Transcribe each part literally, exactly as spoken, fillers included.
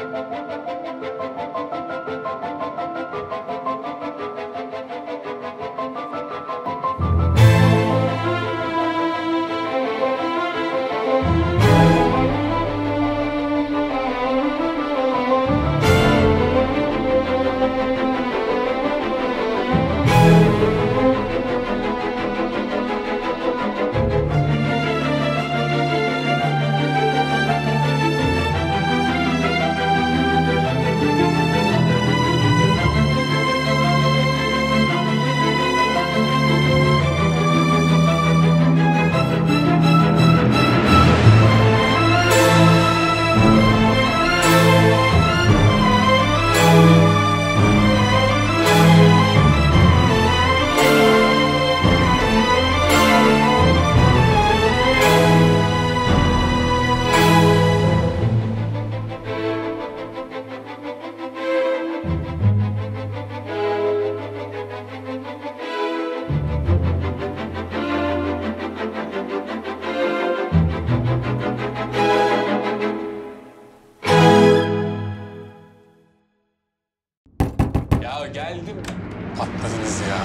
Ya geldim. Patladınız ya.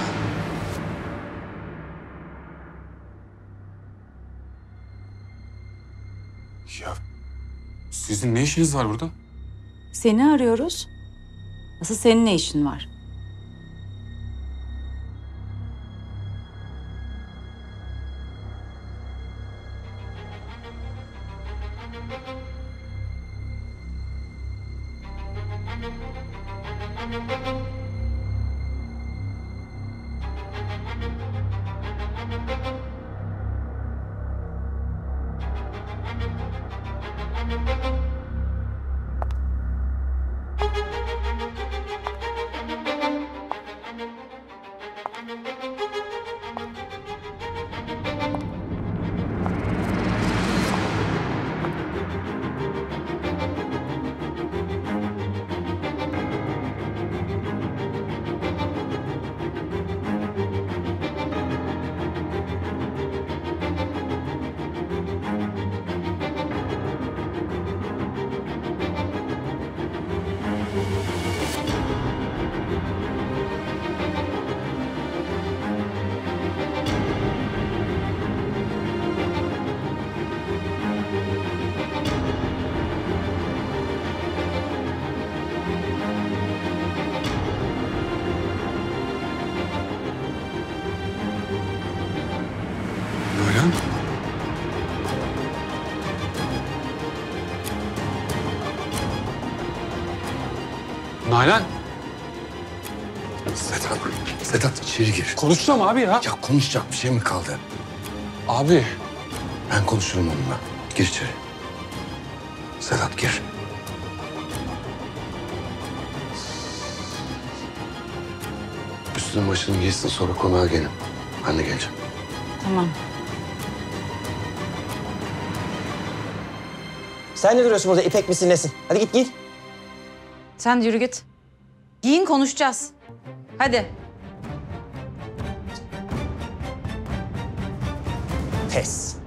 Ya sizin ne işiniz var burada? Seni arıyoruz. Asıl senin ne işin var? Nalan? Nalan? Sedat, Sedat içeri gir. Konuşacağım abi ya. Ya konuşacak bir şey mi kaldı? Abi. Ben konuşurum onunla. Gir içeri. Sedat gir. Üstünün başını giysin, sonra konağa gelin. Ben de geleceğim. Tamam. Sen ne duruyorsun burada? İpek misin nesin? Hadi git giy. Sen de yürü git. Giyin, konuşacağız. Hadi. Pes.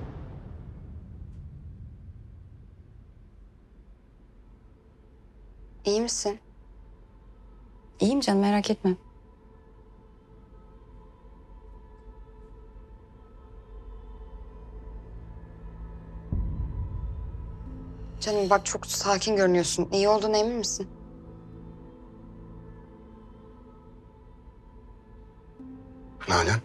İyi misin? İyiyim canım, merak etme. Canım bak, çok sakin görünüyorsun. İyi olduğuna emin misin? Nalan?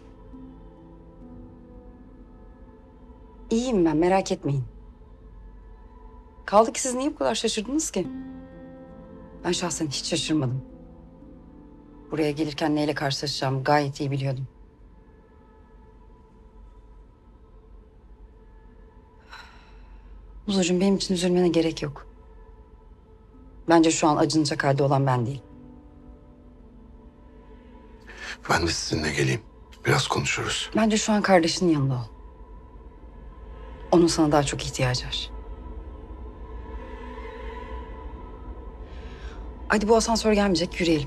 İyiyim ben, merak etmeyin. Kaldı ki siz niye bu kadar şaşırdınız ki? Ben şahsen hiç şaşırmadım. Buraya gelirken neyle karşılaşacağımı gayet iyi biliyordum. Muzocuğum, benim için üzülmene gerek yok. Bence şu an acınacak halde olan ben değil. Ben de sizinle geleyim. Biraz konuşuruz. Bence şu an kardeşinin yanında ol. Onun sana daha çok ihtiyacı var. Hadi, bu asansör gelmeyecek, yürüyelim.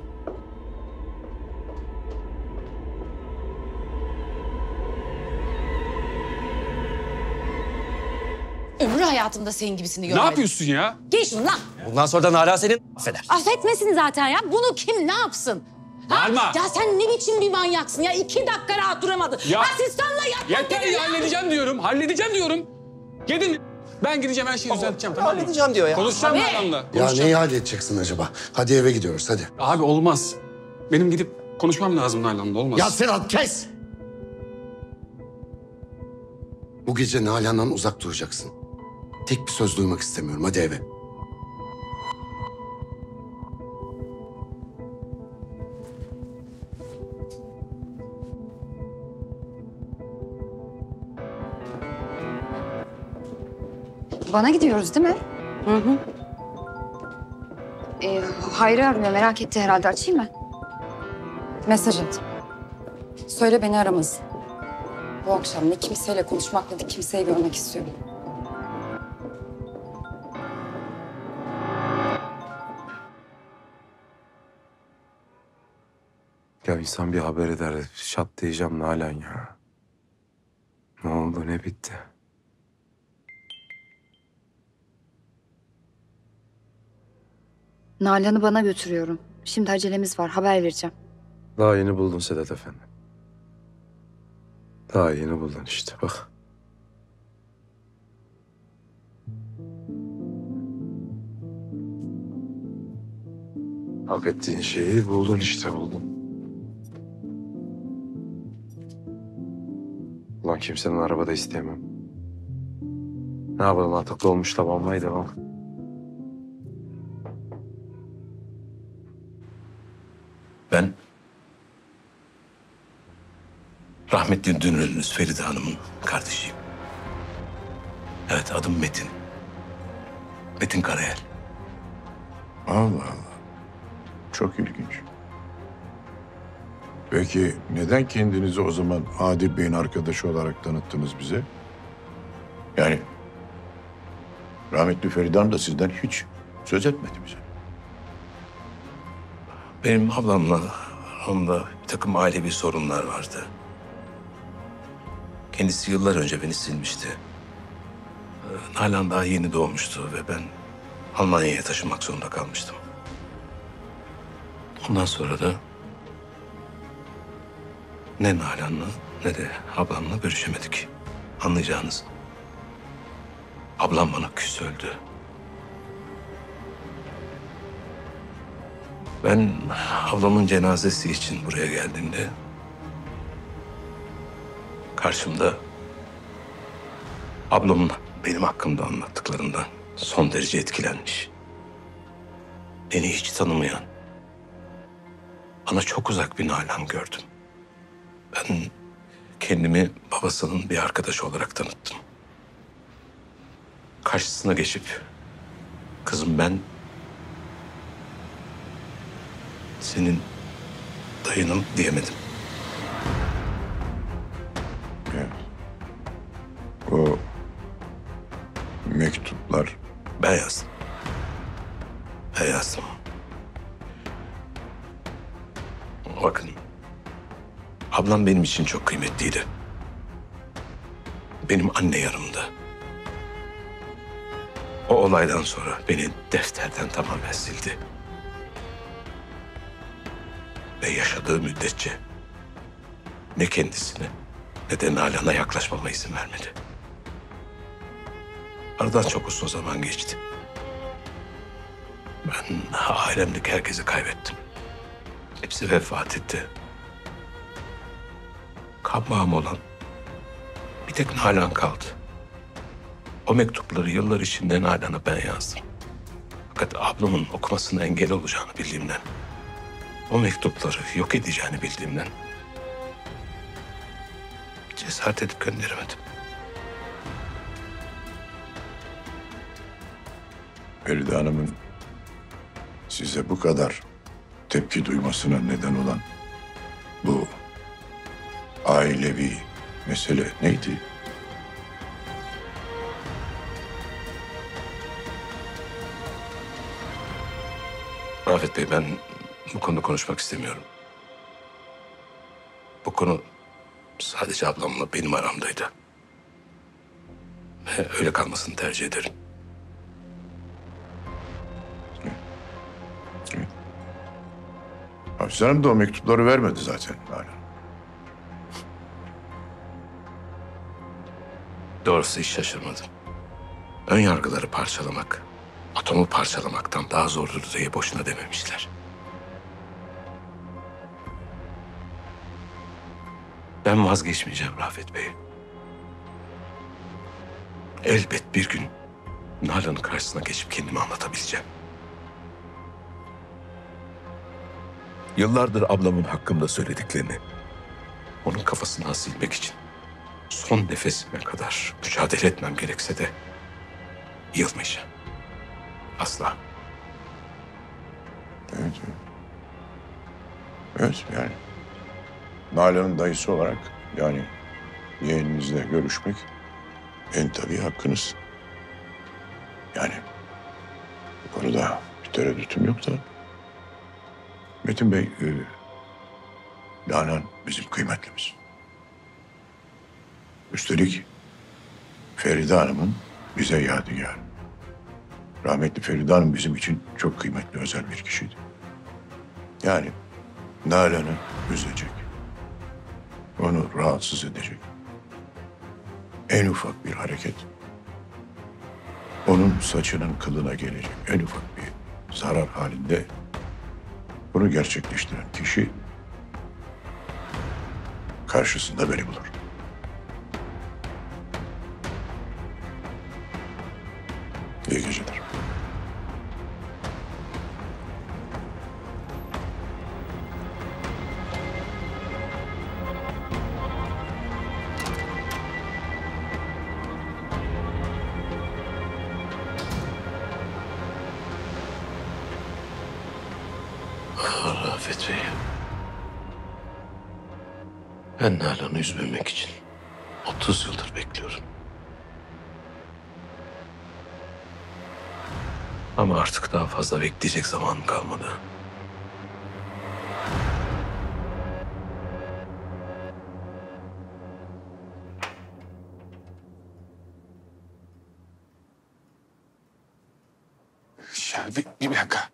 Ömrü hayatımda senin gibisini görmedim. Ne yapıyorsun ya? Giy şunu lan. Bundan sonra da Nalan senin affeder. Affetmesin zaten ya. Bunu kim ne yapsın? Ha? Bağırma. Ya sen ne biçim bir manyaksın ya? İki dakika rahat duramadın. Ya- Asistanla yatmak Yeter nedir ya, halledeceğim diyorum. Halledeceğim diyorum. Gidin. Ben gideceğim, her şeyi düzelteceğim, tamam mı? Halledeceğim diyor ya. Konuşacağım Abi. Nalan'la. Ya Konuşacağım. neyi halledeceksin acaba? Hadi eve gidiyoruz hadi. Abi olmaz. Benim gidip konuşmam lazım Nalan'la, olmaz. Ya Serhat kes! Bu gece Nalan'dan uzak duracaksın. Tek bir söz duymak istemiyorum. Hadi eve. Bana gidiyoruz değil mi? Hı hı. Ee, Hayri arıyor, merak etti herhalde. Açayım mı? Mesaj at. Söyle beni aramasın. Bu akşam ne kimseyle konuşmak ne de kimseyi görmek istiyorum. Ya insan bir haber eder. Şat diyeceğim Nalan ya. Ne oldu, ne bitti? Nalan'ı bana götürüyorum. Şimdi acelemiz var, haber vereceğim. Daha yeni buldun Sedat Efendi. Daha yeni buldun işte, bak. Hak ettiğin şeyi buldun işte, buldun. Ulan kimsenin arabada isteyemem. Ne yapalım, artık dolmuş tabanmaya devam. Ben rahmetli dünürünüz Feride Hanım'ın kardeşiyim. Evet, adım Metin. Metin Karayel. Allah Allah. Çok ilginç. Peki neden kendinizi o zaman Adil Bey'in arkadaşı olarak tanıttınız bize? Yani rahmetli Feride Hanım da sizden hiç söz etmedi bize. Benim ablamla onda bir takım ailevi sorunlar vardı. Kendisi yıllar önce beni silmişti. Ee, Nalan daha yeni doğmuştu ve ben Almanya'ya taşınmak zorunda kalmıştım. Ondan sonra da ne Nalan'la ne de ablamla görüşemedik. Anlayacağınız. Ablam bana küs öldü. Ben ablamın cenazesi için buraya geldiğimde karşımda ablamın benim hakkımda anlattıklarından son derece etkilenmiş. Beni hiç tanımayan, bana çok uzak bir Nalan gördüm. Ben kendimi babasının bir arkadaşı olarak tanıttım. Karşısına geçip, kızım ben senin dayınım diyemedim. Evet. O mektuplar Ben yazdım. Ben yazdım. Bakın, ablam benim için çok kıymetliydi. Benim anne yanımda. O olaydan sonra beni defterden tamamen sildi. Ve yaşadığı müddetçe ne kendisine ne de Nalan'a yaklaşmama izin vermedi. Aradan çok uzun zaman geçti. Ben ailemdeki herkesi kaybettim. Hepsi vefat etti. Kan bağım olan bir tek Nalan kaldı. O mektupları yıllar içinde Nalan'a ben yazdım. Fakat ablamın okumasına engel olacağını bildiğimden, o mektupları yok edeceğini bildiğimden cesaret edip gönderemedim. Feride Hanım'ın size bu kadar tepki duymasına neden olan bu ailevi mesele neydi? Rafet Bey, ben bu konuda konuşmak istemiyorum. Bu konu sadece ablamla benim aramdaydı. Ve öyle kalmasını tercih ederim. Hafize Hanım da o mektupları vermedi zaten Nalan. Doğrusu hiç şaşırmadım. Ön yargıları parçalamak, atomu parçalamaktan daha zordur diye boşuna dememişler. Ben vazgeçmeyeceğim Rafet Bey. Elbet bir gün Nalan'ın karşısına geçip kendimi anlatabileceğim. Yıllardır ablamın hakkımda söylediklerini onun kafasından silmek için son nefesime kadar mücadele etmem gerekse de yılmayacağım. Asla. Evet. Evet, evet yani. Nalan'ın dayısı olarak yani yeğeninizle görüşmek en tabii hakkınız. Yani bu konuda bir tereddütüm yok da. Metin Bey, e, Nalan bizim kıymetlimiz. Üstelik Feride Hanım'ın bize yadigarı. Rahmetli Feride Hanım bizim için çok kıymetli, özel bir kişiydi. Yani Nalan'ı üzecek, onu rahatsız edecek en ufak bir hareket, onun saçının kılına gelecek en ufak bir zarar halinde bunu gerçekleştiren kişi karşısında beni bulur. İyi geceler. Rafet Bey. Ben Nalan'ı üzmemek için otuz yıldır bekliyorum. Ama artık daha fazla bekleyecek zamanım kalmadı. Ya bir, bir dakika.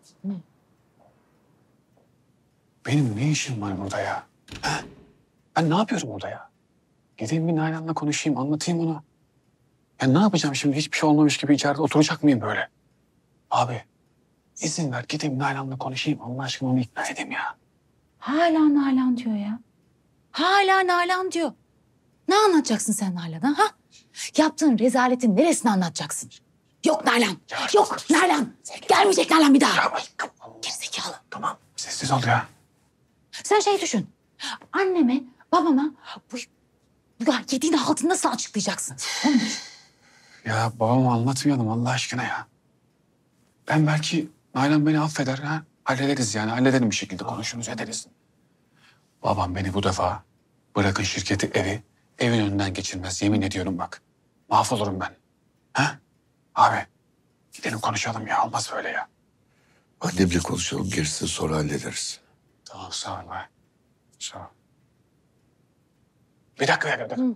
Benim ne işim var burada ya? Ha? Ben ne yapıyorum burada ya? Gideyim bir Nalan'la konuşayım, anlatayım ona. Ya ne yapacağım şimdi? Hiçbir şey olmamış gibi içeride oturacak mıyım böyle? Abi, izin ver gideyim Nalan'la konuşayım. Allah aşkına onu ikna edeyim ya. Hala Nalan diyor ya. Hala Nalan diyor. Ne anlatacaksın sen Nalan'a ha? Yaptığın rezaletin neresini anlatacaksın? Yok Nalan, yok Nalan. Gelmeyecek Nalan bir daha. Gerizekalı. Tamam, sessiz ol ya. Sen şey düşün. Anneme, babama bu, bu yediğin altını nasıl açıklayacaksın? Onu düşün. Ya babama anlatmayalım Allah aşkına ya. Ben belki Nalan beni affeder ha. Hallederiz yani. Halledelim bir şekilde konuşuruz ederiz. Babam beni bu defa bırakın şirketi evi, evin önünden geçirmez. Yemin ediyorum bak. Mahvolurum ben. Ha? Abi gidelim konuşalım ya. Olmaz böyle ya. Annemle konuşalım, gerisini sonra hallederiz. Tamam sağ ol be. Sağ ol. Bir dakika bir dakika. Bir dakika. Hı.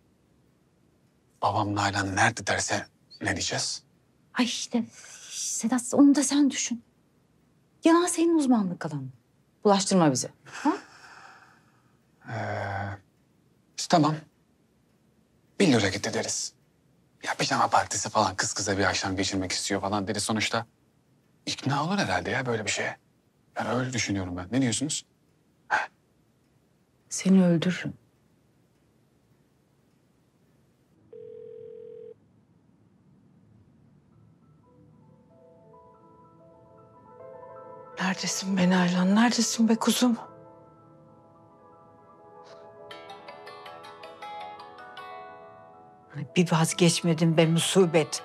Babam Nalan nerede derse ne diyeceğiz? Ay işte Sedat onu da sen düşün. Yalan senin uzmanlık alanın. Bulaştırma bizi. Ha? Ee, tamam. Billur'a gitti deriz. Ya pijama partisi falan kız kıza bir akşam geçirmek istiyor falan deriz sonuçta. İkna olur herhalde ya böyle bir şeye. Ben öyle düşünüyorum ben. Ne diyorsunuz? Seni öldürürüm. Neredesin be Nalan? Neredesin be kuzum? Bir vazgeçmedin be musibet.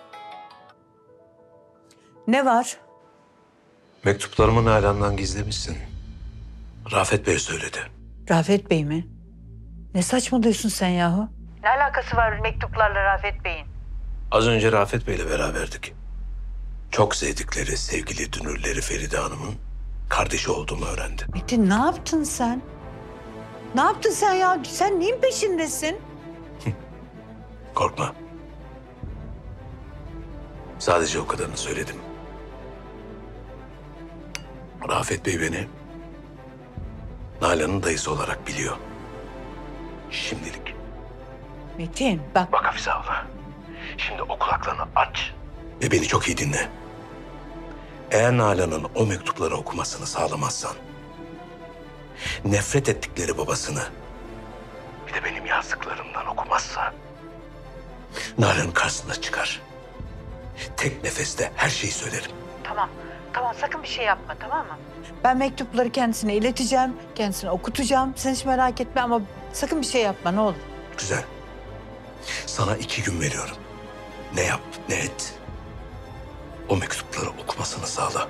Ne var? Mektuplarımı Nalan'dan gizlemişsin. Rafet Bey söyledi. Rafet Bey mi? Ne saçmalıyorsun sen yahu? Ne alakası var mektuplarla Rafet Bey'in? Az önce Rafet Bey'le beraberdik. Çok sevdikleri sevgili dünürleri Feride Hanım'ın kardeşi olduğumu öğrendi. Metin ne yaptın sen? Ne yaptın sen ya? Sen neyin peşindesin? Korkma. Sadece o kadarını söyledim. Rafet Bey beni Nalan'ın dayısı olarak biliyor. Şimdilik. Metin bak. Bak Hafize abla. Şimdi o kulaklarını aç. Ve beni çok iyi dinle. Eğer Nalan'ın o mektupları okumasını sağlamazsan... nefret ettikleri babasını... bir de benim yazdıklarımdan okumazsa... Nalan'ın karşısına çıkar. Tek nefeste her şeyi söylerim. Tamam. Tamam sakın bir şey yapma tamam mı? Ben mektupları kendisine ileteceğim. Kendisine okutacağım. Sen hiç merak etme ama sakın bir şey yapma ne olur. Güzel. Sana iki gün veriyorum. Ne yap ne et. O mektupları okumasını sağla.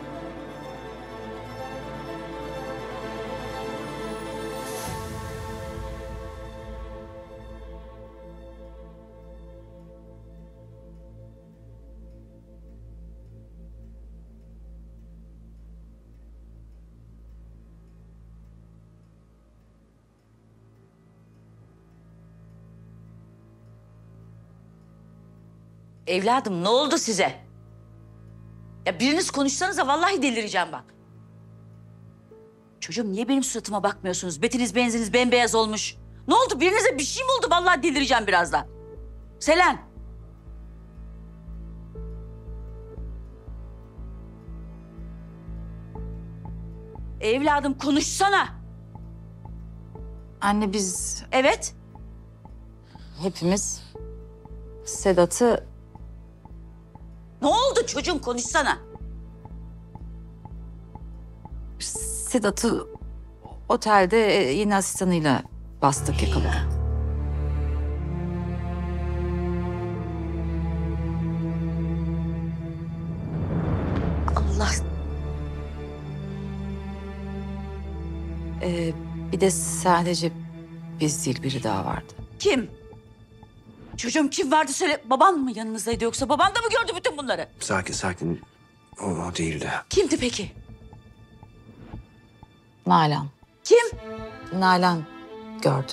Evladım ne oldu size? Ya biriniz konuşsanıza vallahi delireceğim bak. Çocuğum niye benim suratıma bakmıyorsunuz? Betiniz benziniz bembeyaz olmuş. Ne oldu? Birinize bir şey mi oldu? Vallahi delireceğim birazdan. Selen. Evladım konuşsana. Anne biz Evet. hepimiz Sedat'ı Ne oldu çocuğum konuşsana. Sedat'ı otelde yeni asistanıyla bastık yakaladık. Allah. Ee, bir de sadece biz değil biri daha vardı. Kim? Çocuğum kim vardı söyle. Baban mı yanınızdaydı yoksa baban da mı gördü bütün bunları? Sakin sakin. O, o değildi. Kimdi peki? Nalan. Kim? Nalan gördü.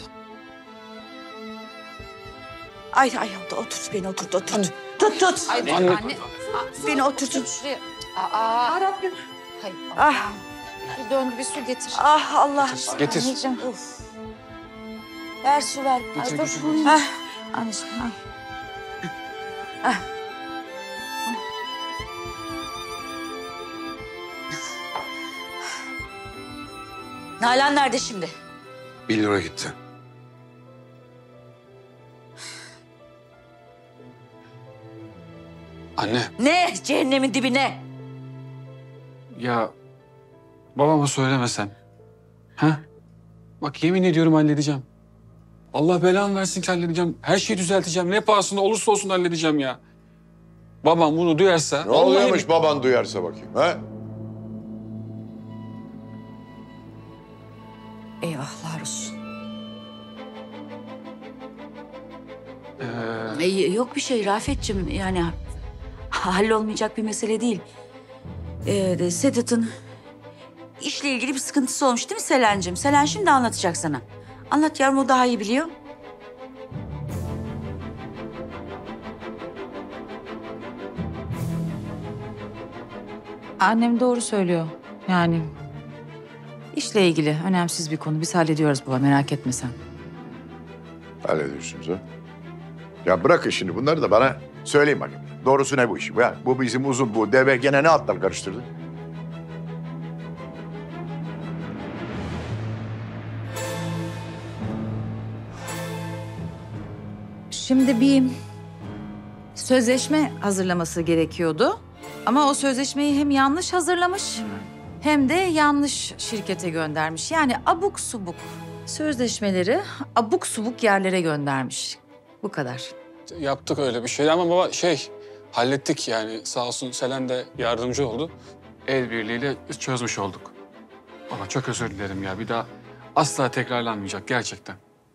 Ay ay oturt beni oturt oturt. Tut tut. Ay Anne. anne. Beni oturtun. Şuraya. Aa. Rabbim. Hayır. Ah. Bir döndü bir su getir. Ah Allah. Getir. Anneciğim. Uf. Ver su ver. Getir, Ay, dur. getir. Ah. Anneciğim. Ay. Nalan nerede şimdi? Bir lira gitti. Anne Ne? Cehennemin dibine. ya babama söylemesen. Ha? Bak yemin ediyorum halledeceğim. Allah belanı versin ki halledeceğim. Her şeyi düzelteceğim. Ne pahasına olursa olsun halledeceğim ya. Babam bunu duyarsa... Ne vallahi oluyormuş bir- baban duyarsa bakayım ha? Eyvahlar olsun. Ee, Ee, yok bir şey Rafetciğim yani hallolmayacak bir mesele değil. Ee, de Sedat'ın işle ilgili bir sıkıntısı olmuş değil mi Selen'cim? Selen şimdi anlatacak sana. Anlat yavrum o daha iyi biliyor. Annem doğru söylüyor. Yani işle ilgili önemsiz bir konu. Biz hallediyoruz baba merak etme sen. Hallediyorsunuz ha? Ya bırakın şimdi bunları da bana söyleyin bakayım. Doğrusu ne bu iş? Ya, bu bizim uzun bu deve gene ne atlar karıştırdı? Şimdi bir sözleşme hazırlaması gerekiyordu. Ama o sözleşmeyi hem yanlış hazırlamış hem de yanlış şirkete göndermiş. Yani abuk subuk sözleşmeleri abuk subuk yerlere göndermiş. Bu kadar. yaptık öyle bir şey ama baba şey hallettik yani sağ olsun Selen de yardımcı oldu. El birliğiyle çözmüş olduk. Baba çok özür dilerim ya bir daha asla tekrarlanmayacak gerçekten.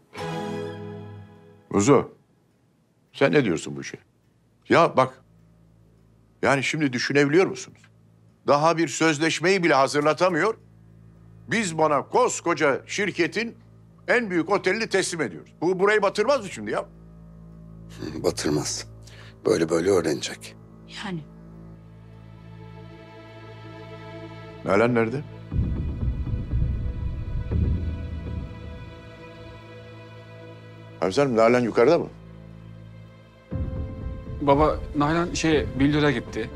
Uzu, sen ne diyorsun bu işe? Ya bak, yani şimdi düşünebiliyor musunuz? Daha bir sözleşmeyi bile hazırlatamıyor. Biz bana koskoca şirketin en büyük otelini teslim ediyoruz. Bu burayı batırmaz mı şimdi ya? Batırmaz. Böyle böyle öğrenecek. Yani Nalan nerede? Hafize Hanım, Nalan yukarıda mı? Baba Nalan şey Billur'a gitti.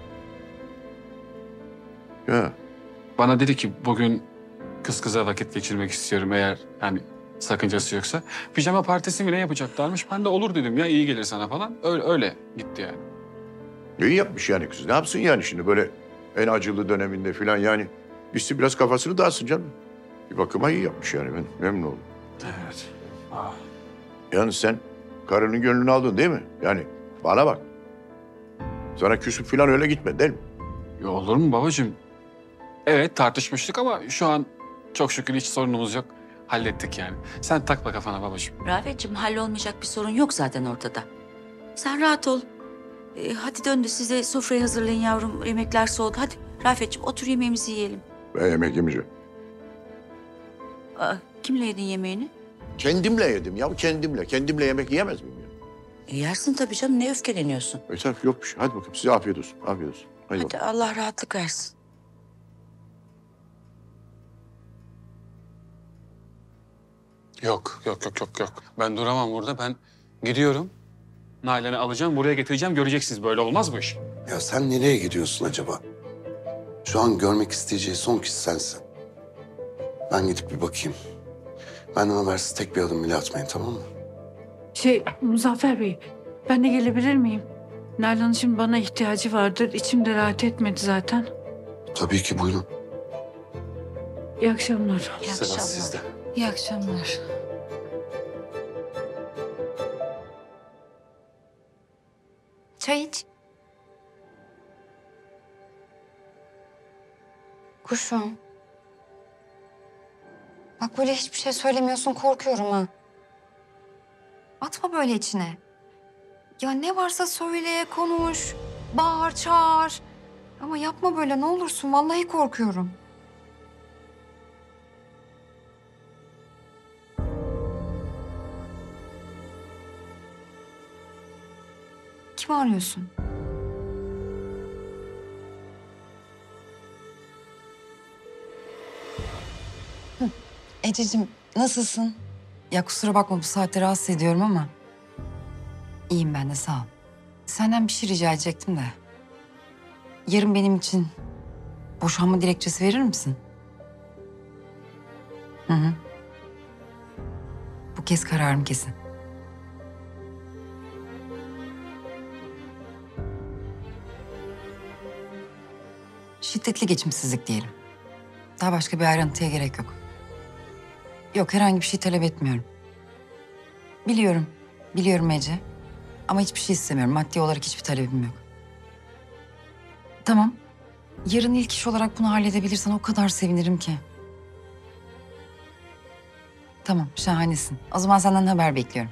Ya. Bana dedi ki bugün kız kıza vakit geçirmek istiyorum eğer yani sakıncası yoksa. Pijama partisi mi ne yapacaklarmış? Ben de olur dedim ya iyi gelir sana falan. Öyle öyle gitti yani. İyi yapmış yani kız. Ne yapsın yani şimdi böyle en acılı döneminde falan yani. Gitsin biraz kafasını dağıtsın canım. Bir bakıma iyi yapmış yani, ben memnun oldum. Evet. Ah. Yani sen karının gönlünü aldın değil mi? Yani bana bak. Sana küsüp falan öyle gitme değil mi? Ya olur mu babacığım? Evet tartışmıştık ama şu an çok şükür hiç sorunumuz yok. Hallettik yani. Sen takma kafana babacığım. Rafet'ciğim hallolmayacak bir sorun yok zaten ortada. Sen rahat ol. Ee, hadi dön de size sofrayı hazırlayın yavrum. Yemekler soğudu. Hadi Rafet'ciğim otur yemeğimizi yiyelim. Ben yemek yemeyeceğim. Aa, kimle yedin yemeğini? Kendimle yedim ya, kendimle. Kendimle yemek yiyemez miyim ya? E, yersin tabii canım. Ne öfkeleniyorsun? E tabii yok bir şey. Hadi bakalım size afiyet olsun. Afiyet olsun. Hadi, Hadi bakalım. Allah rahatlık versin. Yok yok yok yok yok. Ben duramam burada. Ben gidiyorum. Nalan'ı alacağım buraya getireceğim. Göreceksiniz böyle olmaz bu iş. Ya sen nereye gidiyorsun acaba? Şu an görmek isteyeceği son kişi sensin. Ben gidip bir bakayım. Benden habersiz tek bir adım bile atmayın, tamam mı? Şey Muzaffer Bey, ben de gelebilir miyim? Nalan'ın şimdi bana ihtiyacı vardır. İçim de rahat etmedi zaten. Tabii ki, buyurun. İyi akşamlar. İyi Sıra akşamlar. sizde. İyi akşamlar. Çay iç. Kuşum. Bak böyle hiçbir şey söylemiyorsun, korkuyorum ha. Atma böyle içine. Ya ne varsa söyle, konuş, bağır, çağır. Ama yapma böyle ne olursun, vallahi korkuyorum. Kimi arıyorsun? Ececiğim nasılsın? Ya kusura bakma bu saatte rahatsız ediyorum ama. İyiyim ben de sağ ol. Senden bir şey rica edecektim de. Yarın benim için boşanma dilekçesi verir misin? Hı hı. Bu kez kararım kesin. Şiddetli geçimsizlik diyelim. Daha başka bir ayrıntıya gerek yok. Yok, herhangi bir şey talep etmiyorum. Biliyorum, biliyorum Ece. Ama hiçbir şey istemiyorum. Maddi olarak hiçbir talebim yok. Tamam. Yarın ilk iş olarak bunu halledebilirsen o kadar sevinirim ki. Tamam, şahanesin. O zaman senden haber bekliyorum.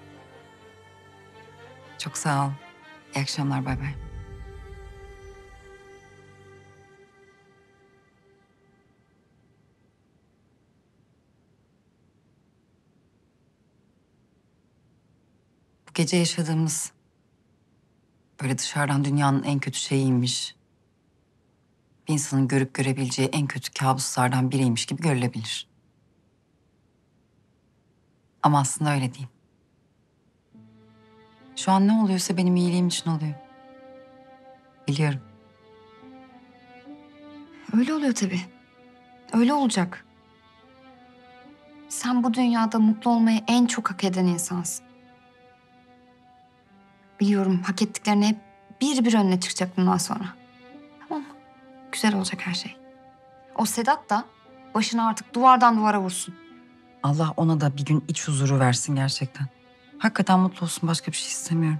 Çok sağ ol. İyi akşamlar, bay bay. Bu gece yaşadığımız böyle dışarıdan dünyanın en kötü şeyiymiş. Bir insanın görüp görebileceği en kötü kabuslardan biriymiş gibi görülebilir. Ama aslında öyle değil. Şu an ne oluyorsa benim iyiliğim için oluyor. Biliyorum. Öyle oluyor tabii. Öyle olacak. Sen bu dünyada mutlu olmayı en çok hak eden insansın. Biliyorum hak ettiklerini hep bir bir önüne çıkacak bundan sonra. Tamam mı? Güzel olacak her şey. O Sedat da başını artık duvardan duvara vursun. Allah ona da bir gün iç huzuru versin gerçekten. Hakikaten mutlu olsun, başka bir şey istemiyorum.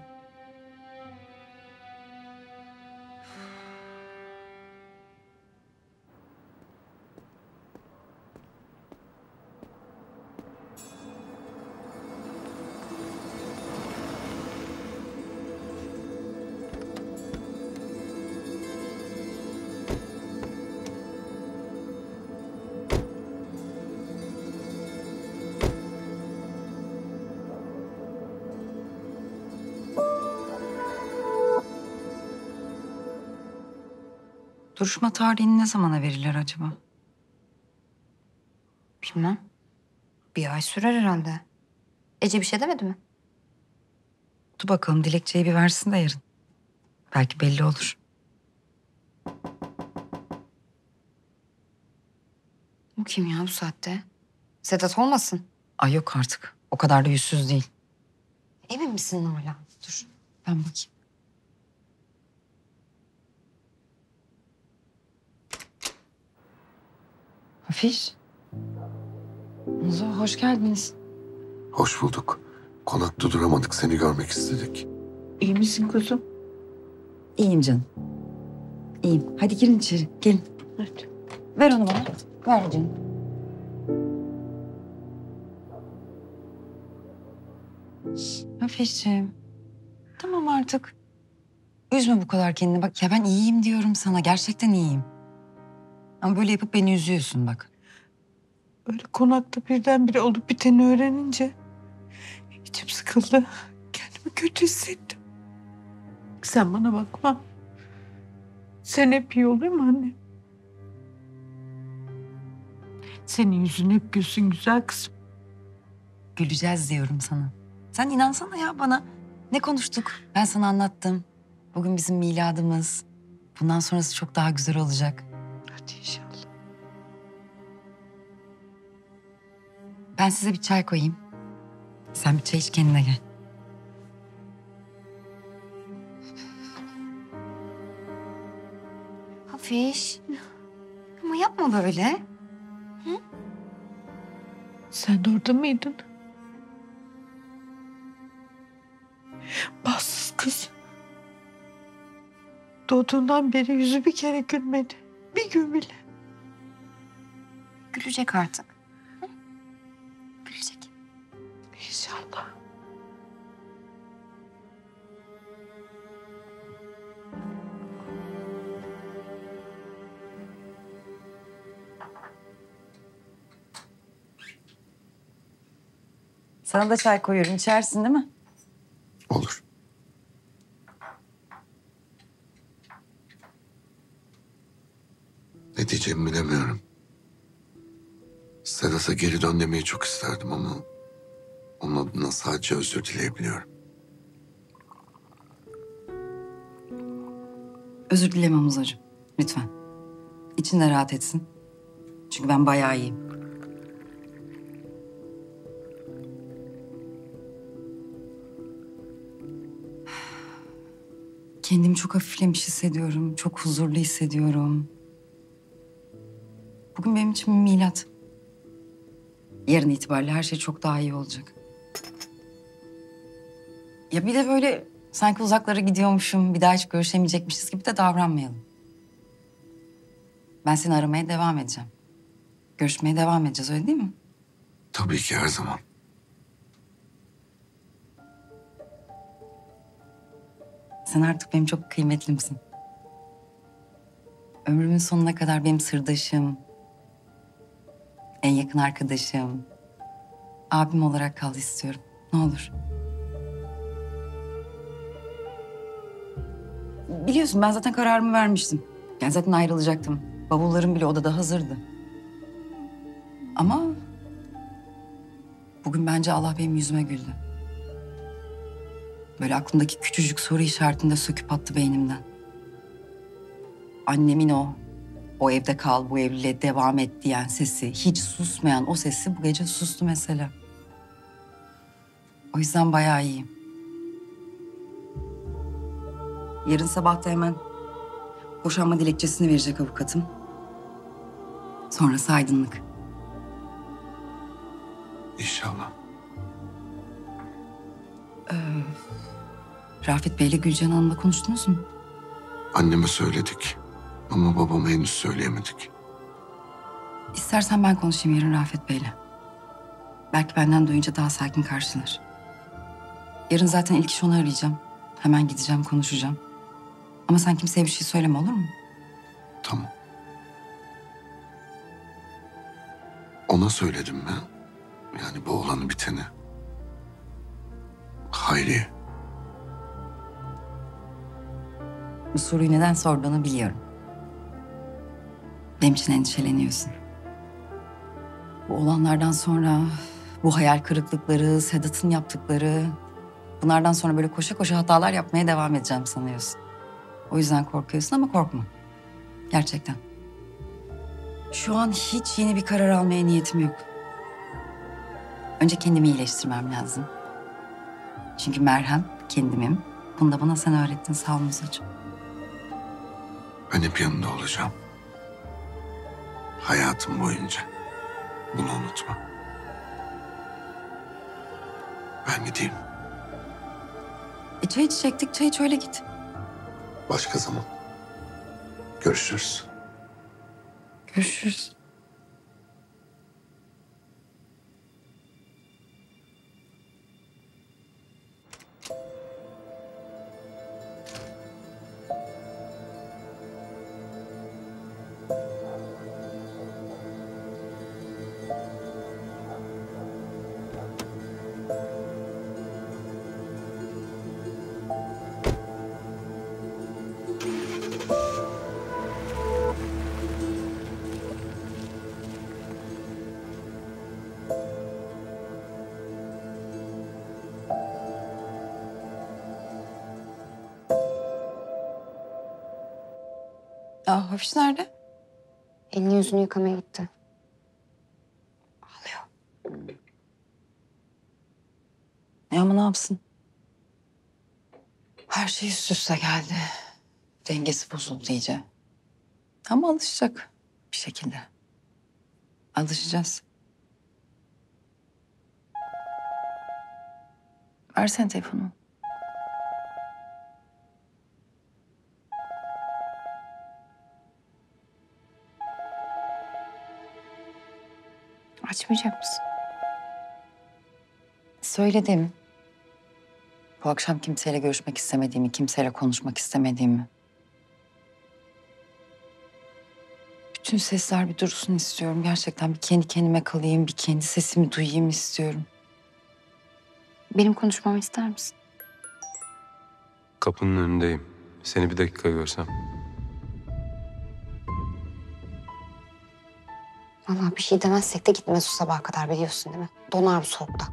Duruşma tarihini ne zamana verirler acaba? Bilmem. Bir ay sürer herhalde. Ece bir şey demedi mi? Dur bakalım dilekçeyi bir versin de yarın. Belki belli olur. Bu kim ya bu saatte? Sedat olmasın? Ay yok artık. O kadar da yüzsüz değil. Emin misin Nalan? Dur. Ben bakayım. Afiş. Muzo hoş geldiniz. Hoş bulduk. Konakta duramadık. Seni görmek istedik. İyi misin kuzum? İyiyim canım. İyiyim. Hadi girin içeri. Gelin. Hadi. Ver onu bana. Ver canım. Afişciğim. Tamam artık. Üzme bu kadar kendini. Bak ya ben iyiyim diyorum sana. Gerçekten iyiyim. Ama böyle yapıp beni üzüyorsun bak. Öyle konakta birdenbire olup biteni öğrenince içim sıkıldı. Kendimi kötü hissettim. Sen bana bakma. Sen hep iyi olur mu anne? Senin yüzün hep gülsün güzel kızım. Güleceğiz diyorum sana. Sen inansana ya bana. Ne konuştuk? Ben sana anlattım. Bugün bizim miladımız. Bundan sonrası çok daha güzel olacak. Hadi inşallah. Ben size bir çay koyayım. Sen bir çay iç kendine gel. Afiş. Ama yapma böyle. Sen de orada mıydın? Bahtsız kız. Doğduğundan beri yüzü bir kere gülmedi. Bir gün bile. Gülecek artık. Hı? Gülecek. İnşallah. Sana da çay koyuyorum. İçersin değil mi? Olur. Ne diyeceğimi bilemiyorum. Sedat'a geri dön demeyi çok isterdim ama onun adına sadece özür dileyebiliyorum. Özür dilemem Muzocuğum. Lütfen. İçin de rahat etsin. Çünkü ben bayağı iyiyim. Kendimi çok hafiflemiş hissediyorum. Çok huzurlu hissediyorum. Bugün benim için bir milat. Yarın itibariyle her şey çok daha iyi olacak. Ya bir de böyle sanki uzaklara gidiyormuşum, bir daha hiç görüşemeyecekmişiz gibi de davranmayalım. Ben seni aramaya devam edeceğim. Görüşmeye devam edeceğiz, öyle değil mi? Tabii ki her zaman. Sen artık benim çok kıymetlimsin. Ömrümün sonuna kadar benim sırdaşım, en yakın arkadaşım, abim olarak kal istiyorum. Ne olur. Biliyorsun ben zaten kararımı vermiştim. Yani zaten ayrılacaktım. Bavullarım bile odada hazırdı. Ama bugün bence Allah benim yüzüme güldü. Böyle aklımdaki küçücük soru işaretini de söküp attı beynimden. Annemin o, o evde kal, bu evliliğe devam et diyen sesi, hiç susmayan o sesi bu gece sustu mesela. O yüzden bayağı iyiyim. Yarın sabah da hemen boşanma dilekçesini verecek avukatım. Sonrası aydınlık. İnşallah. Ee, Rafet Bey'le Gülcan Hanım'la konuştunuz mu? Anneme söyledik ama babama henüz söyleyemedik. İstersen ben konuşayım yarın Rafet Bey'le. Belki benden duyunca daha sakin karşılar. Yarın zaten ilk iş onu arayacağım. Hemen gideceğim, konuşacağım. Ama sen kimseye bir şey söyleme, olur mu? Tamam. Ona söyledim mi? Yani bu olanı biteni. Hayriye. Bu soruyu neden sorduğunu biliyorum. Benim için endişeleniyorsun. Bu olanlardan sonra Bu hayal kırıklıkları, Sedat'ın yaptıkları... Bunlardan sonra böyle koşa koşa hatalar yapmaya devam edeceğim sanıyorsun. O yüzden korkuyorsun ama korkma. Gerçekten. Şu an hiç yeni bir karar almaya niyetim yok. Önce kendimi iyileştirmem lazım. Çünkü merhem kendimim. Bunu da bana sen öğrettin, sağ ol Musacığım. Ben hep yanında olacağım. Hayatım boyunca. Bunu unutma. Ben gideyim. E çay içecektik, çay iç öyle git. Başka zaman. Görüşürüz. Görüşürüz. Aa, Hafiz nerede? Elini yüzünü yıkamaya gitti. Ya ama ne yapsın? Her şey üst üste geldi. Dengesi bozuldu iyice. Ama alışacak bir şekilde. Alışacağız. Versene telefonu. Açmayacak mısın? Söyledim. Bu akşam kimseyle görüşmek istemediğimi, kimseyle konuşmak istemediğimi. Bütün sesler bir dursun istiyorum. Gerçekten bir kendi kendime kalayım, bir kendi sesimi duyayım istiyorum. Benim konuşmamı ister misin? Kapının önündeyim. Seni bir dakika görsem. Vallahi bir şey demezsek de gitmez o sabaha kadar, biliyorsun değil mi? Donar bu soğukta.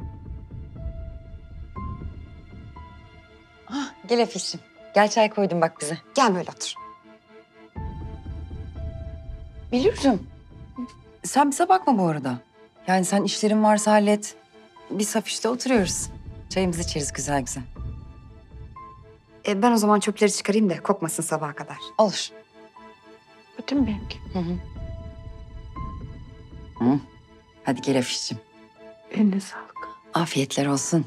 Ah, gel Afiş'im. Gel çay koydum bak bize. Gel böyle otur. Biliyorum. Sen bize bakma bu arada. Yani sen işlerin varsa hallet. Biz Afiş'te oturuyoruz. Çayımızı içeriz güzel güzel. E, ben o zaman çöpleri çıkarayım da kokmasın sabaha kadar. Olur. Bütün mü benimki? Hı hı. Hı. Hadi gel Afiş'im. Eline sağlık. Afiyetler olsun.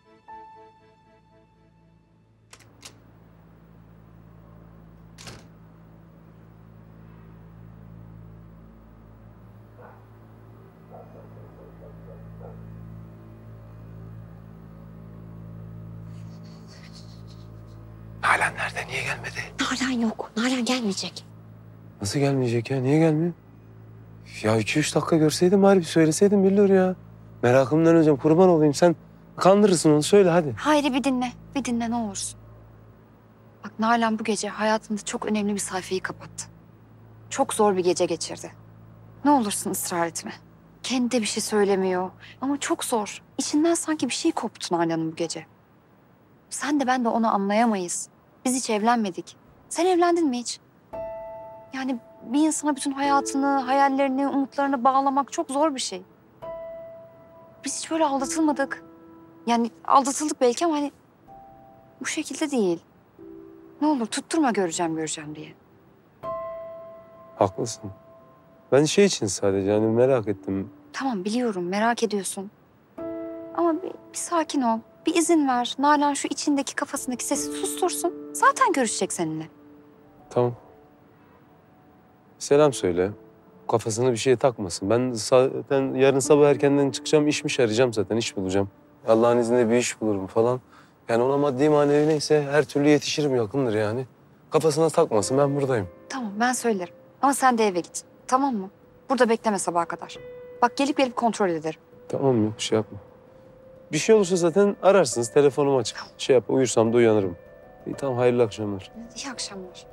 Nalan nerede? Niye gelmedi? Nalan yok. Nalan gelmeyecek. Nasıl gelmeyecek ya? Niye gelmiyor? Ya iki üç dakika görseydim bari bir söyleseydin bilir ya. Merakımdan öleceğim. Kurban olayım. Sen kandırırsın onu. Söyle hadi. Hayri bir dinle. Bir dinle ne olursun. Bak Nalan bu gece hayatında çok önemli bir sayfayı kapattı. Çok zor bir gece geçirdi. Ne olursun ısrar etme. Kendi de bir şey söylemiyor. Ama çok zor. İçinden sanki bir şey koptu Nalan'ın bu gece. Sen de ben de onu anlayamayız. Biz hiç evlenmedik. Sen evlendin mi hiç? Yani bir insana bütün hayatını, hayallerini, umutlarını bağlamak çok zor bir şey. Biz hiç böyle aldatılmadık. Yani aldatıldık belki ama hani bu şekilde değil. Ne olur tutturma göreceğim göreceğim diye. Haklısın. Ben şey için sadece hani merak ettim. Tamam biliyorum merak ediyorsun. Ama bir, bir sakin ol. Bir izin ver. Nalan şu içindeki kafasındaki sesi sustursun. Zaten görüşecek seninle. Tamam. Selam söyle. Kafasına bir şey takmasın. Ben zaten yarın sabah erkenden çıkacağım. İşmiş arayacağım zaten. İş bulacağım. Allah'ın izniyle bir iş bulurum falan. Yani ona maddi manevi neyse her türlü yetişirim, yakındır yani. Kafasına takmasın, ben buradayım. Tamam ben söylerim. Ama sen de eve git. Tamam mı? Burada bekleme sabaha kadar. Bak gelip gelip kontrol ederim. Tamam mı? Bir şey yapma. Bir şey olursa zaten ararsınız. Telefonum açık. Şey yap, uyursam da uyanırım. İyi, tamam, hayırlı akşamlar. İyi akşamlar.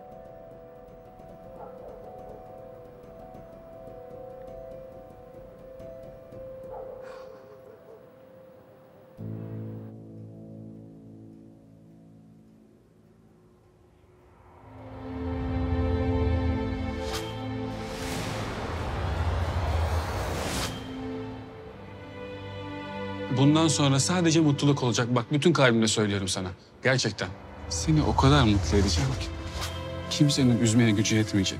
bundan sonra sadece mutluluk olacak. Bak bütün kalbimle söylüyorum sana. Gerçekten. Seni o kadar mutlu edeceğim ki. Kimsenin üzmeye gücü yetmeyecek.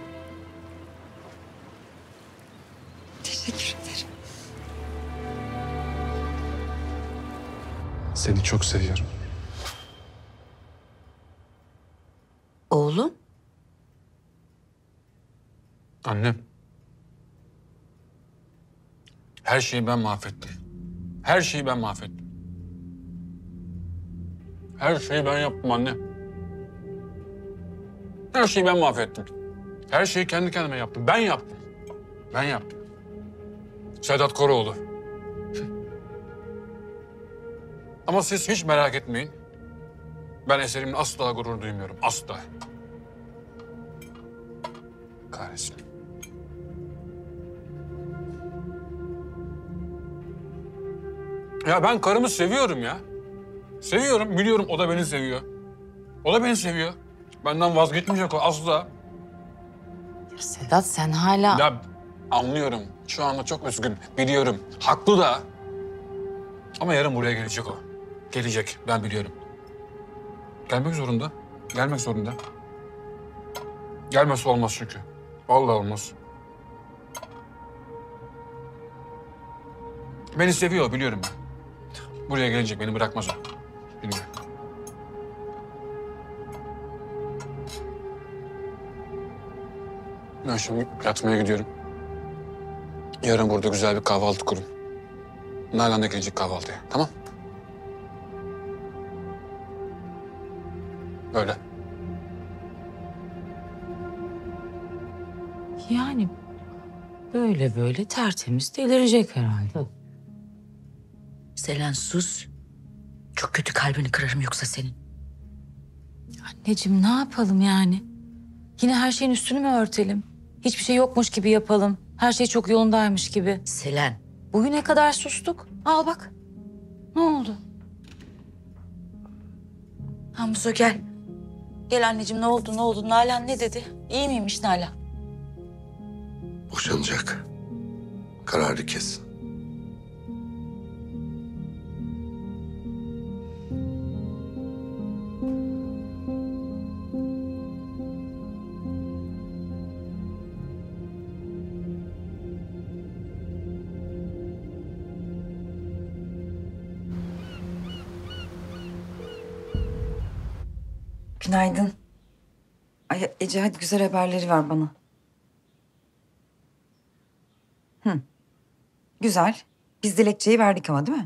Teşekkür ederim. Seni çok seviyorum. Oğlum? Annem. Her şeyi ben mahvettim. Her şeyi ben mahvettim. Her şeyi ben yaptım anne. Her şeyi ben mahvettim. Her şeyi kendi kendime yaptım. Ben yaptım. Ben yaptım. Sedat Koroğlu. Ama siz hiç merak etmeyin. Ben eserimle asla gurur duymuyorum. Asla. Kahretsin. Ya ben karımı seviyorum ya. Seviyorum, biliyorum o da beni seviyor. O da beni seviyor. Benden vazgeçmeyecek o asla. Sedat sen hala... Ya anlıyorum. Şu anda çok üzgün. Biliyorum. Haklı da. Ama yarın buraya gelecek o. Gelecek. Ben biliyorum. Gelmek zorunda. Gelmek zorunda. Gelmesi olmaz çünkü. Vallahi olmaz. Beni seviyor biliyorum ben. Buraya gelecek. Beni bırakmaz o. Bilmiyorum. Ben şimdi yatmaya gidiyorum. Yarın burada güzel bir kahvaltı kurun. Nalan da gelecek kahvaltıya. Tamam? Böyle. Yani böyle böyle tertemiz delirecek herhalde. Selen sus. Çok kötü kalbini kırarım yoksa senin. Anneciğim ne yapalım yani? Yine her şeyin üstünü mü örtelim? Hiçbir şey yokmuş gibi yapalım. Her şey çok yolundaymış gibi. Selen. Bugüne kadar sustuk. Al bak. Ne oldu? Hamza gel. Gel anneciğim ne oldu ne oldu? Nalan ne dedi? İyi miymiş Nalan? Boşanacak. Kararı kes. Günaydın. Ay Ece hadi güzel haberleri ver bana. Hı. Güzel. Biz dilekçeyi verdik ama değil mi?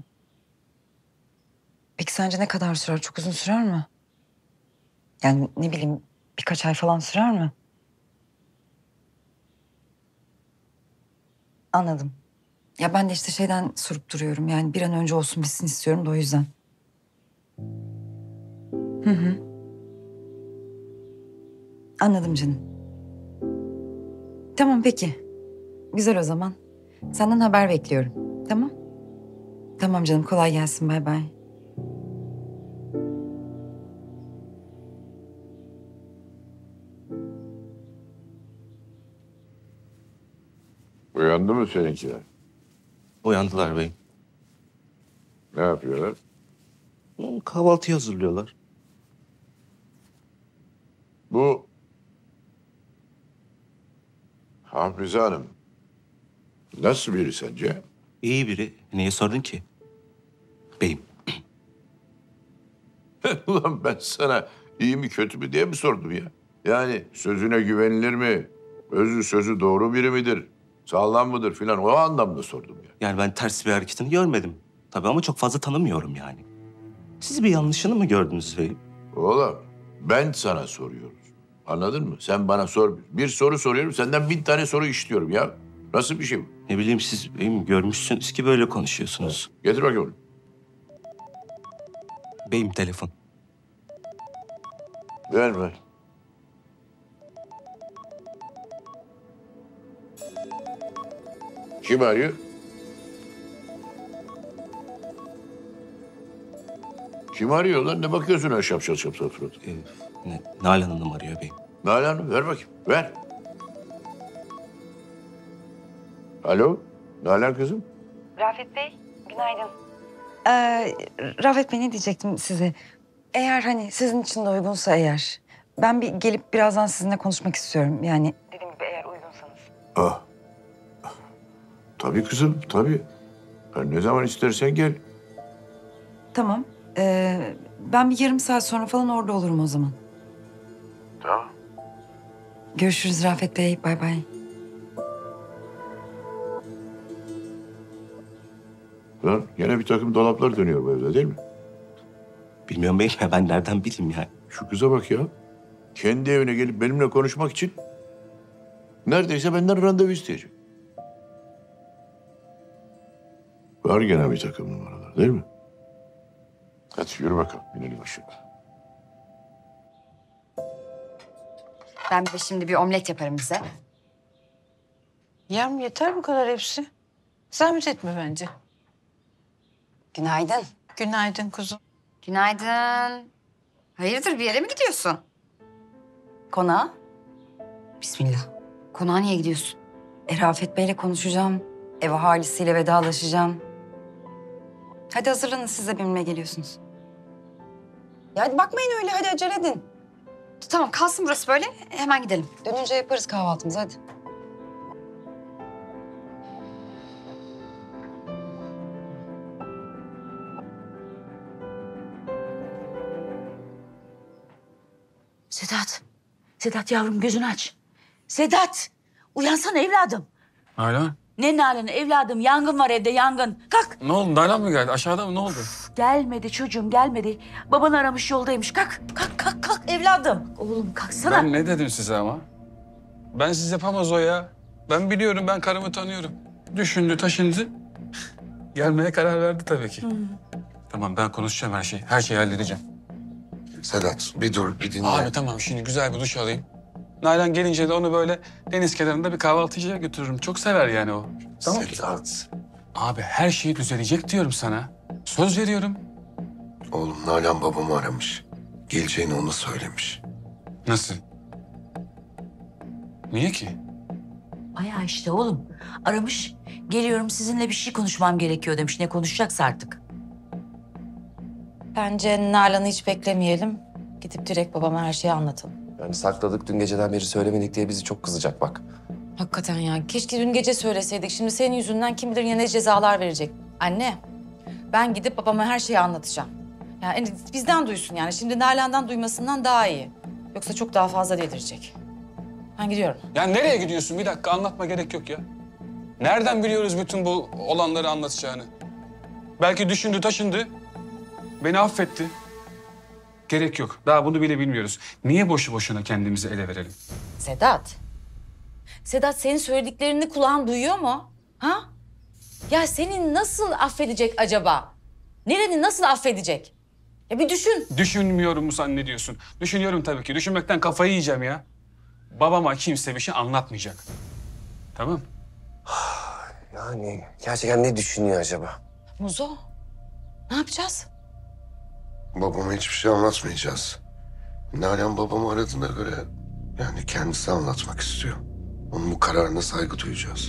Peki sence ne kadar sürer? Çok uzun sürer mi? Yani ne bileyim birkaç ay falan sürer mi? Anladım. Ya ben de işte şeyden sorup duruyorum. Yani bir an önce olsun bitsin istiyorum da o yüzden. Hı hı. Anladım canım. Tamam peki. Güzel o zaman. Senden haber bekliyorum. Tamam? Tamam canım kolay gelsin bay bay. Uyandı mı seninkiler? Uyandılar beyim. Ne yapıyorlar? Hı, kahvaltıyı hazırlıyorlar. Bu Hafize Hanım nasıl biri sence? İyi biri. Niye sordun ki? Beyim. Ulan ben sana iyi mi kötü mü diye mi sordum ya? Yani sözüne güvenilir mi? Özü sözü doğru biri midir? Sağlam mıdır filan o anlamda sordum ya. Yani ben ters bir hareketini görmedim. Tabii ama çok fazla tanımıyorum yani. Siz bir yanlışını mı gördünüz beyim? Oğlum ben sana soruyorum. Anladın mı? Sen bana sor. Bir soru soruyorum senden bin tane soru işliyorum ya. Nasıl bir şey bu? Ne bileyim siz beyim görmüşsünüz ki böyle konuşuyorsunuz. Getir bakayım onu. Beyim telefon. Ver ver. Kim arıyor? Kim arıyor lan? Ne bakıyorsun öyle şapşal şapşal surat? Ee, ne, Nalan Hanım arıyor beyim. Nalan Hanım ver bakayım. Ver. Alo. Nalan kızım. Rafet Bey günaydın. Ee, Rafet Bey ne diyecektim size? Eğer hani sizin için de uygunsa eğer... Ben bir gelip birazdan sizinle konuşmak istiyorum. Yani dediğim gibi eğer uygunsanız. Ah. Tabii kızım, tabii. Yani ne zaman istersen gel. Tamam. Ee, ben bir yarım saat sonra falan orada olurum o zaman. Tamam. Görüşürüz Rafet Bey. Bay bay. Lan yine bir takım dolaplar dönüyor bu evde değil mi? Bilmiyorum beyim ya, ben nereden bileyim ya. Şu kıza bak ya. Kendi evine gelip benimle konuşmak için neredeyse benden randevu isteyecek. Var gene bir takım numaralar değil mi? Hadi yürü bakalım, binelim aşağı. Ben de şimdi bir omlet yaparım bize. Yem yeter bu kadar hepsi. Zahmet etme bence. Günaydın. Günaydın kuzum. Günaydın. Hayırdır, bir yere mi gidiyorsun? Konağa. Bismillah. Konağa niye gidiyorsun? E, Rafet Bey'le konuşacağım. Ev ahalisiyle vedalaşacağım. Hadi hazırlanın, siz de benimle geliyorsunuz. Ya hadi bakmayın öyle, hadi acele edin. Tamam, kalsın burası böyle. Hemen gidelim. Dönünce yaparız kahvaltımızı, hadi. Sedat. Sedat yavrum gözünü aç. Sedat. Uyansana evladım. Nalan? Ne Nalan'ı evladım? Yangın var evde, yangın. Kalk. Ne oldu? Nalan mı geldi? Aşağıda mı? Ne oldu? Gelmedi çocuğum, gelmedi. Baban aramış, yoldaymış. Kalk, kalk, kalk, kalk evladım. Oğlum kalksana. Ben ne dedim size ama? Ben siz yapamaz o ya. Ben biliyorum, ben karımı tanıyorum. Düşündü, taşındı. Gelmeye karar verdi tabii ki. Tamam, ben konuşacağım her şeyi. Her şeyi halledeceğim. Sedat bir dur, bir dinle. Abi tamam, şimdi güzel bir duş alayım. Nalan gelince de onu böyle deniz kenarında bir kahvaltıcıya götürürüm. Çok sever yani o. Tamam. Sedat. Abi her şey düzelecek diyorum sana. Söz veriyorum. Oğlum Nalan babamı aramış. Geleceğini ona söylemiş. Nasıl? Niye ki? Bayağı işte oğlum. Aramış. Geliyorum, sizinle bir şey konuşmam gerekiyor demiş. Ne konuşacaksa artık. Bence Nalan'ı hiç beklemeyelim. Gidip direkt babama her şeyi anlatalım. Yani sakladık dün geceden beri söylemedik diye bizi çok kızacak bak. Hakikaten ya. Keşke dün gece söyleseydik. Şimdi senin yüzünden kim bilir yine ne cezalar verecek. Anne, ben gidip babama her şeyi anlatacağım. Yani bizden duysun yani. Şimdi Nalan'dan duymasından daha iyi. Yoksa çok daha fazla dedirecek. Ben gidiyorum. Ya nereye gidiyorsun? Bir dakika, anlatma gerek yok ya. Nereden biliyoruz bütün bu olanları anlatacağını? Belki düşündü, taşındı. Beni affetti. Gerek yok. Daha bunu bile bilmiyoruz. Niye boşu boşuna kendimizi ele verelim? Sedat. Sedat, senin söylediklerini kulağın duyuyor mu? Ha? Ya seni nasıl affedecek acaba? Nereni nasıl affedecek? Ya bir düşün. Düşünmüyorum mu zannediyorsun? Düşünüyorum tabii ki. Düşünmekten kafayı yiyeceğim ya. Babama kimse bir şey anlatmayacak. Tamam. Yani gerçekten ne düşünüyor acaba? Muzo, ne yapacağız? Babama hiçbir şey anlatmayacağız. Nalan babamı aradığına göre yani kendisi anlatmak istiyor. Onun bu kararına saygı duyacağız.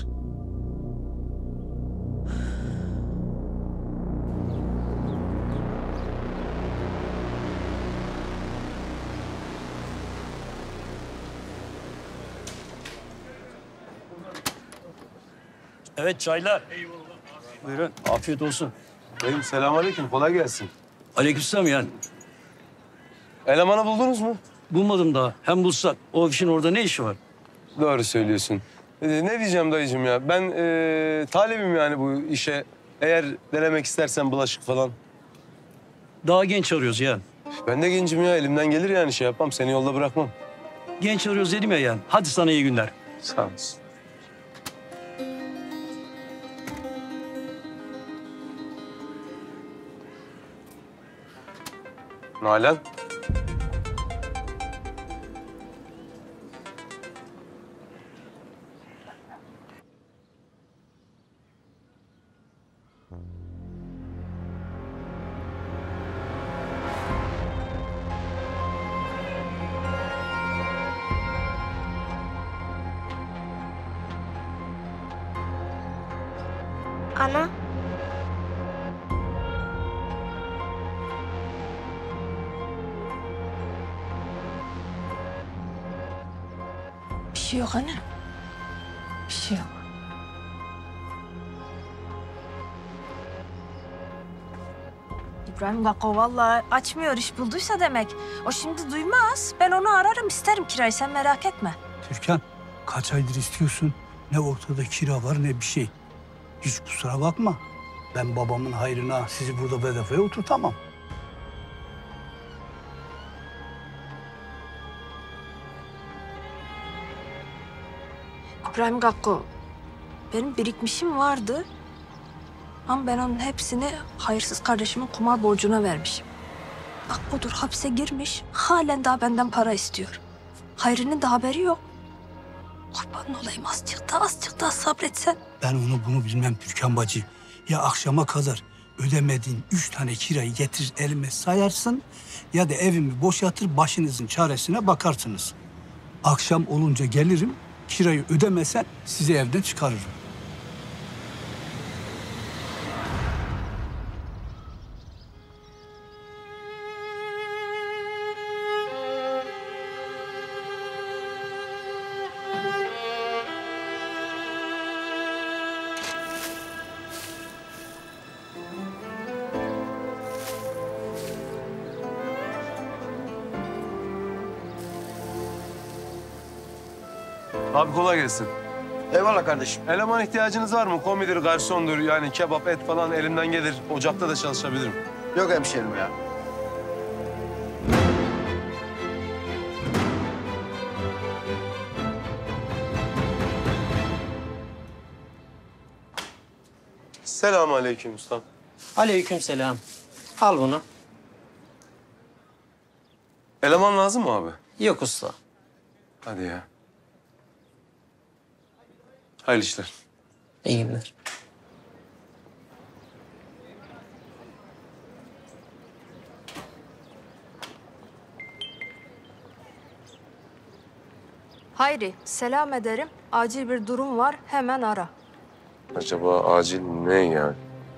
Evet çaylar. Buyurun afiyet olsun. Beyim selamünaleyküm, kolay gelsin. Aleykümselam yani. Elemanı buldunuz mu? Bulmadım daha. Hem bulsak o işin orada ne işi var? Doğru söylüyorsun. Ee, ne diyeceğim dayıcığım ya? Ben ee, talibim yani bu işe. Eğer denemek istersen bulaşık falan. Daha genç arıyoruz yani. Ben de gencim ya. Elimden gelir yani şey yapmam. Seni yolda bırakmam. Genç arıyoruz dedim ya yani. Hadi sana iyi günler. Sağ olasın. Nalan. Ana. şey yok anne. Bir şey yok. İbrahim Gakko vallahi açmıyor, iş bulduysa demek. O şimdi duymaz. Ben onu ararım, isterim kirayı, sen merak etme. Türkan, kaç aydır istiyorsun? Ne ortada kira var ne bir şey. Hiç kusura bakma. Ben babamın hayrına sizi burada bedavaya oturtamam. İbrahim Gakko, benim birikmişim vardı. Ama ben onun hepsini hayırsız kardeşimin kumar borcuna vermişim. Bak budur, hapse girmiş, halen daha benden para istiyor. Hayrinin de haberi yok. Kurban olayım, azıcık daha azıcık daha sabretsen. Ben onu bunu bilmem Türkan bacı. Ya akşama kadar ödemediğin üç tane kirayı getirir elime sayarsın... ...ya da evimi boşaltır başınızın çaresine bakarsınız. Akşam olunca gelirim, kirayı ödemesen sizi evden çıkarırım. Abi kolay gelsin. Eyvallah kardeşim. Eleman ihtiyacınız var mı? Komidir, garsondur, yani kebap, et falan elimden gelir. Ocakta da çalışabilirim. Yok hemşerim ya. Selamünaleyküm ustam. Aleykümselam. Al bunu. Eleman lazım mı abi? Yok usta. Hadi ya. Hayırlı işler. İyi günler. Hayri, selam ederim. Acil bir durum var, hemen ara. Acaba acil ne yani?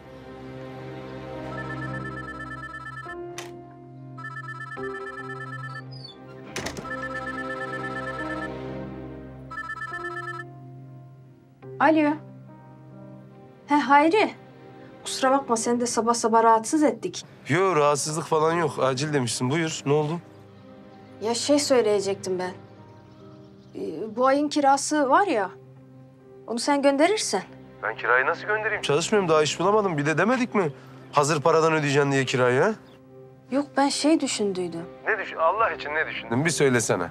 Alo. He Hayri. Kusura bakma, seni de sabah sabah rahatsız ettik. Yok, rahatsızlık falan yok. Acil demişsin. Buyur. Ne oldu? Ya şey söyleyecektim ben. Ee, bu ayın kirası var ya, onu sen gönderirsen. Ben kirayı nasıl göndereyim? Çalışmıyorum, daha iş bulamadım. Bir de demedik mi? Hazır paradan ödeyeceksin diye kirayı ha? Yok, ben şey düşündüydüm. Ne düşün? Allah için ne düşündün? Bir söylesene.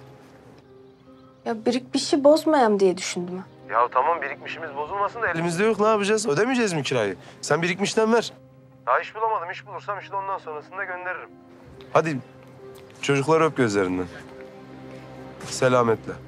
Ya birikmişi bozmayayım diye düşündüm. Ya tamam, birikmişimiz bozulmasın da elimizde yok. Ne yapacağız? Ödemeyeceğiz mi kirayı? Sen birikmişten ver. Daha iş bulamadım. İş bulursam işte ondan sonrasında gönderirim. Hadi çocukları öp gözlerinden. Selametle.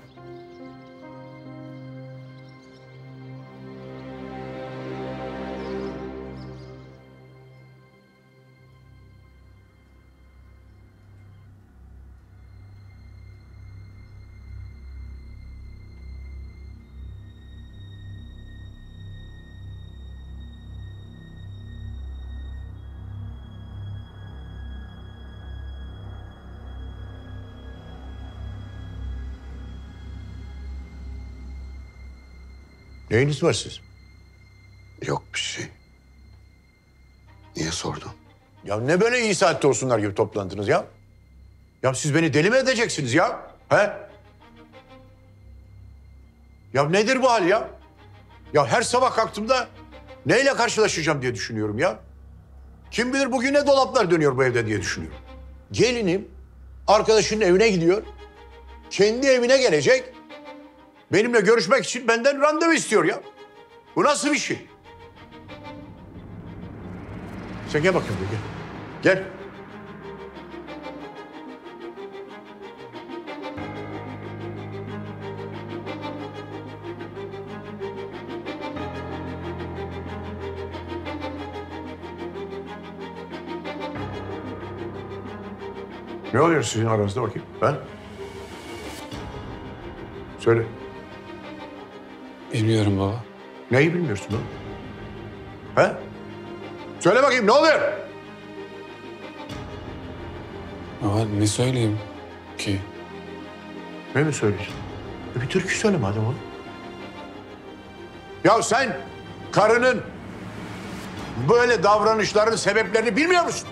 Neyiniz var siz? Yok bir şey. Niye sordun? Ya ne böyle iyi saatte olsunlar gibi toplantınız ya? Ya siz beni deli mi edeceksiniz ya? He? Ya nedir bu hal ya? Ya her sabah kalktığımda neyle karşılaşacağım diye düşünüyorum ya. Kim bilir bugün ne dolaplar dönüyor bu evde diye düşünüyorum. Gelinim arkadaşının evine gidiyor. Kendi evine gelecek. Benimle görüşmek için benden randevu istiyor ya. Bu nasıl bir şey? Sen gel bakayım buraya, gel. Gel. Ne oluyor sizin aranızda bakayım? Ben? Söyle. Bilmiyorum baba. Neyi bilmiyorsun oğlum? He? Söyle bakayım, ne oluyor? Baba ne söyleyeyim ki? Ne mi söyleyeceksin? E bir türkü söyle madem oğlum. Ya sen karının böyle davranışların sebeplerini bilmiyor musun?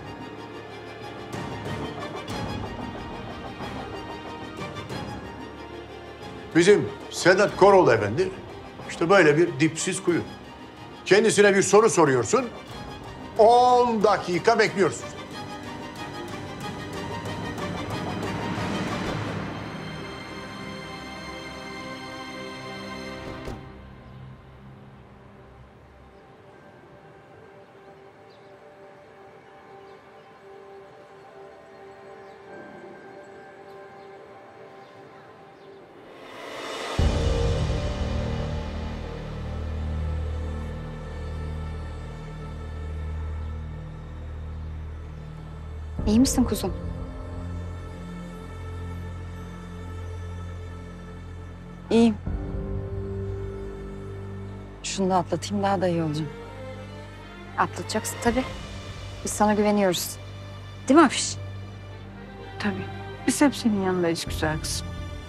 Bizim Sedat Koroğlu Efendi işte böyle bir dipsiz kuyu. Kendisine bir soru soruyorsun, on dakika bekliyorsun. İyi misin kuzum? İyiyim. Şunu da atlatayım, daha da iyi olacağım. Atlatacaksın tabii. Biz sana güveniyoruz. Değil mi Afiş? Tabii. Biz hep senin yanındayız güzel kızım.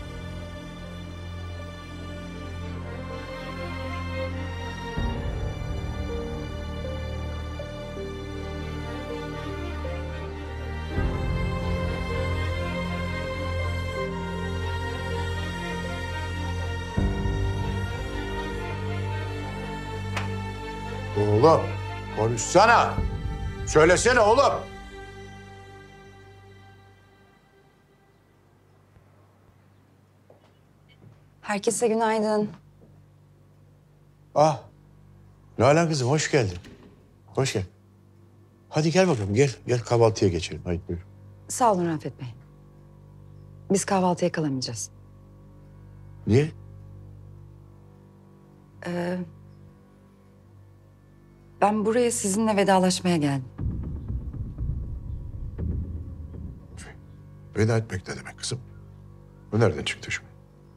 Oğlum konuşsana. Söylesene oğlum. Herkese günaydın. Ah. Nalan kızım hoş geldin. Hoş geldin. Hadi gel bakalım gel. Gel kahvaltıya geçelim. Haydi buyur. Sağ olun Rafet Bey. Biz kahvaltıya kalamayacağız. Niye? Ee, ben buraya sizinle vedalaşmaya geldim. Veda etmek ne demek kızım? Bu nereden çıktı şimdi?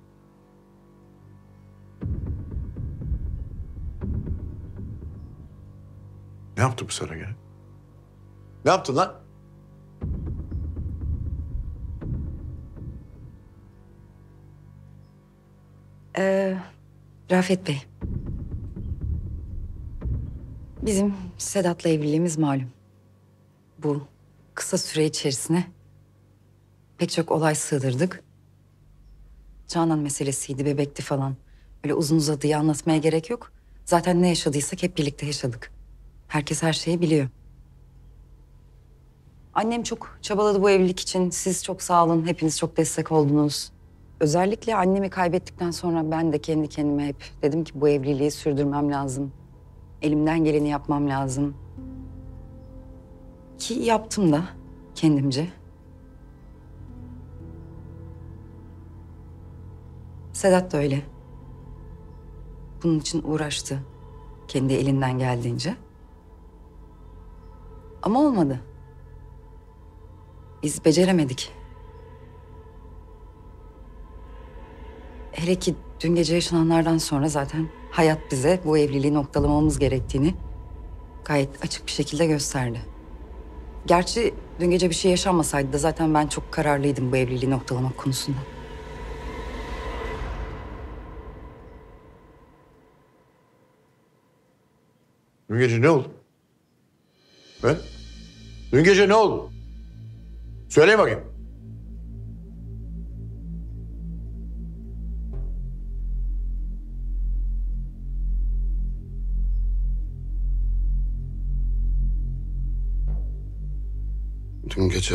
Ne yaptı bu sana gene? Ne yaptın lan? Ee, Rafet Bey. Bizim Sedat'la evliliğimiz malum. Bu kısa süre içerisine pek çok olay sığdırdık. Canan meselesiydi, bebekti falan. Öyle uzun uzadıya anlatmaya gerek yok. Zaten ne yaşadıysak hep birlikte yaşadık. Herkes her şeyi biliyor. Annem çok çabaladı bu evlilik için. Siz çok sağ olun, hepiniz çok destek oldunuz. Özellikle annemi kaybettikten sonra ben de kendi kendime hep dedim ki bu evliliği sürdürmem lazım. Elimden geleni yapmam lazım. Ki yaptım da kendimce. Sedat da öyle. Bunun için uğraştı. Kendi elinden geldiğince. Ama olmadı. Biz beceremedik. Hele ki dün gece yaşananlardan sonra zaten hayat bize bu evliliği noktalamamız gerektiğini gayet açık bir şekilde gösterdi. Gerçi dün gece bir şey yaşanmasaydı da zaten ben çok kararlıydım bu evliliği noktalamak konusunda. Dün gece ne oldu? Ben? Dün gece ne oldu? Söyle bakayım. Dün gece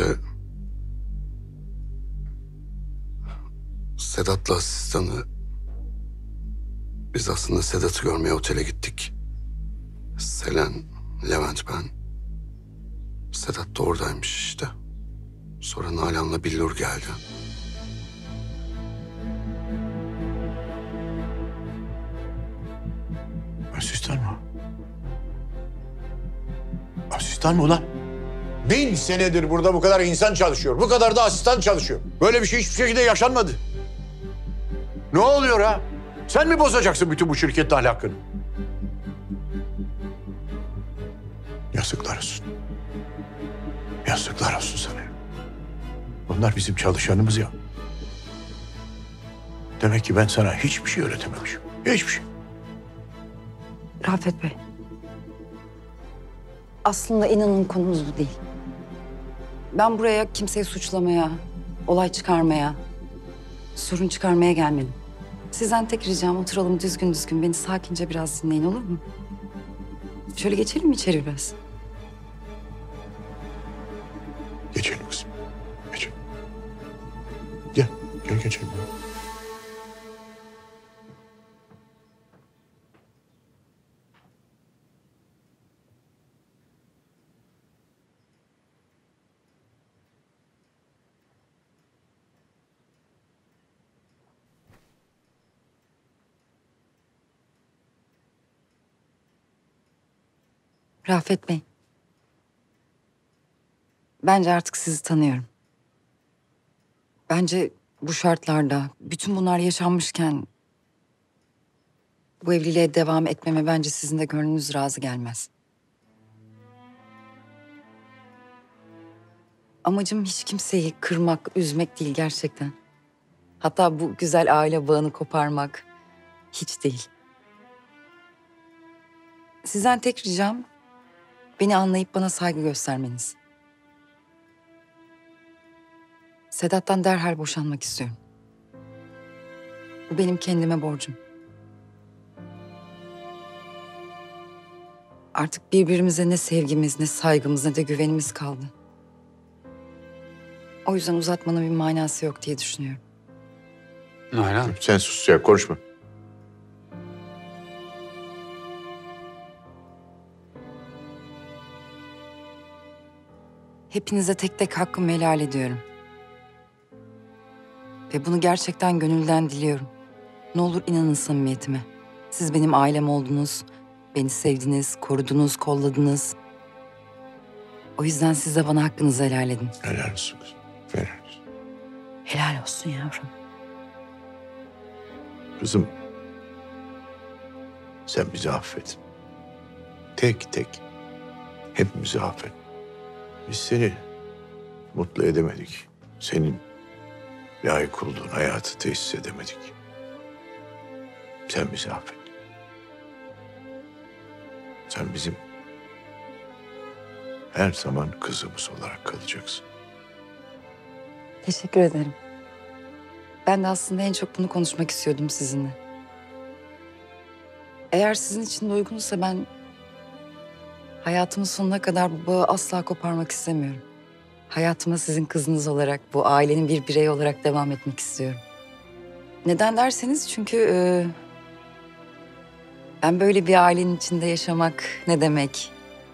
Sedat'la asistanı, biz aslında Sedat'ı görmeye otele gittik. Selen, Levent, ben. Sedat da oradaymış işte. Sonra Nalan'la Billur geldi. Asistan mı? Asistan mı ulan? Bin senedir burada bu kadar insan çalışıyor. Bu kadar da asistan çalışıyor. Böyle bir şey hiçbir şekilde yaşanmadı. Ne oluyor ha? Sen mi bozacaksın bütün bu şirketin ahlakını? Yazıklar olsun. Yazıklar olsun sana. Bunlar bizim çalışanımız ya. Demek ki ben sana hiçbir şey öğretememişim. Hiçbir şey. Rafet Bey. Aslında inanın konumuz bu değil. Ben buraya kimseyi suçlamaya, olay çıkarmaya, sorun çıkarmaya gelmedim. Sizden tek ricam oturalım düzgün düzgün. Beni sakince biraz dinleyin, olur mu? Şöyle geçelim mi içeri biraz? Geçelim kızım. Geçelim. Gel. Gel geçelim. Rafet Bey. Bence artık sizi tanıyorum. Bence bu şartlarda, bütün bunlar yaşanmışken bu evliliğe devam etmeme bence sizin de gönlünüz razı gelmez. Amacım hiç kimseyi kırmak, üzmek değil gerçekten. Hatta bu güzel aile bağını koparmak hiç değil. Sizden tek ricam beni anlayıp bana saygı göstermeniz. Sedat'tan derhal boşanmak istiyorum. Bu benim kendime borcum. Artık birbirimize ne sevgimiz, ne saygımız, ne de güvenimiz kaldı. O yüzden uzatmanın bir manası yok diye düşünüyorum. Nalan. Sen sus ya, konuşma. Hepinize tek tek hakkımı helal ediyorum. Ve bunu gerçekten gönülden diliyorum. Ne olur inanın samimiyetime. Siz benim ailem oldunuz. Beni sevdiniz, korudunuz, kolladınız. O yüzden siz de bana hakkınızı helal edin. Helal olsun kızım. Helal olsun. Helal olsun yavrum. Kızım, sen bizi affet. Tek tek. Hepimizi affet. Biz seni mutlu edemedik. Senin layık olduğun hayatı tesis edemedik. Sen bizi affet. Sen bizim her zaman kızımız olarak kalacaksın. Teşekkür ederim. Ben de aslında en çok bunu konuşmak istiyordum sizinle. Eğer sizin için de uygunsa ben hayatımın sonuna kadar bu bağı asla koparmak istemiyorum. Hayatıma sizin kızınız olarak, bu ailenin bir bireyi olarak devam etmek istiyorum. Neden derseniz çünkü e, ben böyle bir ailenin içinde yaşamak ne demek?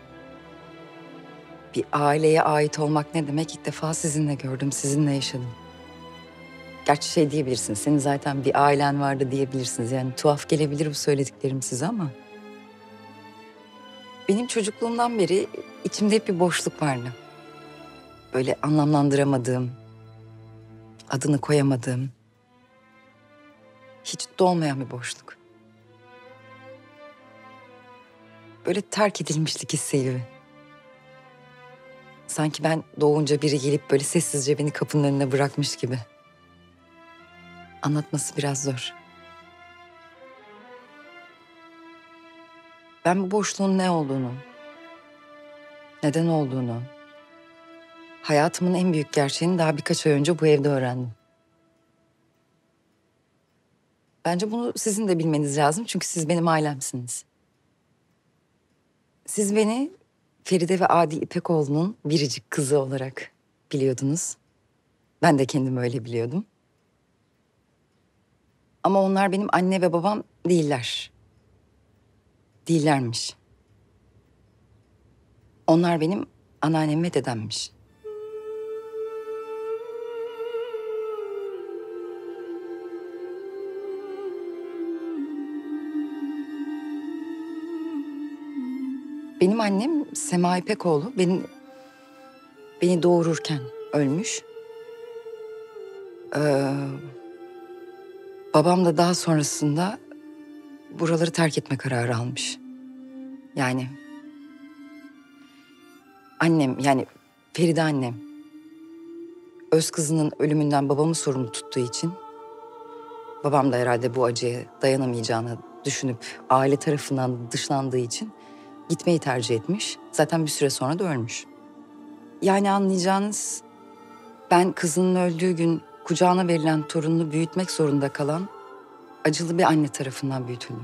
Bir aileye ait olmak ne demek? İlk defa sizinle gördüm, sizinle yaşadım. Gerçi şey diyebilirsiniz, senin zaten bir ailen vardı diyebilirsiniz. Yani tuhaf gelebilir bu söylediklerim size ama... Benim çocukluğumdan beri içimde hep bir boşluk vardı. Böyle anlamlandıramadığım, adını koyamadığım, hiç dolmayan bir boşluk. Böyle terk edilmişlik hissi gibi. Sanki ben doğunca biri gelip böyle sessizce beni kapının önüne bırakmış gibi. Anlatması biraz zor. Ben bu boşluğun ne olduğunu, neden olduğunu, hayatımın en büyük gerçeğini daha birkaç ay önce bu evde öğrendim. Bence bunu sizin de bilmeniz lazım çünkü siz benim ailemsiniz. Siz beni Feride ve Adi İpekoğlu'nun biricik kızı olarak biliyordunuz. Ben de kendimi öyle biliyordum. Ama onlar benim anne ve babam değiller. Değillermiş. Onlar benim anneannem ve dedemmiş. Benim annem Sema İpekoğlu beni, beni doğururken ölmüş. Ee, babam da daha sonrasında buraları terk etme kararı almış. Yani annem yani Feride annem öz kızının ölümünden babamı sorumlu tuttuğu için Babam da herhalde bu acıya dayanamayacağını düşünüp aile tarafından dışlandığı için gitmeyi tercih etmiş. Zaten bir süre sonra da ölmüş. Yani anlayacağınız, ben kızının öldüğü gün kucağına verilen torununu büyütmek zorunda kalan acılı bir anne tarafından büyütüldüm.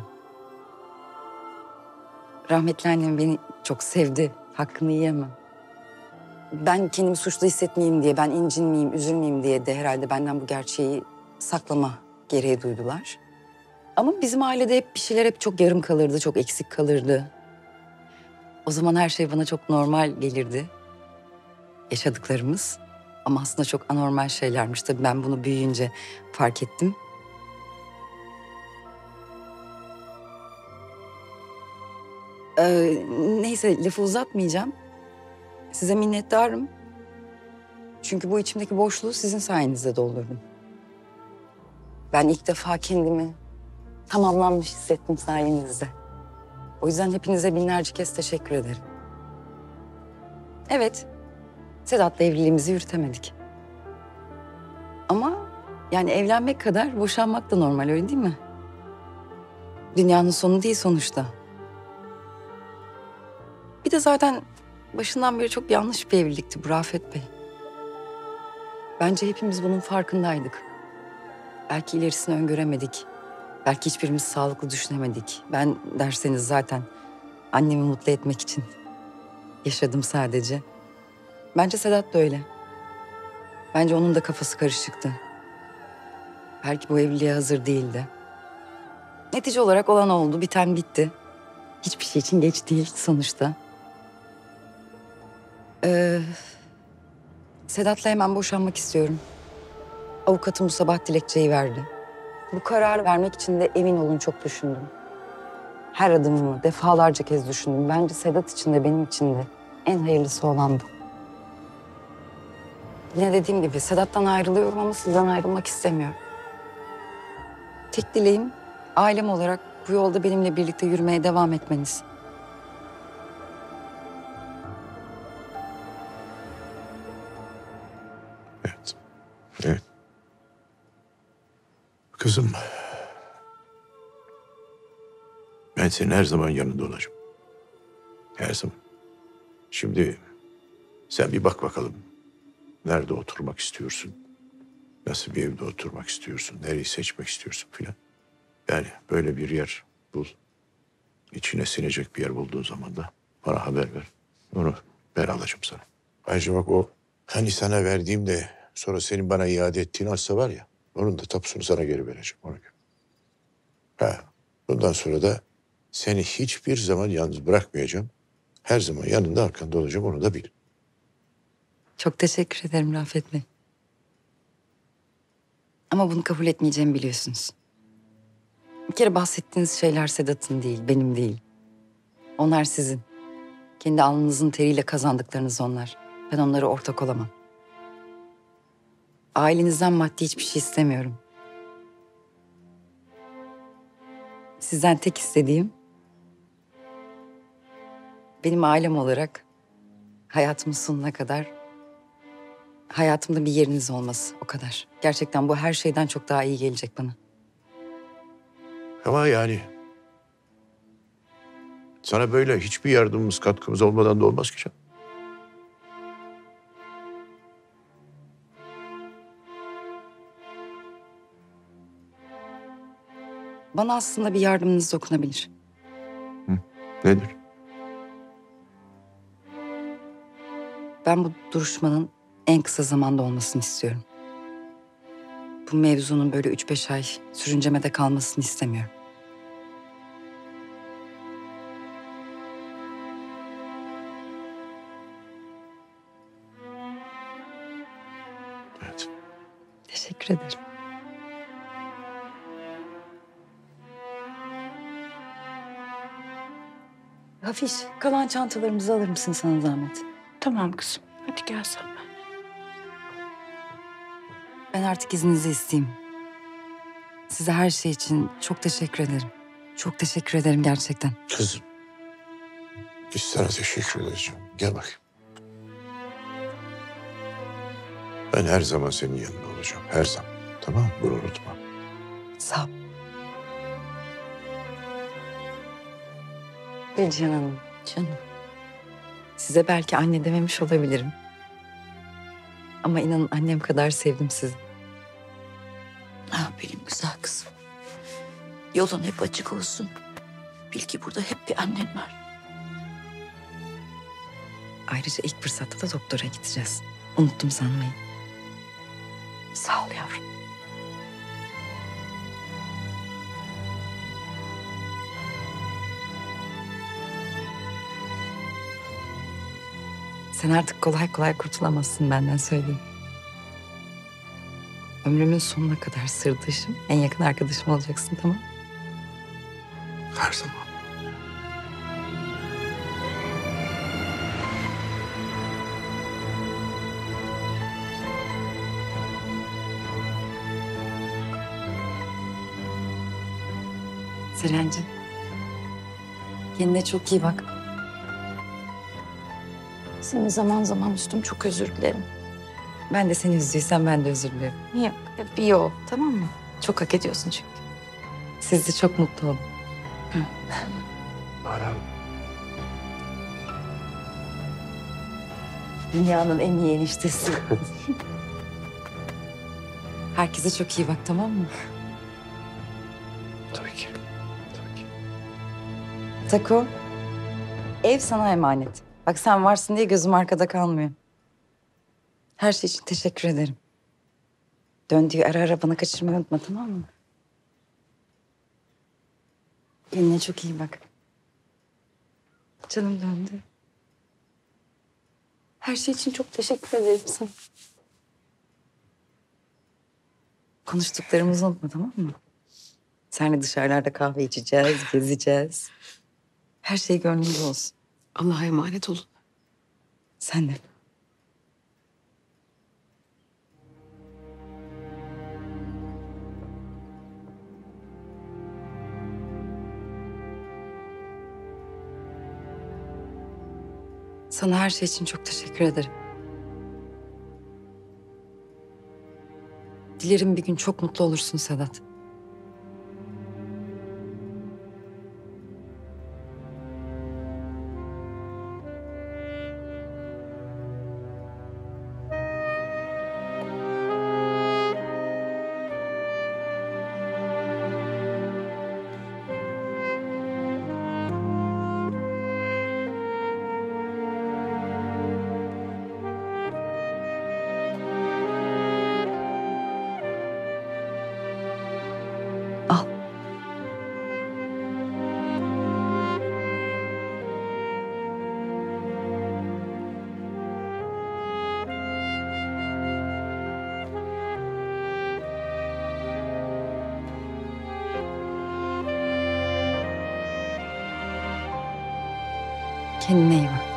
Rahmetli annem beni çok sevdi, hakkını yiyemem. Ben kendimi suçlu hissetmeyeyim diye, ben incinmeyeyim, üzülmeyeyim diye de herhalde benden bu gerçeği saklama gereği duydular. Ama bizim ailede hep bir şeyler hep çok yarım kalırdı, çok eksik kalırdı. O zaman her şey bana çok normal gelirdi. Yaşadıklarımız. Ama aslında çok anormal şeylermiş. Tabii ben bunu büyüyünce fark ettim. Ee, neyse lafı uzatmayacağım. Size minnettarım. Çünkü bu içimdeki boşluğu sizin sayenizde doldurdum. Ben ilk defa kendimi tamamlanmış hissettim sayenizde. O yüzden hepinize binlerce kez teşekkür ederim. Evet, Sedat'la evliliğimizi yürütemedik. Ama yani evlenmek kadar boşanmak da normal, öyle değil mi? Dünyanın sonu değil sonuçta. Bir de zaten başından beri çok yanlış bir evlilikti bu Rafet Bey. Bence hepimiz bunun farkındaydık. Belki ilerisini öngöremedik. Belki hiçbirimiz sağlıklı düşünemedik. Ben derseniz zaten annemi mutlu etmek için yaşadım sadece. Bence Sedat da öyle. Bence onun da kafası karışıktı. Belki bu evliliğe hazır değildi. Netice olarak olan oldu, biten bitti. Hiçbir şey için geç değil sonuçta. Ee, Sedat'la hemen boşanmak istiyorum. Avukatım bu sabah dilekçeyi verdi. Bu kararı vermek için de emin olun çok düşündüm. Her adımımı defalarca kez düşündüm. Bence Sedat için de benim için de en hayırlısı olan bu. Yine dediğim gibi Sedat'tan ayrılıyorum ama sizden ayrılmak istemiyorum. Tek dileğim ailem olarak bu yolda benimle birlikte yürümeye devam etmeniz. Evet. Evet. Kızım. Ben senin her zaman yanında olacağım. Her zaman. Şimdi sen bir bak bakalım. Nerede oturmak istiyorsun? Nasıl bir evde oturmak istiyorsun? Nereyi seçmek istiyorsun filan. Yani böyle bir yer bul. İçine sinecek bir yer bulduğun zaman da bana haber ver. Onu ben alacağım sana. Ayrıca bak o hani sana verdiğimde sonra senin bana iade ettiğin arsa var ya. Onun da tapusunu sana geri vereceğim. Ona göre. Ha, bundan sonra da seni hiçbir zaman yalnız bırakmayacağım. Her zaman yanında arkanda olacağım, onu da bil. Çok teşekkür ederim Rafet Bey. Ama bunu kabul etmeyeceğimi biliyorsunuz. Bir kere bahsettiğiniz şeyler Sedat'ın değil, benim değil. Onlar sizin. Kendi alnınızın teriyle kazandıklarınız onlar. Ben onlara ortak olamam. Ailenizden maddi hiçbir şey istemiyorum. Sizden tek istediğim benim ailem olarak hayatımın sonuna kadar hayatımda bir yeriniz olması, o kadar. Gerçekten bu her şeyden çok daha iyi gelecek bana. Ama yani sana böyle hiçbir yardımımız, katkımız olmadan da olmaz ki canım. Bana aslında bir yardımınız dokunabilir. Hı, nedir? Ben bu duruşmanın en kısa zamanda olmasını istiyorum. Bu mevzunun böyle üç beş ay sürüncemede kalmasını istemiyorum. Evet. Teşekkür ederim. Hafiş, kalan çantalarımızı alır mısın sana zahmet? Tamam kızım. Hadi gel sen ben. Ben artık izninizi isteyeyim. Size her şey için çok teşekkür ederim. Çok teşekkür ederim gerçekten. Kızım. Biz sana teşekkür edeceğim. Gel bakayım. Ben her zaman senin yanında olacağım. Her zaman. Tamam mı? Bunu unutma. Sağ ol. Gülcihan Hanım. Canım. Size belki anne dememiş olabilirim. Ama inanın annem kadar sevdim sizi. Ah benim güzel kızım. Yolun hep açık olsun. Bil ki burada hep bir annen var. Ayrıca ilk fırsatta da doktora gideceğiz. Unuttum sanmayın. Sağ ol yavrum. Sen artık kolay kolay kurtulamazsın benden söyleyeyim. Ömrümün sonuna kadar sırdaşım, en yakın arkadaşım olacaksın, tamam? Her zaman. Selen'cim. Kendine çok iyi bak. Seni zaman zaman üstüm, çok özür dilerim. Ben de seni üzdüysem ben de özür dilerim. Yok, hep iyi ol, tamam mı? Çok hak ediyorsun çünkü. Siz de çok mutlu olun. Nalan. Dünyanın en iyi eniştesi. Herkese çok iyi bak, tamam mı? Tabii ki. Tabii ki. Tako, ev sana emanet. Bak sen varsın diye gözüm arkada kalmıyor. Her şey için teşekkür ederim. Döndüğü ara ara bana kaçırmayı unutma, tamam mı? Kendine çok iyi bak. Canım döndü. Her şey için çok teşekkür ederim sana. Konuştuklarımızı unutma, tamam mı? Seninle dışarılarda kahve içeceğiz, gezeceğiz. Her şey gönlünde olsun. Allah'a emanet olun. Sen de. Sana her şey için çok teşekkür ederim. Dilerim bir gün çok mutlu olursun Sedat. Al. Kendine iyi bak.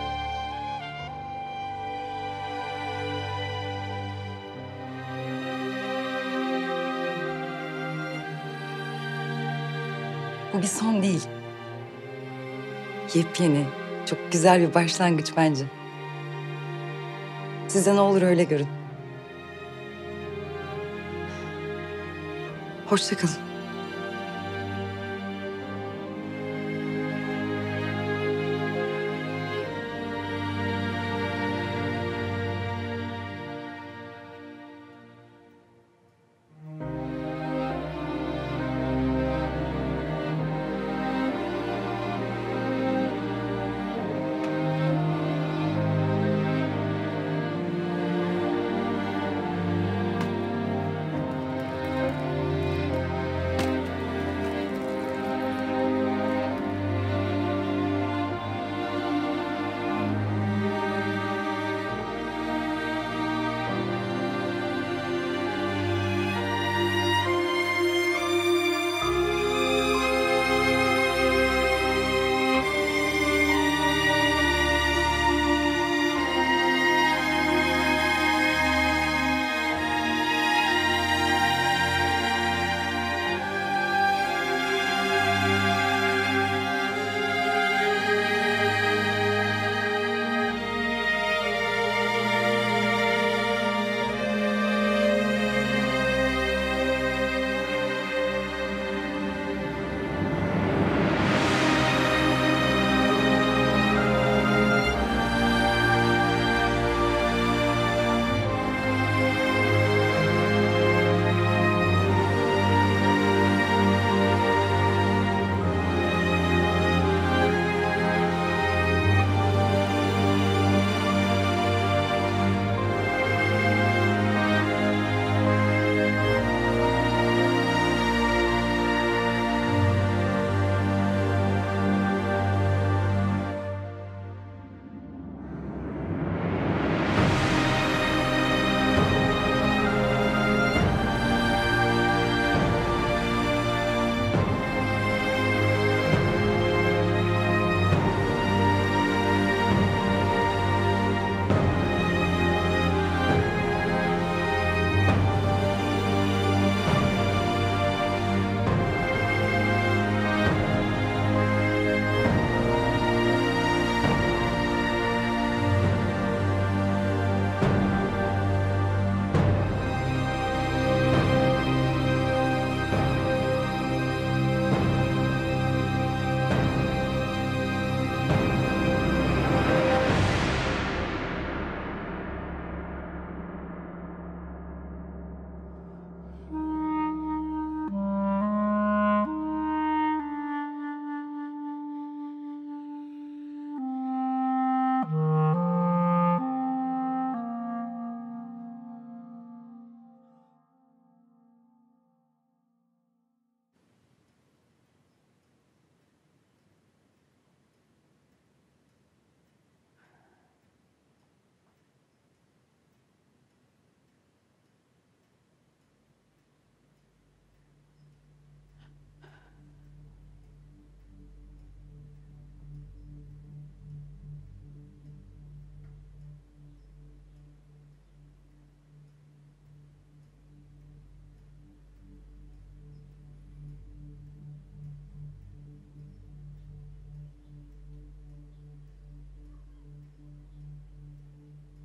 Bu bir son değil. Yepyeni, çok güzel bir başlangıç bence. Siz de ne olur öyle görün. Hoşça kalın.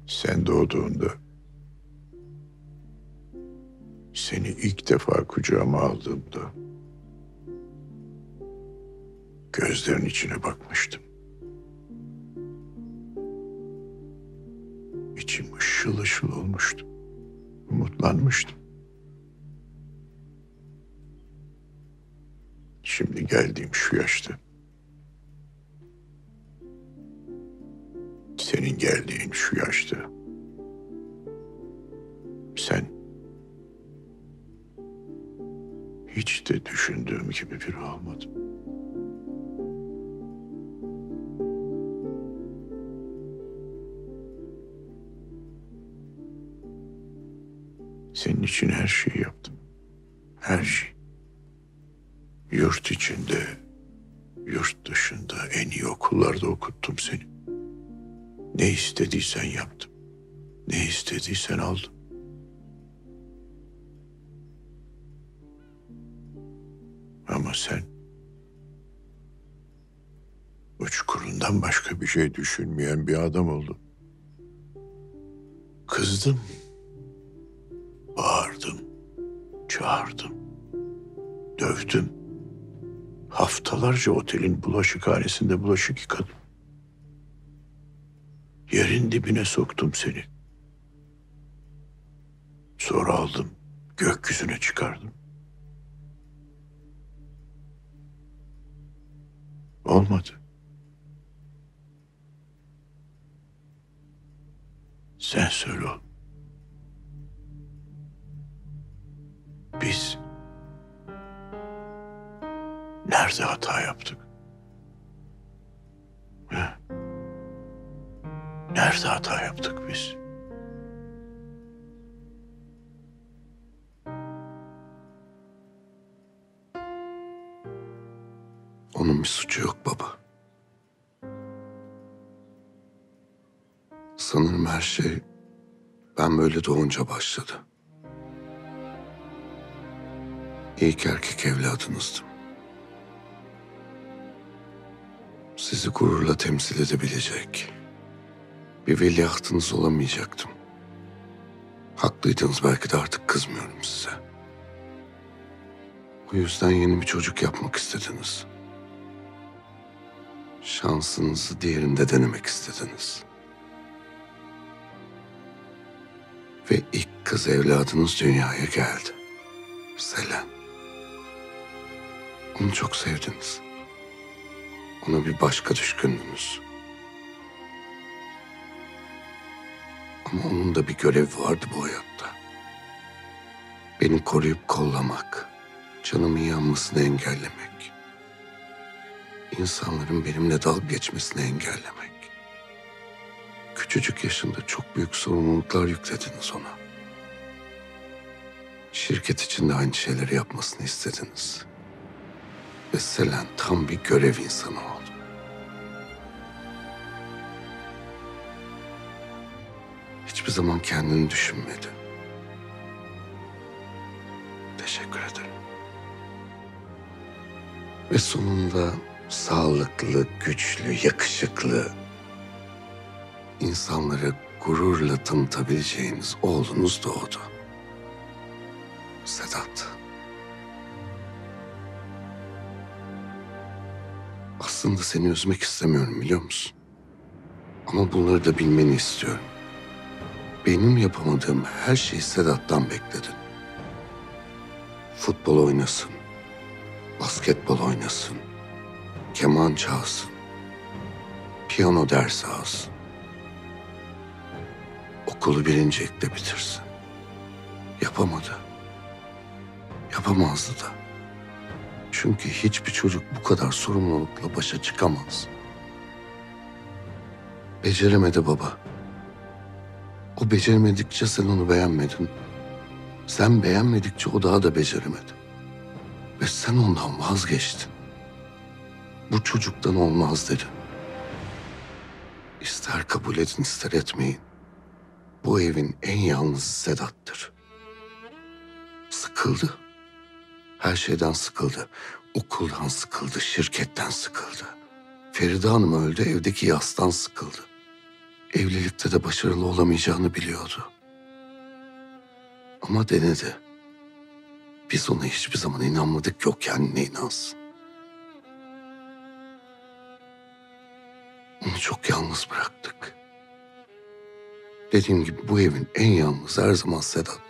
Sen doğduğunda seni ilk defa kucağıma aldığımda gözlerin içine bakmıştım. İçim ışıl ışıl olmuştu. Umutlanmıştım. Şimdi geldiğim şu yaşta senin geldiğin şu yaşta sen hiç de düşündüğüm gibi biri olmadın. Senin için her şeyi yaptım. Her şey. Yurt içinde, yurt dışında en iyi okullarda okuttum seni. Ne istediysen yaptım. Ne istediysen aldım. Ama sen uçkurundan başka bir şey düşünmeyen bir adam oldun. Kızdım. Bağırdım. Çağırdım. Dövdüm. Haftalarca otelin bulaşıkhanesinde bulaşık yıkadım. Yerin dibine soktum seni. Sonra aldım, gökyüzüne çıkardım. Olmadı. Sen söyle oğlum. Biz nerede hata yaptık? He? Nerede hata yaptık biz? Onun bir suçu yok baba. Sanırım her şey ben böyle doğunca başladı. İlk erkek evladınızdım. Sizi gururla temsil edebilecek bir veliahtınız olamayacaktım. Haklıydınız, belki de artık kızmıyorum size. O yüzden yeni bir çocuk yapmak istediniz. Şansınızı diğerinde denemek istediniz. Ve ilk kız evladınız dünyaya geldi. Selen. Onu çok sevdiniz. Ona bir başka düşkündünüz. Ama onun da bir görevi vardı bu hayatta. Beni koruyup kollamak, canımın yanmasını engellemek. İnsanların benimle dalga geçmesini engellemek. Küçücük yaşında çok büyük sorumluluklar yüklediniz ona. Şirket için de aynı şeyleri yapmasını istediniz. Ve Selen tam bir görev insanı oldu. Hiçbir zaman kendini düşünmedi. Teşekkür ederim. Ve sonunda sağlıklı, güçlü, yakışıklı, insanları gururla tanıtabileceğiniz oğlunuz doğdu. Sedat. Aslında seni üzmek istemiyorum, biliyor musun? Ama bunları da bilmeni istiyorum. Benim yapamadığım her şeyi Sedat'tan bekledin. Futbol oynasın, basketbol oynasın, keman çalsın, piyano dersi alsın. Okulu birincilikle bitirsin. Yapamadı. Yapamazdı da. Çünkü hiçbir çocuk bu kadar sorumlulukla başa çıkamaz. Beceremedi baba. O beceremedikçe sen onu beğenmedin. Sen beğenmedikçe o daha da beceremedi. Ve sen ondan vazgeçtin. Bu çocuktan olmaz dedin. İster kabul edin, ister etmeyin. Bu evin en yalnızı Sedat'tır. Sıkıldı. Her şeyden sıkıldı. Okuldan sıkıldı, şirketten sıkıldı. Feride Hanım öldü, evdeki yastan sıkıldı. evlilikte de başarılı olamayacağını biliyordu. Ama denedi. Biz ona hiçbir zaman inanmadık, yok kendine inansın. Onu çok yalnız bıraktık. Dediğim gibi bu evin en yalnız her zaman Sedat'tı.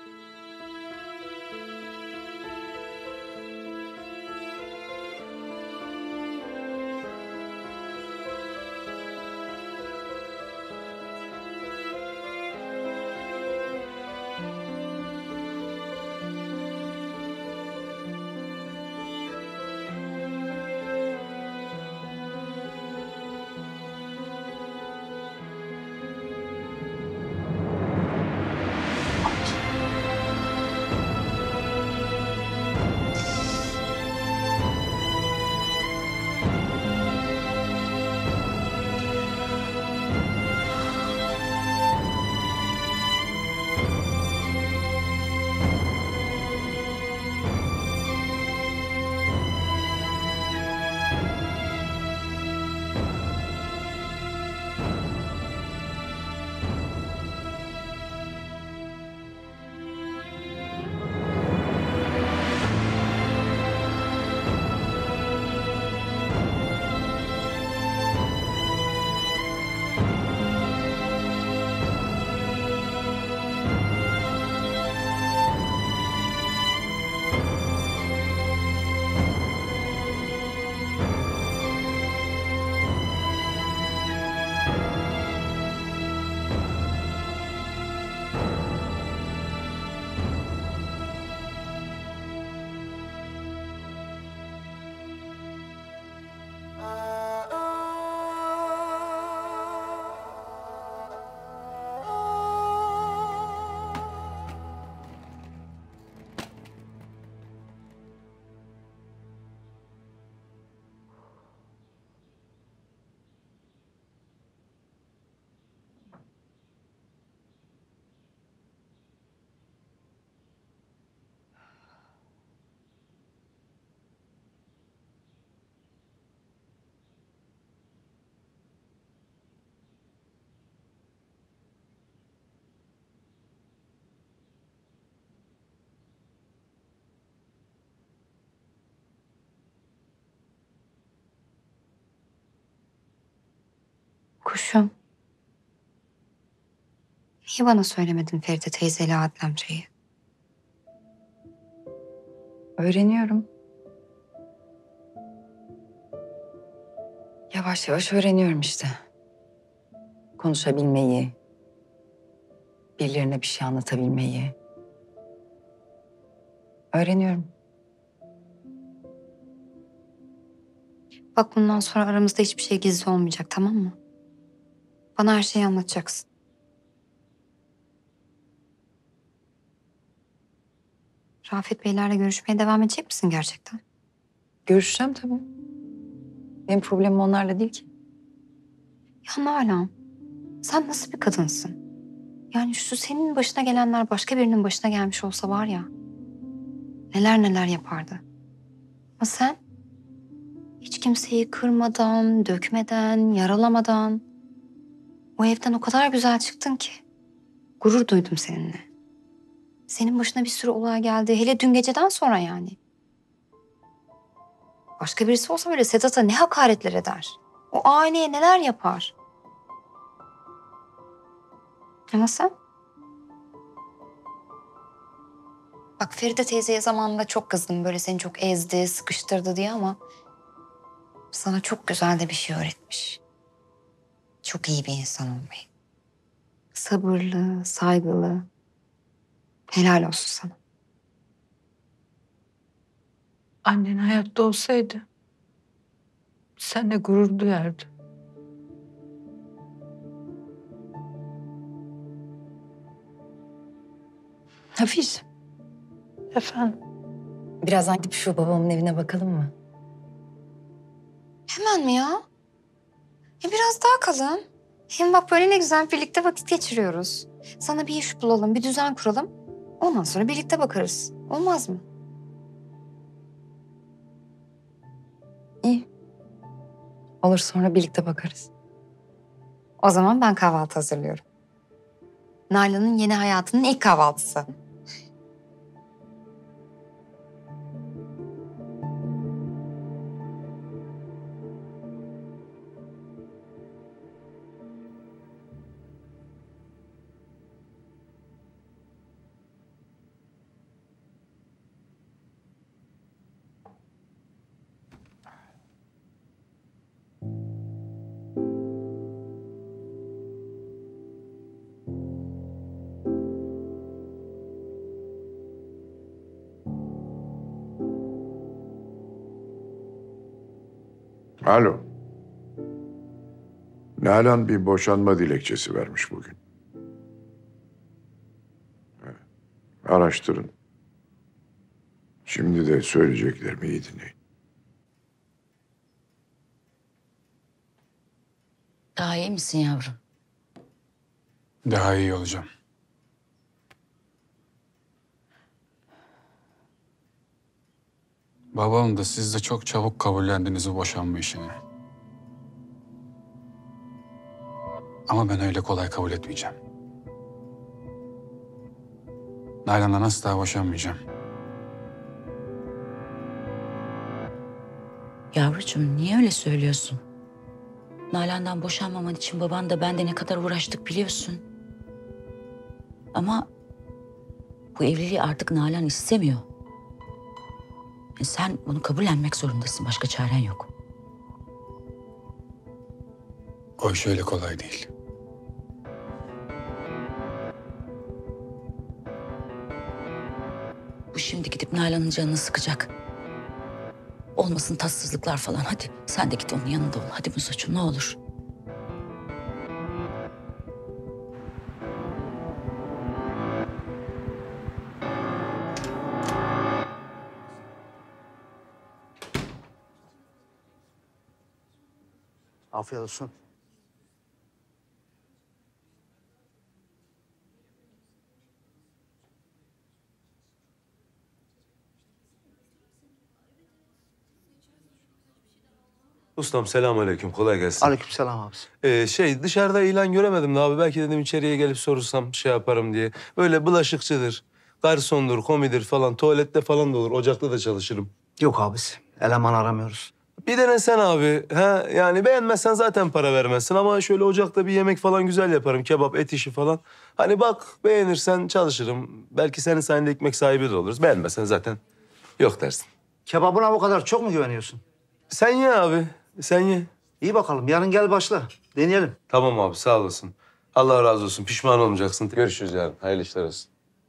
Kuşum. Niye bana söylemedin Feride teyzeyle Adile amcayı? Öğreniyorum. Yavaş yavaş öğreniyorum işte. Konuşabilmeyi, birilerine bir şey anlatabilmeyi. Öğreniyorum. Bak bundan sonra aramızda hiçbir şey gizli olmayacak, tamam mı? Bana her şeyi anlatacaksın. Rafet Beylerle görüşmeye devam edecek misin gerçekten? Görüşeceğim tabii. Benim problemim onlarla değil ki. Ya Nalan, sen nasıl bir kadınsın? Yani şu senin başına gelenler başka birinin başına gelmiş olsa var ya... neler neler yapardı. Ama sen hiç kimseyi kırmadan, dökmeden, yaralamadan... o evden o kadar güzel çıktın ki. Gurur duydum seninle. Senin başına bir sürü olay geldi. Hele dün geceden sonra yani. Başka birisi olsa böyle Sedat'a ne hakaretler eder. O aileye neler yapar. Ama sen... Bak Feride teyzeye zamanında çok kızdım. Böyle seni çok ezdi, sıkıştırdı diye ama... sana çok güzel de bir şey öğretmiş. Çok iyi bir insan olmayı. Sabırlı, saygılı. Helal olsun sana. Annen hayatta olsaydı seninle gurur duyardı. Hafiz. Efendim? Birazdan gidip şu babamın evine bakalım mı? Hemen mi ya? Ya biraz daha kalın. Hem bak böyle ne güzel birlikte vakit geçiriyoruz. Sana bir iş bulalım, bir düzen kuralım. Ondan sonra birlikte bakarız. Olmaz mı? İyi. Olur, sonra birlikte bakarız. O zaman ben kahvaltı hazırlıyorum. Nalan'ın yeni hayatının ilk kahvaltısı. Alo. Nalan bir boşanma dilekçesi vermiş bugün. Evet. Araştırın. Şimdi de söyleyeceklerimi iyi dinleyin. Daha iyi misin yavrum? Daha iyi olacağım. Babam da siz de çok çabuk kabullendiniz bu boşanma işini. Ama ben öyle kolay kabul etmeyeceğim. Nalan'dan asla boşanmayacağım. Yavrucuğum niye öyle söylüyorsun? Nalan'dan boşanmaman için baban da ben de ne kadar uğraştık biliyorsun. Ama bu evliliği artık Nalan istemiyor. E sen bunu kabullenmek zorundasın. Başka çaren yok. O iş öyle kolay değil. Bu şimdi gidip Nalan'ın canını sıkacak. Olmasın tatsızlıklar falan. Hadi sen de git onun yanında ol. Hadi Muzocuğum ne olur. Afiyet olsun. Ustam selamünaleyküm. Kolay gelsin. Aleykümselam abisi. Ee, şey dışarıda ilan göremedim de abi. Belki dedim içeriye gelip sorursam şey yaparım diye. Böyle bulaşıkçıdır, garsondur, komidir falan. Tuvalette falan da olur. Ocakta da çalışırım. Yok abisi. Eleman aramıyoruz. Bir dene sen abi. Ha, yani beğenmezsen zaten para vermezsin. Ama şöyle ocakta bir yemek falan güzel yaparım. Kebap, et işi falan. Hani bak beğenirsen çalışırım. Belki senin sayende ekmek sahibi de oluruz. Beğenmezsen zaten yok dersin. Kebabına bu kadar çok mu güveniyorsun? Sen ye abi. Sen ye. İyi bakalım. Yarın gel başla. Deneyelim. Tamam abi sağ olasın. Allah razı olsun. Pişman olmayacaksın. Görüşürüz yarın. Hayırlı işler olsun.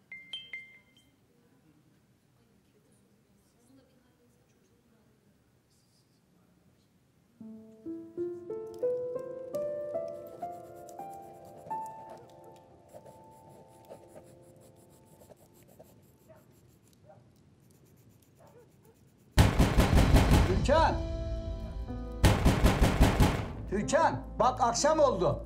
Türkan! Türkan, bak akşam oldu.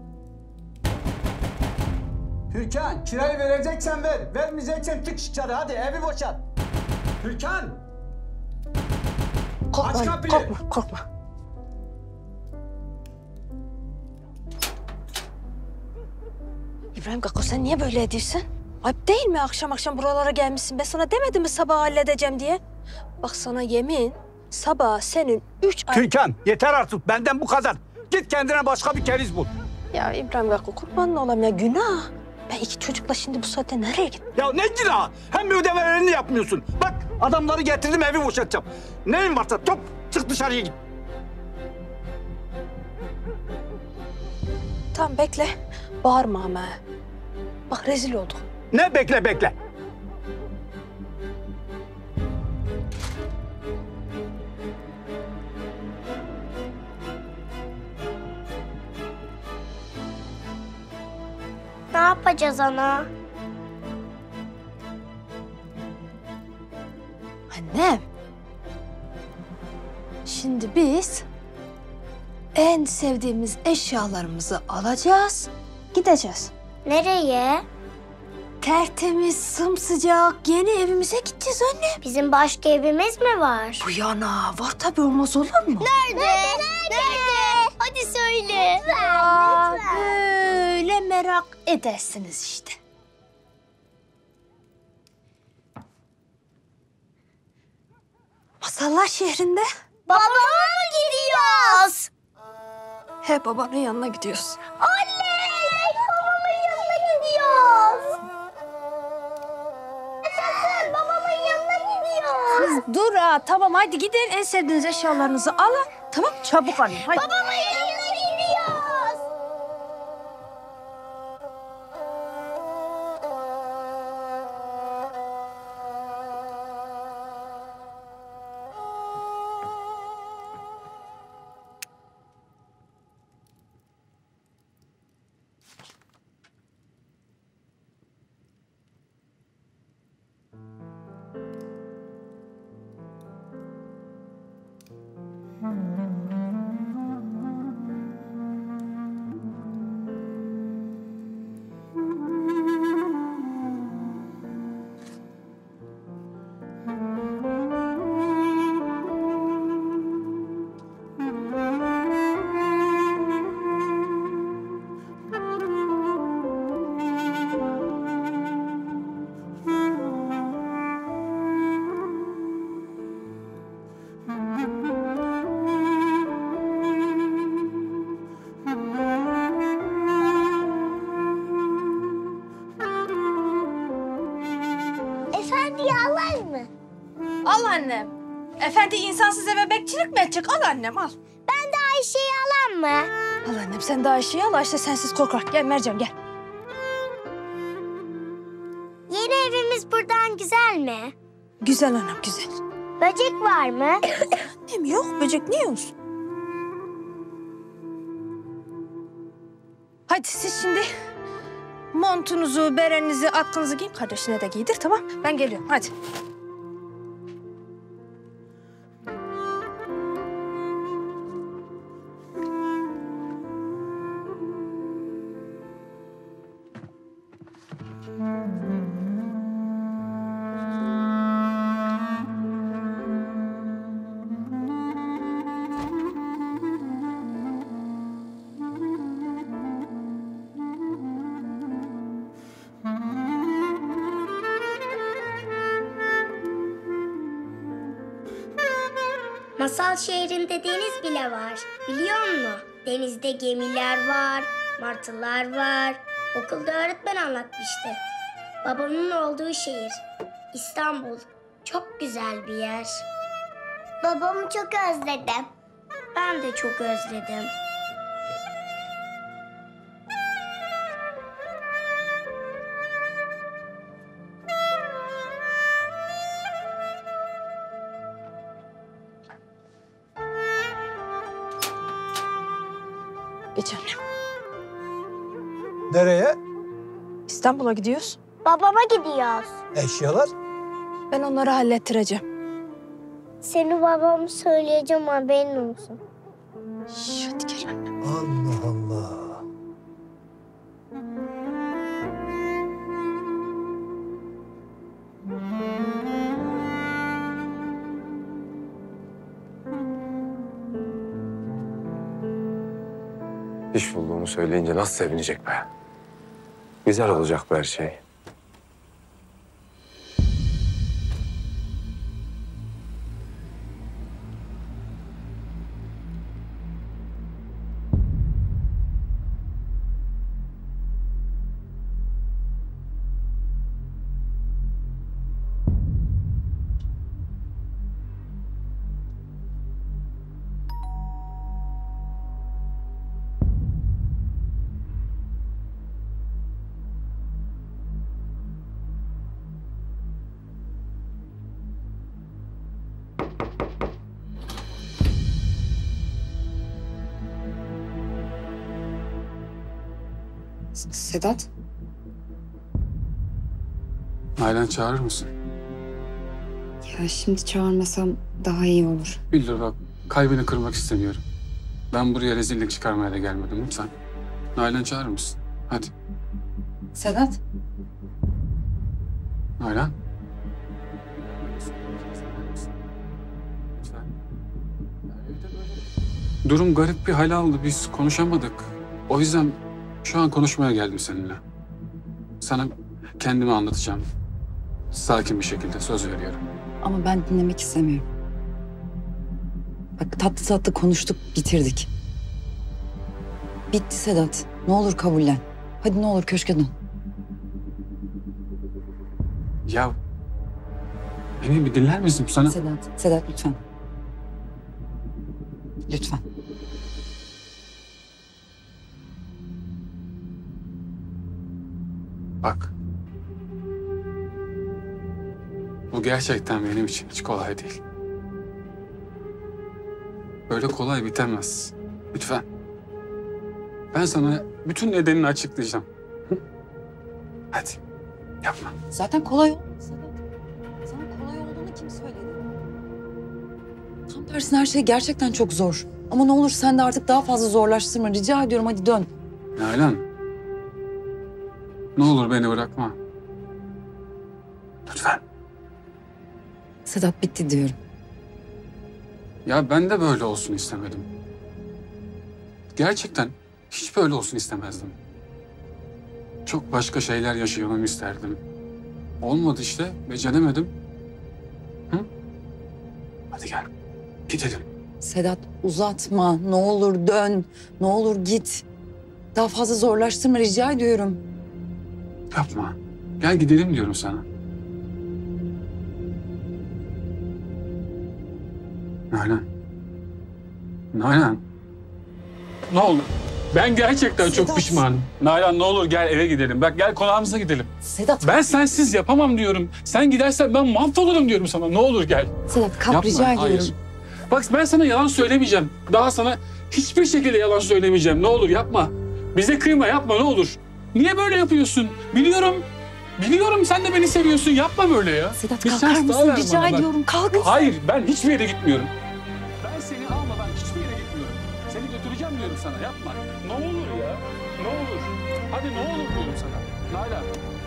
Türkan, kirayı vereceksen ver. Vermeyeceksen çık dışarı. Hadi evi boşalt. Türkan! Korkma, Aç kapıyı. korkma, korkma. İbrahim Kako sen niye böyle ediyorsun? Ayıp değil mi akşam akşam buralara gelmişsin? Ben sana demedim mi sabah halledeceğim diye? Bak sana yemin sabah senin üç ay... Türkan, yeter artık. Benden bu kadar. Git kendine başka bir keriz bul. Ya İbrahim Kako kurbanın olayım ya günah. Ben iki çocukla şimdi bu saatte nereye gittim? Ya ne günah? Hem ödemelerini yapmıyorsun. Bak adamları getirdim evi boşaltacağım. Neyin varsa top çık dışarıya git. Tamam bekle. Bağırma ama. Bak rezil olduk. Ne bekle bekle. Ne yapacağız ana? Annem. Şimdi biz en sevdiğimiz eşyalarımızı alacağız, gideceğiz. Nereye? Tertemiz, sımsıcak, yeni evimize gideceğiz anne. Bizim başka evimiz mi var? Bu yana var tabii olmaz olur mu? Nerede? Nerede? Nerede? Hadi söyle. Aa, böyle merak edersiniz işte. Masallar şehrinde. Babama mı gidiyoruz? He, babanın yanına gidiyoruz. Oley! Babamın yanına gidiyoruz. Yaşasın, babamın yanına gidiyoruz. Kız dur ha. Tamam hadi gidin. En sevdiğiniz eşyalarınızı alın. Tamam çabuk alın. Hadi. Babamın yanına gidiyoruz. Efendiyi alır mı? Al annem. Efendi insansız eve bekçilik mi edecek? Al annem al. Ben de Ayşe'yi alayım mı? Al annem sen de Ayşe'yi al. Ayşe sensiz korkak. Gel Mercan gel. Yeni evimiz buradan güzel mi? Güzel annem güzel. Böcek var mı? Hem yok böcek niye olsun? Hadi siz şimdi montunuzu, berenizi, atkınızı giyin. Kardeşine de giydir tamam. Ben geliyorum hadi. Masal şehrinde deniz bile var. Biliyor musun? Denizde gemiler var, martılar var. Okulda öğretmen anlatmıştı. Babamın olduğu şehir. İstanbul. Çok güzel bir yer. Babamı çok özledim. Ben de çok özledim. Geç annem. Nereye? İstanbul'a gidiyoruz. Babama gidiyoruz. Eşyalar? Ben onları hallettireceğim. Seni babamı söyleyeceğim haberin olsun. Şş, hadi gel annem. Allah Allah. İş bulduğunu söyleyince nasıl sevinecek be. Güzel olacak bu her şey. Sedat. Nalan çağırır mısın? Ya şimdi çağırmasam daha iyi olur. Bildir bak, kalbini kırmak istemiyorum. Ben buraya rezillik çıkarmaya da gelmedim lütfen. Nalan çağırır mısın? Hadi. Sedat. Nalan. durum garip bir hal aldı. Biz konuşamadık. O yüzden şu an konuşmaya geldim seninle. Sana kendimi anlatacağım. Sakin bir şekilde söz veriyorum. Ama ben dinlemek istemiyorum. Bak tatlı tatlı konuştuk, bitirdik. Bitti Sedat. Ne olur kabullen. Hadi ne olur köşke dön. Ya beni bir dinler misin sana? Sedat, Sedat lütfen. Lütfen. Bak. Bu gerçekten benim için hiç kolay değil. Böyle kolay bitemez. Lütfen. Ben sana bütün nedenini açıklayacağım. Hı? Hadi. Yapma. Zaten kolay olmadı Sedat. Sana kolay olduğunu kim söyledi? Tam tersine her şey gerçekten çok zor. Ama ne olur sen de artık daha fazla zorlaştırma. Rica ediyorum hadi dön. Nalan. Ne olur beni bırakma. Lütfen. Sedat bitti diyorum. Ya ben de böyle olsun istemedim. Gerçekten hiç böyle olsun istemezdim. Çok başka şeyler yaşayalım isterdim. Olmadı işte, beceremedim. Hı? Hadi gel, gidelim. Sedat uzatma. Ne olur dön. Ne olur git. Daha fazla zorlaştırma rica ediyorum. Yapma. Gel gidelim diyorum sana. Nalan. Nalan. Ne olur. Ben gerçekten Sedat. çok pişmanım. Nalan ne olur gel eve gidelim. Bak gel konağımıza gidelim. Sedat. Ben sensiz yapamam diyorum. Sen gidersen ben mahvolurum diyorum sana. Ne olur gel. Sedat kalk Yapma, rica ediyorum. hayır. Bak ben sana yalan söylemeyeceğim. Daha sana hiçbir şekilde yalan söylemeyeceğim. Ne olur yapma. Bize kıyma yapma ne olur. Niye böyle yapıyorsun? Biliyorum. Biliyorum sen de beni seviyorsun. Yapma böyle ya. Sedat Bir kalkar şans daha mısın? ver Rica bana bak. ediyorum kalk. Hayır ben hiçbir yere gitmiyorum. Ben seni almadan hiçbir yere gitmiyorum. Seni götüreceğim diyorum sana yapma. Ne olur ya. Ne olur. Hadi ne olur diyorum sana. Nalan.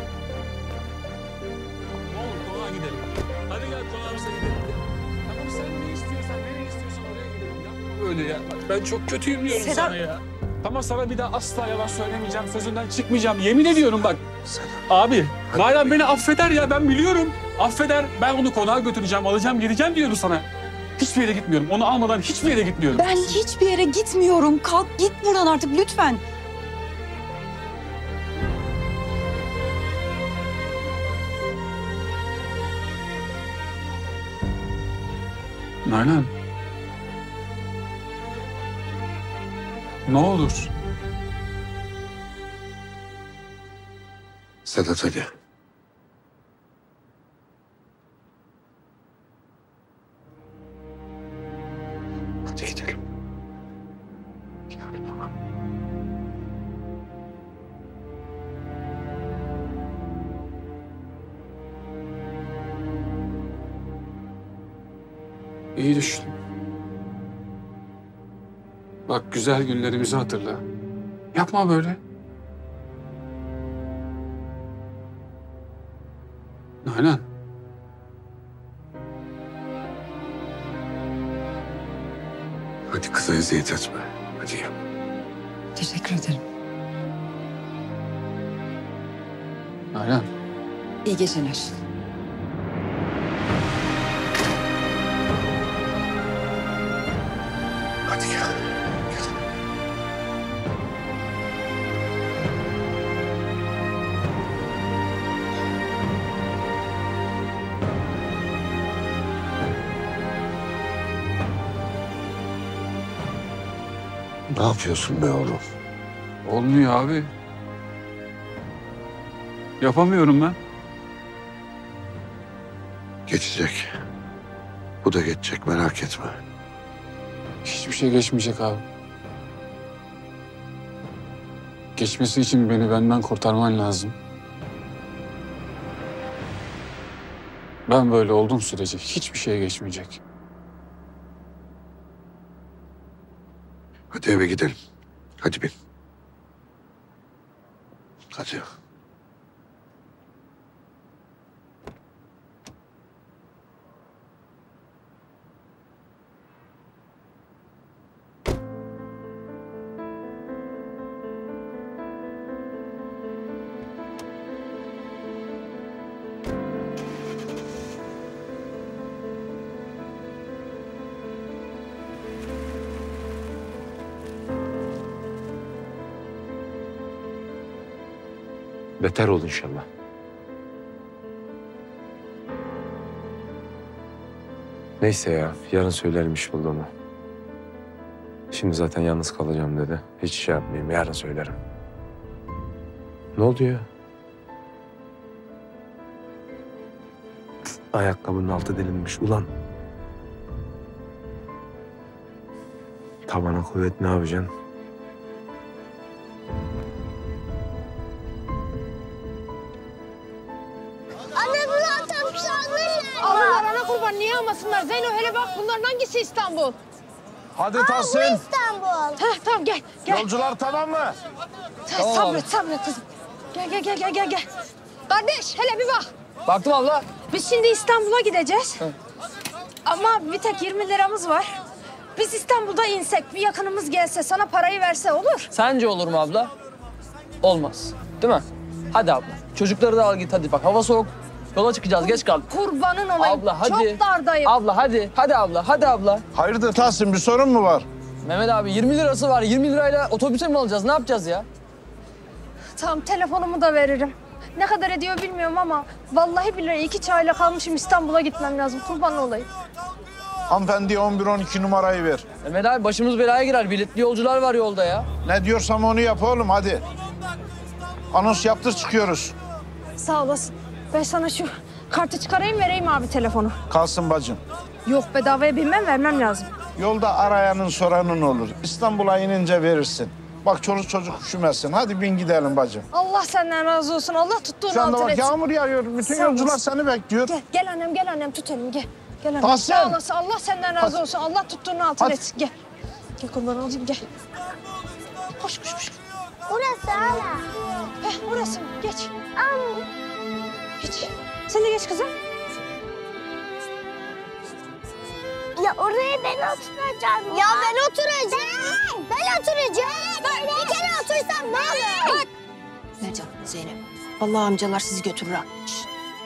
Ne olur konağa gidelim. Hadi gel konağımıza gidelim. Tamam sen ne istiyorsan nereye istiyorsan oraya gidelim. Yapma böyle ya. Bak, ben çok kötüyüm diyorum Sedat. sana ya. Tamam sana bir daha asla yalan söylemeyeceğim. Sözünden çıkmayacağım. Yemin ediyorum bak. Abi Nalan beni affeder ya ben biliyorum. Affeder. Ben onu konağa götüreceğim, alacağım, geleceğim diyorum sana. Hiçbir yere gitmiyorum. Onu almadan hiçbir yere gitmiyorum. Ben hiçbir yere gitmiyorum. Kalk git buradan artık lütfen. Nalan. Ne olur. Sedat hadi. Hadi gidelim. İyi düşün. Bak güzel günlerimizi hatırla. Yapma böyle. Nalan. Hadi kıza eziyet etme. Hadi yap. Teşekkür ederim. Nalan. İyi geceler. Hadi gel. Ne yapıyorsun be oğlum? Olmuyor abi. Yapamıyorum ben. Geçecek. Bu da geçecek merak etme. Hiçbir şey geçmeyecek abi. Geçmesi için beni benden kurtarman lazım. Ben böyle olduğum sürece hiçbir şey geçmeyecek. Hadi eve gidelim. Hadi bin. Hadi. Beter ol inşallah. Neyse ya, yarın söylerim iş bulduğumu. Şimdi zaten yalnız kalacağım dedi. Hiç şey yapmayayım, yarın söylerim. Ne oldu ya? Ayakkabının altı delinmiş ulan. Tabana kuvvet ne yapacaksın? Anne bunu otobüs alırlar. Alırlar ana kurban niye almasınlar? Zeyno hele bak bunların hangisi İstanbul? Hadi Aa, Tahsin. bu İstanbul. Heh tamam gel gel. Yolcular tamam mı? Tamam, sabret sabret kızım. Gel gel gel gel gel gel. Kardeş hele bir bak. Baktım abla. Biz şimdi İstanbul'a gideceğiz. Ama bir tek yirmi liramız var. Biz İstanbul'da insek, bir yakınımız gelse, sana parayı verse olur. Sence olur mu abla? Olmaz. Değil mi? Hadi abla. Çocukları da al git hadi bak. Hava soğuk. Yola çıkacağız. Geç kaldık. Kurbanın olayım. Abla hadi. Çok dardayım. Abla hadi. Hadi abla. Hadi abla. Hayırdır Tahsin bir sorun mu var? Mehmet abi yirmi lirası var. yirmi lirayla otobüse mi alacağız? Ne yapacağız ya? Tamam telefonumu da veririm. Ne kadar ediyor bilmiyorum ama vallahi billahi iki çayla kalmışım İstanbul'a gitmem lazım. Kurban olayım. Hanımefendiye on bir on iki numarayı ver. Mehmet abi başımız belaya girer. Biletli yolcular var yolda ya. Ne diyorsam onu yap oğlum hadi. Anons yaptır çıkıyoruz. Sağ olasın. Ben sana şu kartı çıkarayım vereyim abi telefonu. Kalsın bacım. Yok bedavaya binmem vermem lazım. Yolda arayanın soranın olur. İstanbul'a inince verirsin. Bak çoluk çocuk üşümesin. Hadi bin gidelim bacım. Allah senden razı olsun. Allah tuttuğunu Şu anda altın bak etsin. yağmur yağıyor. Bütün Sağ yolcular olasın. seni bekliyor. Gel, gel annem gel annem tut elimi gel. Gel annem. Tahsin. Sağ olasın. Allah senden razı Hadi. olsun. Allah tuttuğunu altın Hadi. etsin. Gel. Gel kurban olayım gel. Koş koş koş. Burası hala. Heh orası mı? Geç. Am. Geç. Sen de geç kızım. Ya oraya ben oturacağım. Ya, ben oturacağım. Ben, ben oturacağım. Ben, bir kere otursam ne olur? Bak. Ne canım Zeynep? Vallahi amcalar sizi götürür ha. Şşt.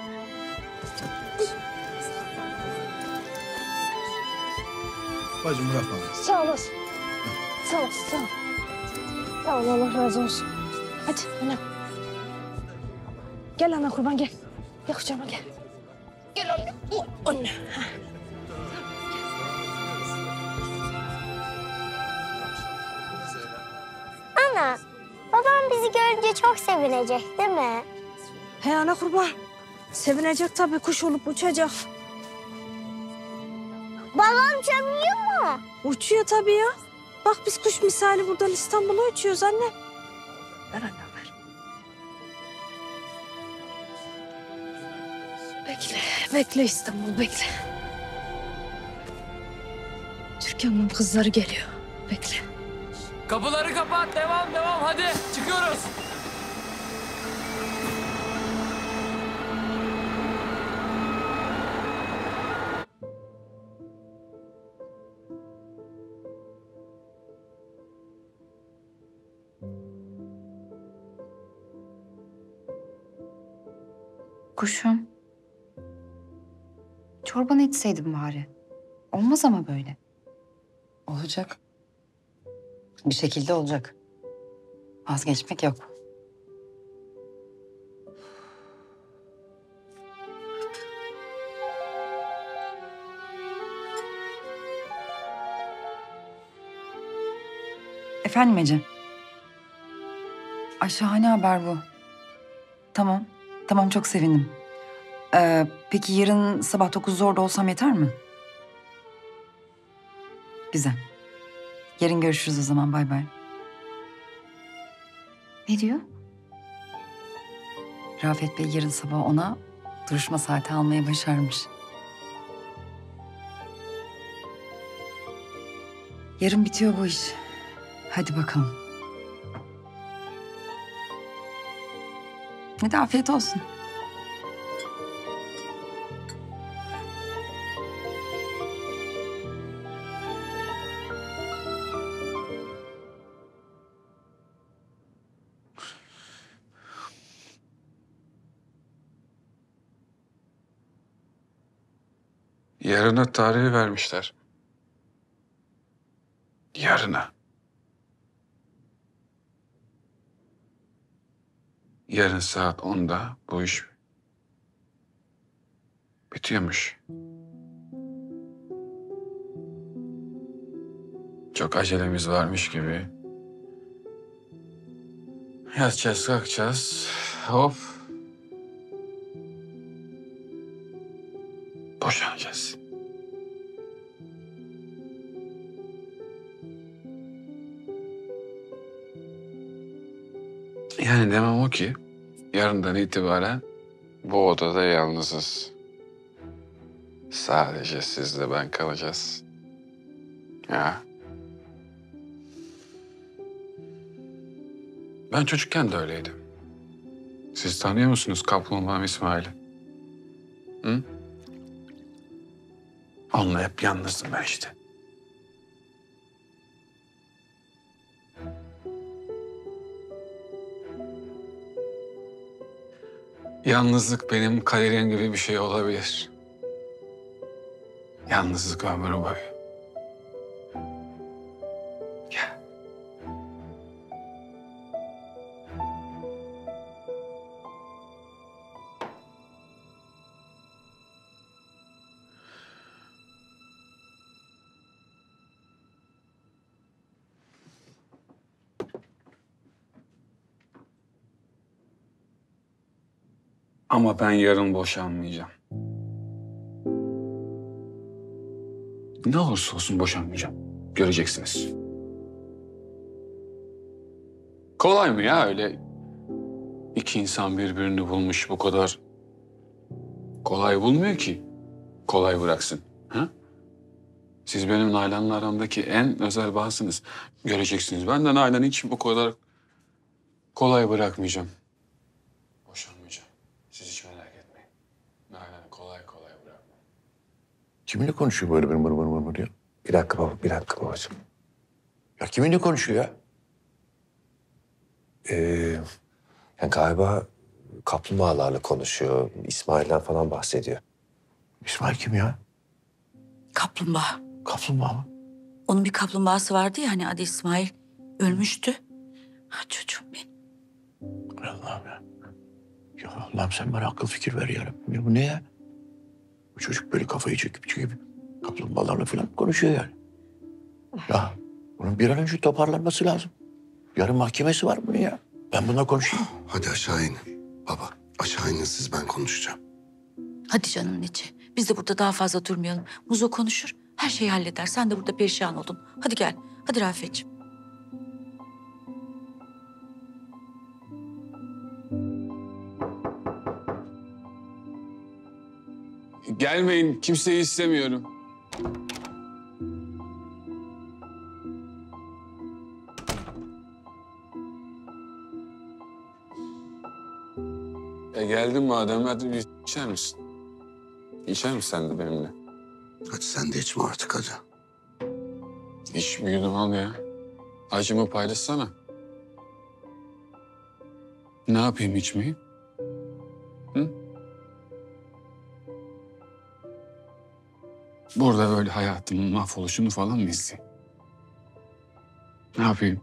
Bacım bırak bana. Sağ olasın. Sağ olasın. Sağ ol. Sağ ol Allah razı olsun. Hadi annem. Gel ana kurban gel. Gel kucağıma gel. Gel anne. Oh, anne. Ana, babam bizi görünce çok sevinecek değil mi? He ana kurban. Sevinecek tabii kuş olup uçacak. Babam uçamıyor mu? Uçuyor tabii ya. Bak biz kuş misali buradan İstanbul'a uçuyoruz anne. Ver anne ver. Bekle, bekle İstanbul bekle. Türkan'ın kızları geliyor. Bekle. Kapıları kapat. Devam devam. Hadi çıkıyoruz. Kuşum. Çorbanı içseydim bari. Olmaz ama böyle. Olacak. Bir şekilde olacak. Vazgeçmek yok. Efendim Ece? Ay şahane haber bu. Tamam. Tamam çok sevindim. Ee, peki yarın sabah dokuzda orada olsam yeter mi? Güzel. Yarın görüşürüz o zaman. Bay bay. Ne diyor? Rafet Bey yarın sabah ona duruşma saati almayı başarmış. Yarın bitiyor bu iş. Hadi bakalım. Hadi afiyet olsun. Yarına tarihi vermişler. Yarına. yarın saat onda bu iş bitiyormuş. Çok acelemiz varmış gibi. Yatacağız, kalkacağız. Hop. Boşanacağız. Yani demem o ki yarından itibaren bu odada yalnızız. Sadece sizle ben kalacağız. Ya. Ben çocukken de öyleydim. Siz tanıyor musunuz Kaplumbağam İsmail'i? Hı? Onunla hep yalnızdım ben işte. Yalnızlık benim kaderim gibi bir şey olabilir. Yalnızlık ömür boyu. Ama ben yarın boşanmayacağım. Ne olursa olsun boşanmayacağım. Göreceksiniz. Kolay mı ya öyle iki insan birbirini bulmuş bu kadar kolay bulmuyor ki kolay bıraksın. Ha? Siz benim Nalan'la aramdaki en özel bağsınız. Göreceksiniz. Ben de Nalan'ı hiç bu kadar kolay bırakmayacağım. Boşanmayacağım. Siz hiç merak etmeyin. Nalan'ı kolay kolay bırakmam. Kiminle konuşuyor böyle benim bana bana bana ya? Bir dakika baba, bir dakika babacığım. Ya kiminle konuşuyor ya? Ee, yani galiba kaplumbağalarla konuşuyor. İsmail'den falan bahsediyor. İsmail kim ya? Kaplumbağa. Kaplumbağa mı? Onun bir kaplumbağası vardı ya hani adı İsmail. Ölmüştü. Ha çocuğum benim. Allah'ım ya. Ya Allah'ım sen bana akıl fikir ver ya Rabbim. Ya bu ne ya? Bu çocuk böyle kafayı çekip çekip kaplumbağalarla falan konuşuyor yani. Ya bunun bir an önce toparlanması lazım. Yarın mahkemesi var bunun ya. Ben bununla konuşayım. Hadi aşağı inin. Baba aşağı inin siz, ben konuşacağım. Hadi canım Neci. Biz de burada daha fazla durmayalım. Muzo konuşur. Her şeyi halleder. Sen de burada perişan oldun. Hadi gel. Hadi Rafetciğim. Gelmeyin. Kimseyi istemiyorum. E geldin madem, hadi bir içer misin? İçer misin sen de benimle? Hadi sen de içme artık hadi. İçmiyordum al ya. Acımı paylaşsana. Ne yapayım içmeyi? Hı? Burada böyle hayatımın mahvoluşunu falan mı izleyeyim? Ne yapayım?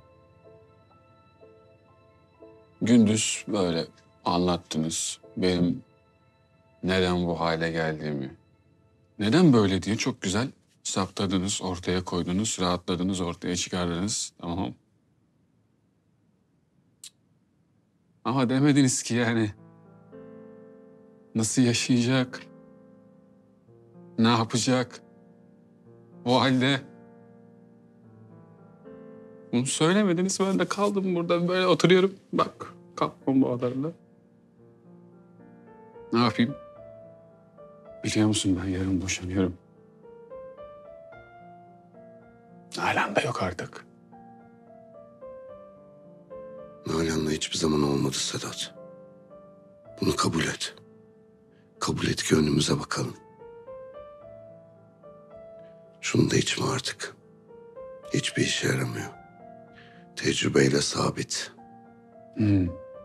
Gündüz böyle anlattınız benim neden bu hale geldiğimi. Neden böyle diye çok güzel saptadınız, ortaya koydunuz, rahatladınız, ortaya çıkardınız. Tamam. Ama demediniz ki yani nasıl yaşayacak, ne yapacak o halde. Bunu söylemediniz, ben de kaldım burada böyle oturuyorum. Bak, kalkmam bu adarla. Ne yapayım? Biliyor musun ben yarın boşanıyorum. Nalan da yok artık. Nalan'la hiçbir zaman olmadı Sedat. Bunu kabul et. Kabul et ki önümüze bakalım. Şunu da içme artık. Hiçbir işe yaramıyor. Tecrübeyle sabit. Hmm.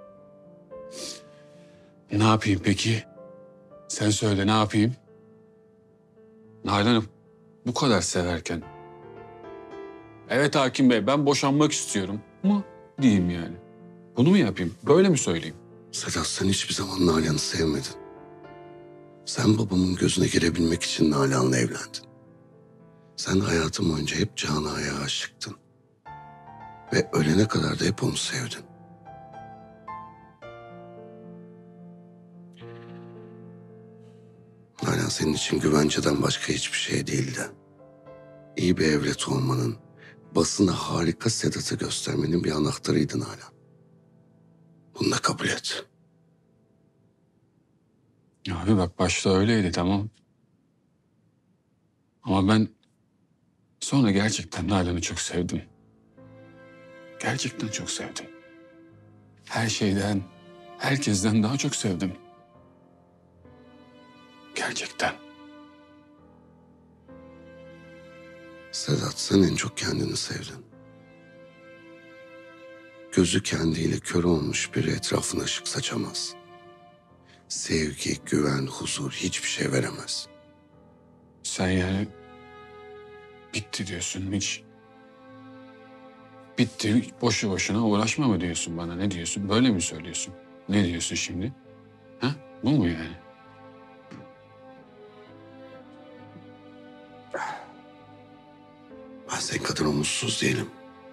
Ne yapayım peki? Sen söyle ne yapayım? Nalan'ı bu kadar severken. Evet hakim bey ben boşanmak istiyorum mu diyeyim yani. Bunu mu yapayım? Böyle mi söyleyeyim? Sedat, sen hiçbir zaman Nalan'ı sevmedin. Sen babamın gözüne girebilmek için Nalan'la evlendin. Sen hayatın boyunca hep Canan'a aşıktın. Ve ölene kadar da hep onu sevdin. Nalan senin için güvenceden başka hiçbir şey değildi. İyi bir evlat olmanın, basına harika Sedat'ı göstermenin bir anahtarıydı Nalan. Bunu da kabul et. Abi bak başta öyleydi tamam. Ama ben sonra gerçekten Nalan'ı çok sevdim. Gerçekten çok sevdim. Her şeyden, herkesten daha çok sevdim. Gerçekten. Sedat, sen en çok kendini sevdin. Gözü kendiyle kör olmuş biri etrafına ışık saçamaz. Sevgi, güven, huzur hiçbir şey veremez. Sen yani bitti diyorsun hiç. Bitti, boşu boşuna uğraşma mı diyorsun bana? Ne diyorsun? Böyle mi söylüyorsun? Ne diyorsun şimdi? Ha? Bu mu yani? Ben senin kadar umutsuz değilim.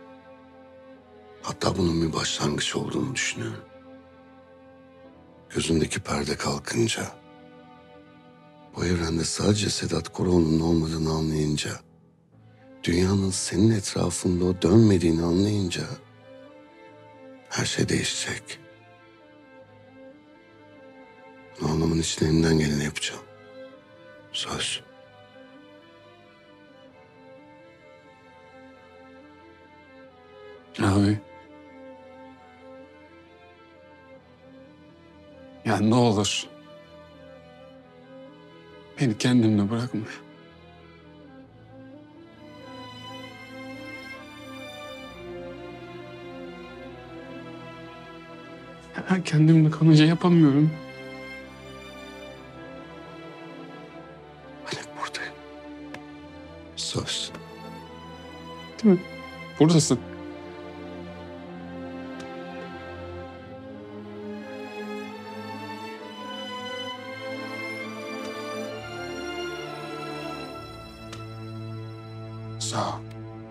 Hatta bunun bir başlangıç olduğunu düşünüyorum. Gözündeki perde kalkınca, bu evrende sadece Sedat Koroğlu'nun olmadığını anlayınca, dünyanın senin etrafında dönmediğini anlayınca her şey değişecek. Bunu anlaman için elimden geleni yapacağım. Söz. Abi. Ya ne olur. Beni kendimle bırakma. Ben kendimle kalınca yapamıyorum. Ben hep buradayım. Söz. Değil mi? Buradasın. Sağ ol.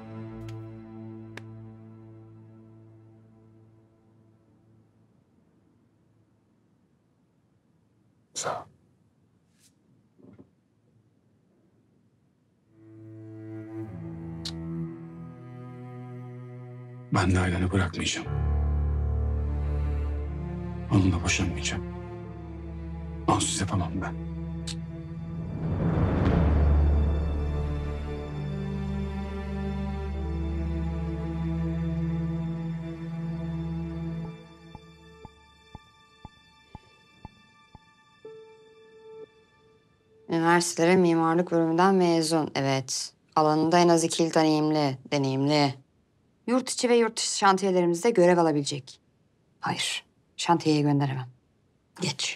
Sağ ol. Ben Nalan'ı bırakmayacağım. Onunla boşanmayacağım. Onsuz yapamam ben. Üniversitelere mimarlık bölümünden mezun. Evet. Alanında en az iki yıl deneyimli. Deneyimli. Yurt içi ve yurt dışı şantiyelerimizde görev alabilecek. Hayır. Şantiyeye gönderemem. Geç.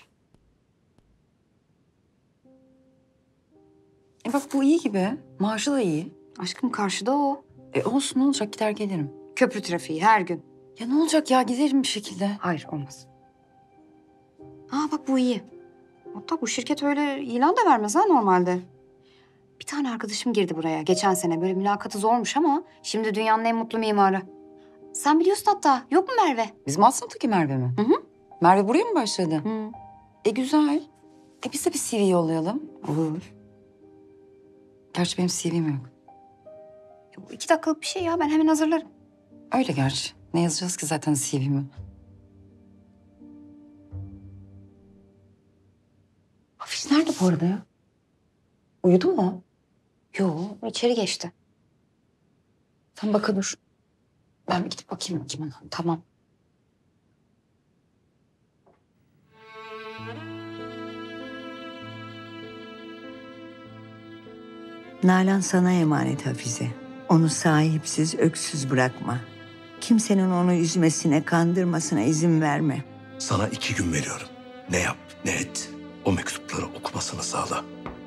E bak bu iyi gibi. Maaşı da iyi. Aşkım karşıda o. E olsun ne olacak gider gelirim. Köprü trafiği her gün. Ya ne olacak ya giderim bir şekilde. Hayır olmaz. Aa bak bu iyi. Hatta bu şirket öyle ilan da vermez ha normalde. Bir tane arkadaşım girdi buraya geçen sene. Böyle mülakatı zormuş ama şimdi dünyanın en mutlu mimarı. Sen biliyorsun hatta. Yok mu Merve? Bizim alt sınıftaki Merve mi? Hı hı. Merve buraya mı başladı? Hı. E güzel. E biz de bir C V yollayalım. Olur. Gerçi benim C V'm yok. Bu iki dakikalık bir şey ya. Ben hemen hazırlarım. Öyle gerçi. Ne yazacağız ki zaten C V'mi? Hafiz nerede bu arada ya? Uyudu mu? Yo içeri geçti. Sen baka dur. Ben bir gidip bakayım bakayım ona. Tamam. Nalan sana emanet Hafize. Onu sahipsiz, öksüz bırakma. Kimsenin onu üzmesine, kandırmasına izin verme. Sana iki gün veriyorum. Ne yap, ne et. O mektupları okumasını sağla.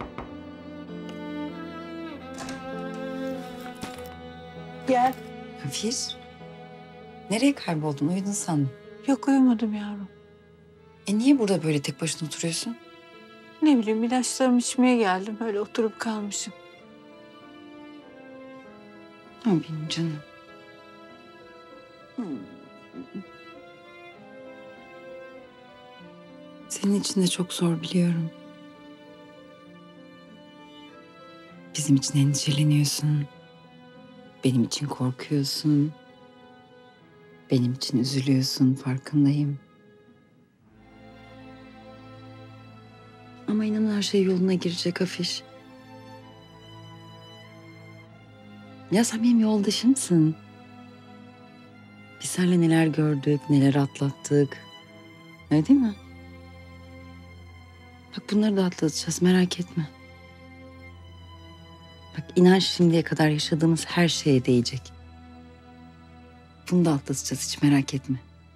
Gel. Hafiz. Nereye kayboldun? Uyudun sandım. Yok uyumadım yavrum. E niye burada böyle tek başına oturuyorsun? Ne bileyim ilaçlarımı içmeye geldim. Öyle oturup kalmışım. Ha benim canım. Senin için de çok zor biliyorum. Bizim için endişeleniyorsun. Benim için korkuyorsun. Benim için üzülüyorsun, farkındayım. Ama inan her şey yoluna girecek Afiş. Ya sen benim yoldaşımsın. Biz seninle neler gördük, neler atlattık. Öyle değil mi? Bak bunları da atlatacağız, merak etme. Bak inan şimdiye kadar yaşadığımız her şeye değecek. Bunu da atlatacağız, hiç merak etme.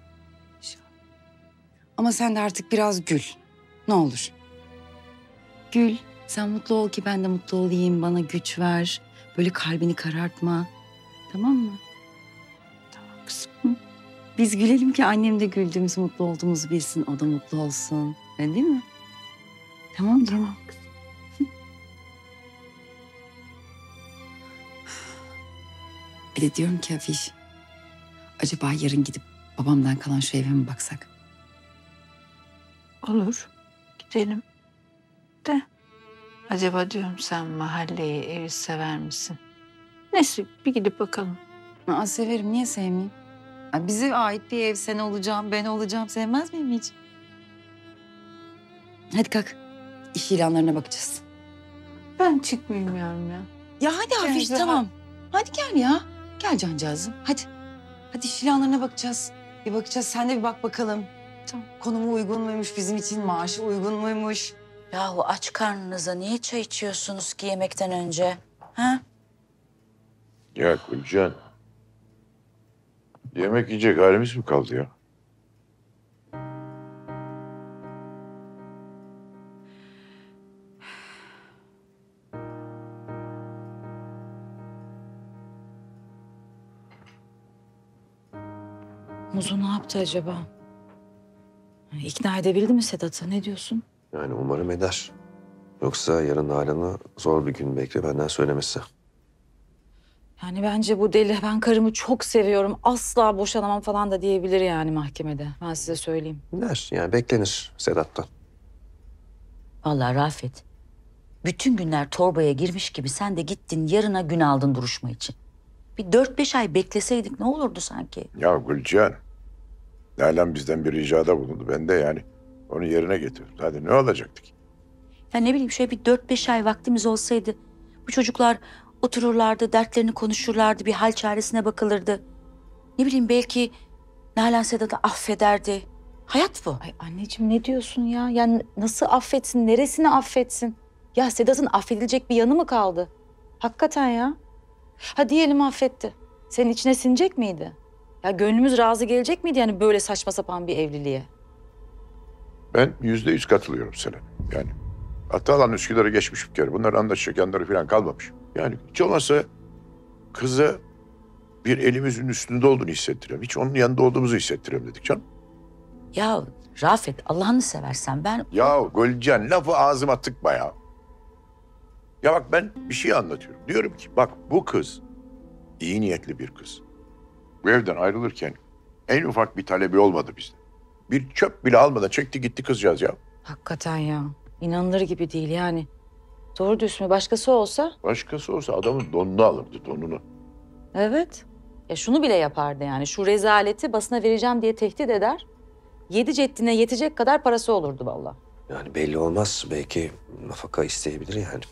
Ama sen de artık biraz gül. Ne olur. Gül, sen mutlu ol ki ben de mutlu olayım. Bana güç ver. Böyle kalbini karartma. Tamam mı? Tamam kızım. Hı? Biz gülelim ki annem de güldüğümüzü, mutlu olduğumuzu bilsin. O da mutlu olsun. Öyle değil mi? Tamam mı? Tamam kızım. Hı? Bir de diyorum ki Afiş, acaba yarın gidip babamdan kalan şu eve mi baksak? Olur. Gidelim. De. Acaba diyorum sen mahalleyi, evi sever misin? Neyse bir gidip bakalım. Aa, severim. Niye sevmeyeyim? Aa, bize ait bir ev. Sen olacağım, ben olacağım. Sevmez miyim hiç? Hadi kalk. İş ilanlarına bakacağız. Ben çıkmayayım ya. Ya hadi Hafiz Gel, tamam. Hadi gel ya. Gel cancağızım. Hadi. Hadi iş ilanlarına bakacağız. Bir bakacağız. Sen de bir bak bakalım. Tamam. Konumu uygun muymuş bizim için? Maaşı uygun muymuş? Yahu aç karnınıza niye çay içiyorsunuz ki yemekten önce? Ha? Ya Gülcan. Yemek yiyecek halimiz mi kaldı ya? Muzo ne yaptı acaba? İkna edebildi mi Sedat'ı? Ne diyorsun? Yani umarım eder. Yoksa yarın Nalan'a zor bir gün bekle benden söylemesi. Yani bence bu deli ben karımı çok seviyorum, asla boşanamam falan da diyebilir yani mahkemede. Ben size söyleyeyim. Der yani beklenir Sedat'tan. Vallahi Rafet, bütün günler torbaya girmiş gibi sen de gittin yarına gün aldın duruşma için. Bir dört beş ay bekleseydik ne olurdu sanki? Ya Gülcan. Nalan bizden bir ricada bulundu. Ben de yani onu yerine getirdim. Hadi ne olacaktı ki? Ya ne bileyim şöyle bir dört beş ay vaktimiz olsaydı bu çocuklar otururlardı, dertlerini konuşurlardı, bir hal çaresine bakılırdı. Ne bileyim belki Nalan Sedat'ı affederdi. Hayat bu. Ay anneciğim ne diyorsun ya? Yani nasıl affetsin, neresini affetsin? Ya Sedat'ın affedilecek bir yanı mı kaldı? Hakikaten ya. Ha diyelim affetti. Senin içine sinecek miydi? Ya gönlümüz razı gelecek miydi yani böyle saçma sapan bir evliliğe? Ben yüzde yüz katılıyorum sana. Yani Atalan Üsküdar'ı geçmiş bir kere. Bunlar anlaşacak yanları falan kalmamış. Yani hiç olmazsa kıza bir elimizin üstünde olduğunu hissettirelim. Hiç onun yanında olduğumuzu hissettirelim dedik canım. Ya Rafet Allah'ını seversen ben... Ya Gülcan lafı ağzıma tıkma ya. Ya bak ben bir şey anlatıyorum. Diyorum ki bak bu kız iyi niyetli bir kız. Bu evden ayrılırken en ufak bir talebi olmadı bizden. Bir çöp bile almadan çekti gitti kızcağız ya. Hakikaten ya. İnanılır gibi değil yani. Doğru diyorsun. Başkası olsa? Başkası olsa adamın donunu alırdı donunu. Evet. Ya şunu bile yapardı yani. Şu rezaleti basına vereceğim diye tehdit eder. Yedi ceddine yetecek kadar parası olurdu vallahi. Yani belli olmaz. Belki nafaka isteyebilir yani.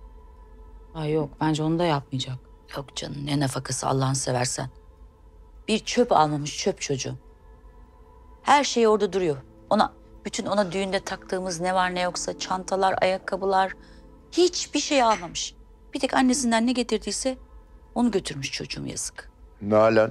Ay yok bence onu da yapmayacak. Yok canım ne nafakası Allah'ını seversen. Bir çöp almamış çöp çocuğu. Her şey orada duruyor. Ona bütün ona düğünde taktığımız ne var ne yoksa çantalar, ayakkabılar hiçbir şey almamış. Bir tek annesinden ne getirdiyse onu götürmüş çocuğum yazık. Nalan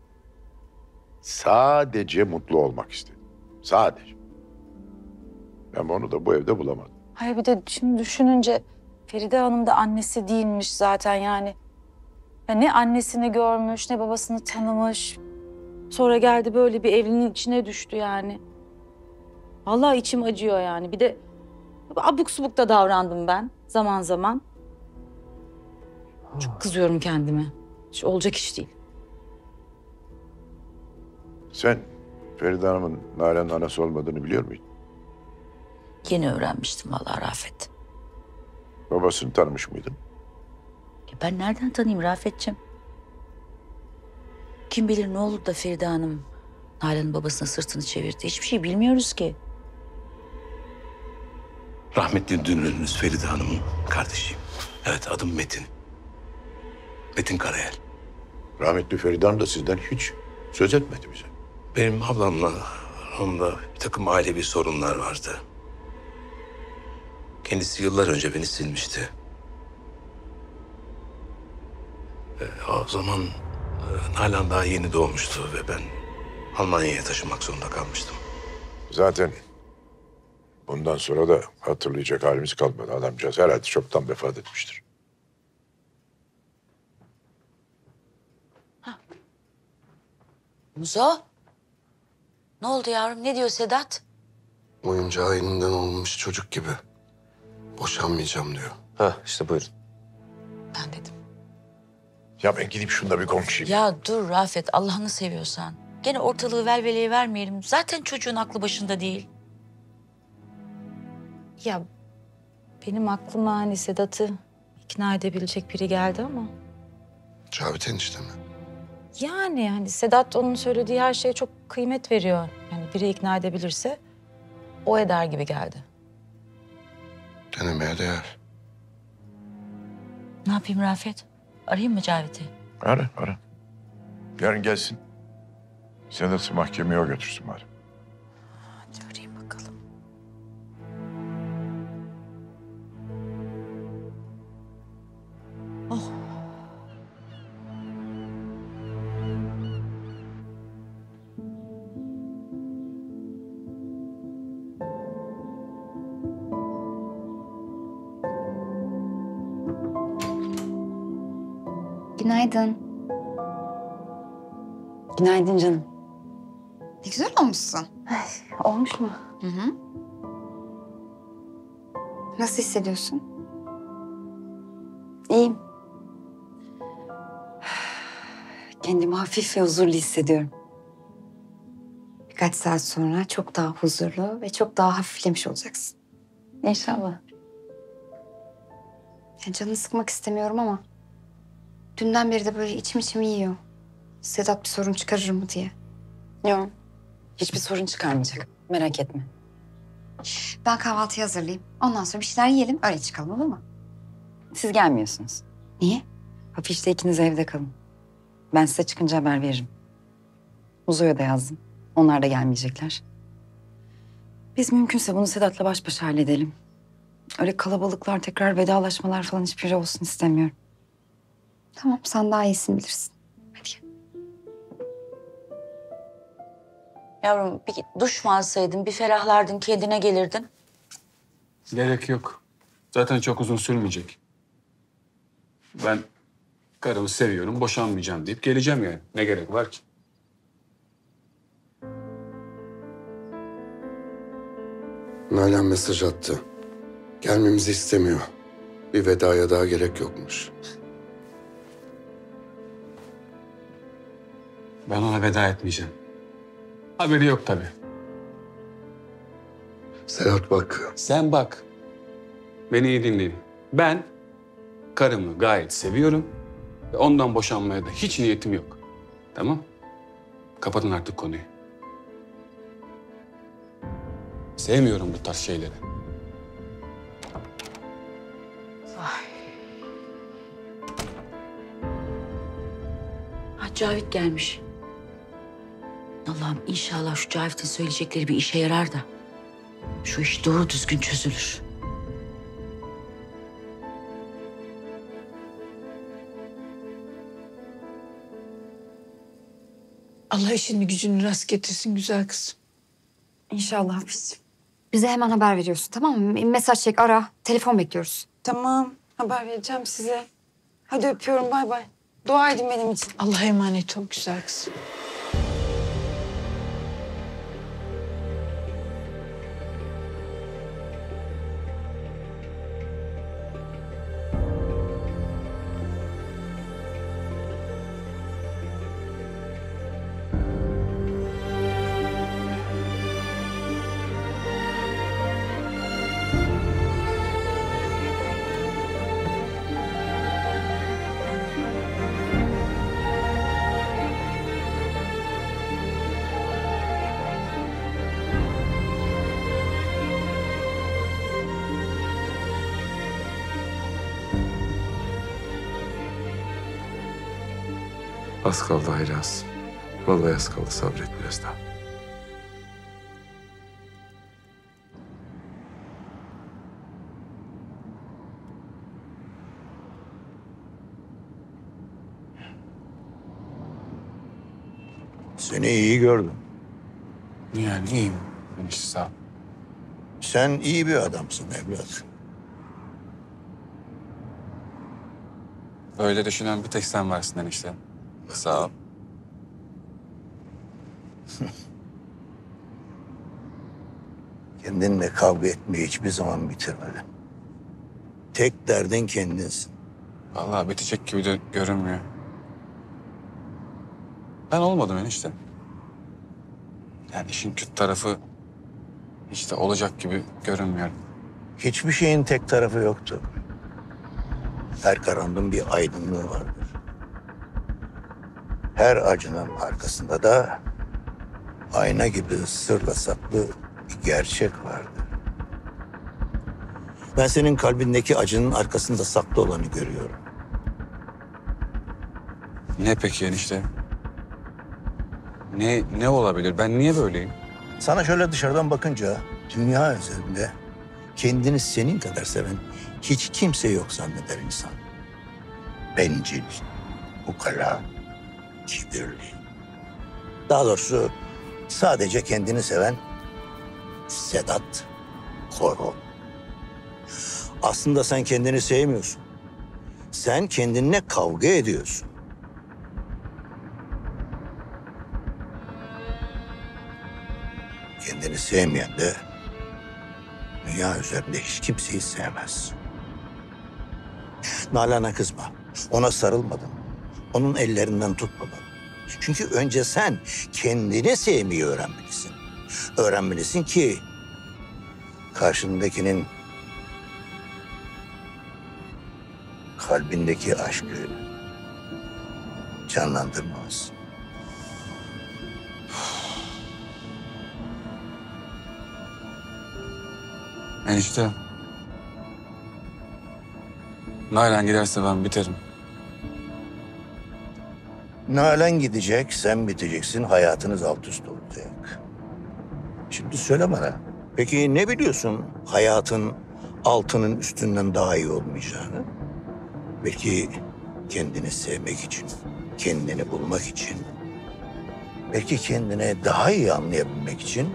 sadece mutlu olmak istedi. Sadece. Ben onu da bu evde bulamadım. Hayır bir de şimdi düşününce Feride Hanım da annesi değilmiş zaten yani. Ya ne annesini görmüş ne babasını tanımış. Sonra geldi böyle bir evliliğin içine düştü yani. Vallahi içim acıyor yani. Bir de abuk subuk da davrandım ben zaman zaman. Çok kızıyorum kendime. Hiç olacak iş değil. Sen Feride Hanım'ın Nalan'ın anası olmadığını biliyor muydun? Yeni öğrenmiştim vallahi Rafet. Babasını tanımış mıydın? Ya ben nereden tanıyayım Rafetciğim? Kim bilir ne olur da Feride Hanım Nalan'ın babasına sırtını çevirdi. Hiçbir şey bilmiyoruz ki. Rahmetli dünürünüz Feride Hanım'ın kardeşiyim. Evet, adım Metin. Metin Karayel. Rahmetli Feride Hanım da sizden hiç söz etmedi bize. Benim ablamla onda bir takım ailevi sorunlar vardı. Kendisi yıllar önce beni silmişti. Ee, o zaman e, Nalan daha yeni doğmuştu ve ben Almanya'ya taşınmak zorunda kalmıştım. Zaten bundan sonra da hatırlayacak halimiz kalmadı. Adamcağız herhalde çoktan vefat etmiştir. Muzo? Ne oldu yavrum? Ne diyor Sedat? Oyuncağı elinden olmuş çocuk gibi. Boşanmayacağım diyor. Ha işte buyurun. Ya ben gidip şunda bir konuşayım. Ya dur Rafet, Allah'ını seviyorsan. Gene ortalığı velveleye vermeyelim. Zaten çocuğun aklı başında değil. Ya benim aklıma hani Sedat'ı ikna edebilecek biri geldi ama. Cavit enişte mi? Yani hani Sedat onun söylediği her şeye çok kıymet veriyor. Yani biri ikna edebilirse o eder gibi geldi. Denemeye değer. Ne yapayım Rafet? Arayayım mı Cavit'i? Ara, ara. Yarın gelsin. Sedat'ı mahkemeye o götürsün bari. Hadi arayayım bakalım. Oh. Günaydın. Günaydın canım. Ne güzel olmuşsun. Olmuş mu? Hı hı. Nasıl hissediyorsun? İyiyim. Kendimi hafif ve huzurlu hissediyorum. Birkaç saat sonra çok daha huzurlu ve çok daha hafiflemiş olacaksın. İnşallah. Yani canını sıkmak istemiyorum ama dünden beri de böyle içim içimi yiyor. Sedat bir sorun çıkarır mı diye. Yok. Hiçbir sorun çıkarmayacak. Merak etme. Ben kahvaltıyı hazırlayayım. Ondan sonra bir şeyler yiyelim. Öyle çıkalım, olur mu? Siz gelmiyorsunuz. Niye? Hafifte ikiniz evde kalın. Ben size çıkınca haber veririm. Muzo'ya da yazdım. Onlar da gelmeyecekler. Biz mümkünse bunu Sedat'la baş başa halledelim. Öyle kalabalıklar, tekrar vedalaşmalar falan hiçbiri olsun istemiyorum. Tamam, sen daha iyisini bilirsin. Yavrum bir duş mu alsaydın, bir ferahlardın, kendine gelirdin. Gerek yok. Zaten çok uzun sürmeyecek. Ben karımı seviyorum, boşanmayacağım deyip geleceğim yani. Ne gerek var ki? Nalan mesaj attı. Gelmemizi istemiyor. Bir vedaya daha gerek yokmuş. Ben ona veda etmeyeceğim. Haberi yok tabii. Serhat bak. Sen bak. Beni iyi dinleyin. Ben karımı gayet seviyorum. Ve ondan boşanmaya da hiç niyetim yok. Tamam? Kapatın artık konuyu. Sevmiyorum bu tarz şeyleri. Ha Cavit gelmiş. Allah'ım inşallah şu Cavit'in söyleyecekleri bir işe yarar da şu iş doğru düzgün çözülür. Allah işini gücünü rast getirsin güzel kızım. İnşallah Hafizciğim. Bize hemen haber veriyorsun, tamam mı? Mesaj çek, ara. Telefon bekliyoruz. Tamam. Haber vereceğim size. Hadi öpüyorum. Bay bay. Dua edin benim için. Allah'a emanet ol güzel kızım. Az kaldı Hayraz. Vallahi az kaldı, sabret biraz daha. Seni iyi gördüm. Yani iyiyim. Enişte sağ ol. Sen iyi bir adamsın evlat. Öyle düşünen bir tek sen varsın enişte. Sağ ol. Kendinle kavga etmeyi hiçbir zaman bitirmedin. Tek derdin kendinsin. Vallahi bitecek gibi de görünmüyor. Ben olmadım enişte. Yani işin kötü tarafı hiç de olacak gibi görünmüyor. Hiçbir şeyin tek tarafı yoktur. Her karanlığın bir aydınlığı vardır. Her acının arkasında da ayna gibi sırla saklı bir gerçek vardır. Ben senin kalbindeki acının arkasında saklı olanı görüyorum. Ne peki enişte? Ne ne olabilir? Ben niye böyleyim? Sana şöyle dışarıdan bakınca dünya üzerinde kendini senin kadar seven hiç kimse yok zanneder insan. Bencil, ukala, kibirli. Daha doğrusu sadece kendini seven Sedat Korkut. Aslında sen kendini sevmiyorsun. Sen kendinle kavga ediyorsun. Kendini sevmeyen de dünya üzerinde hiç kimseyi sevmez. Nalan'a kızma. Ona sarılmadın. Onun ellerinden tutmadın. Çünkü önce sen kendini sevmeyi öğrenmelisin. Öğrenmelisin ki karşındakinin kalbindeki aşkı canlandırmalısın. Enişte. Nalan giderse ben biterim. Nalan gidecek, sen biteceksin, hayatınız alt üst olacak. Şimdi söyle bana, peki ne biliyorsun hayatın altının üstünden daha iyi olmayacağını? Belki kendini sevmek için, kendini bulmak için, belki kendine daha iyi anlayabilmek için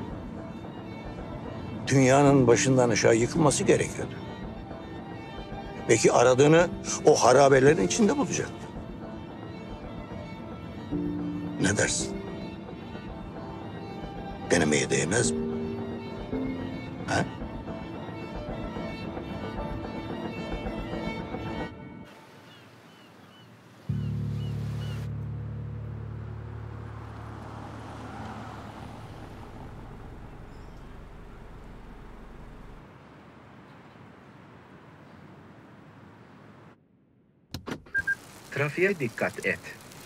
dünyanın başından aşağı yıkılması gerekiyordu. Belki aradığını o harabelerin içinde bulacaktı. Ne dersin? Denemeye değmez mi? Ha? Trafiğe dikkat et.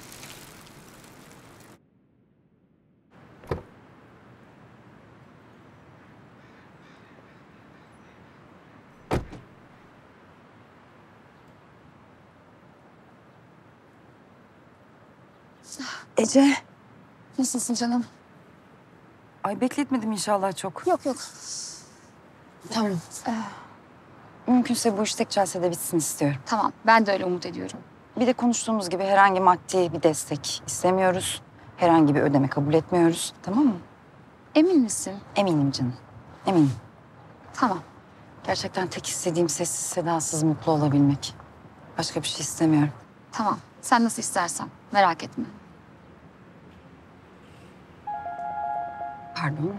Ece. Nasılsın canım? Ay bekletmedim inşallah çok. Yok yok. Tamam. Ee, mümkünse bu iş tek celsede bitsin istiyorum. Tamam, ben de öyle umut ediyorum. Bir de konuştuğumuz gibi herhangi maddi bir destek istemiyoruz. Herhangi bir ödeme kabul etmiyoruz. Tamam mı? Emin misin? Eminim canım. Eminim. Tamam. Gerçekten tek istediğim sessiz sedasız mutlu olabilmek. Başka bir şey istemiyorum. Tamam. Sen nasıl istersen. Merak etme. Pardon.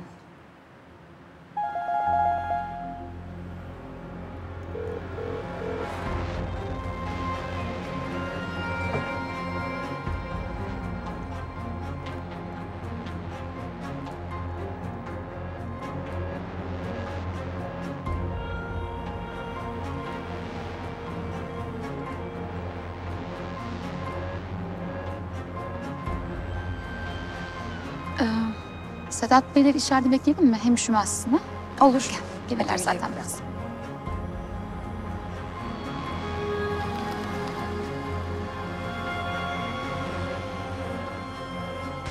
Ee, Sedat Beyleri içeride bekleyelim mi? Hem üşümezsin ha? Olur. Gel. Gelirler zaten biraz.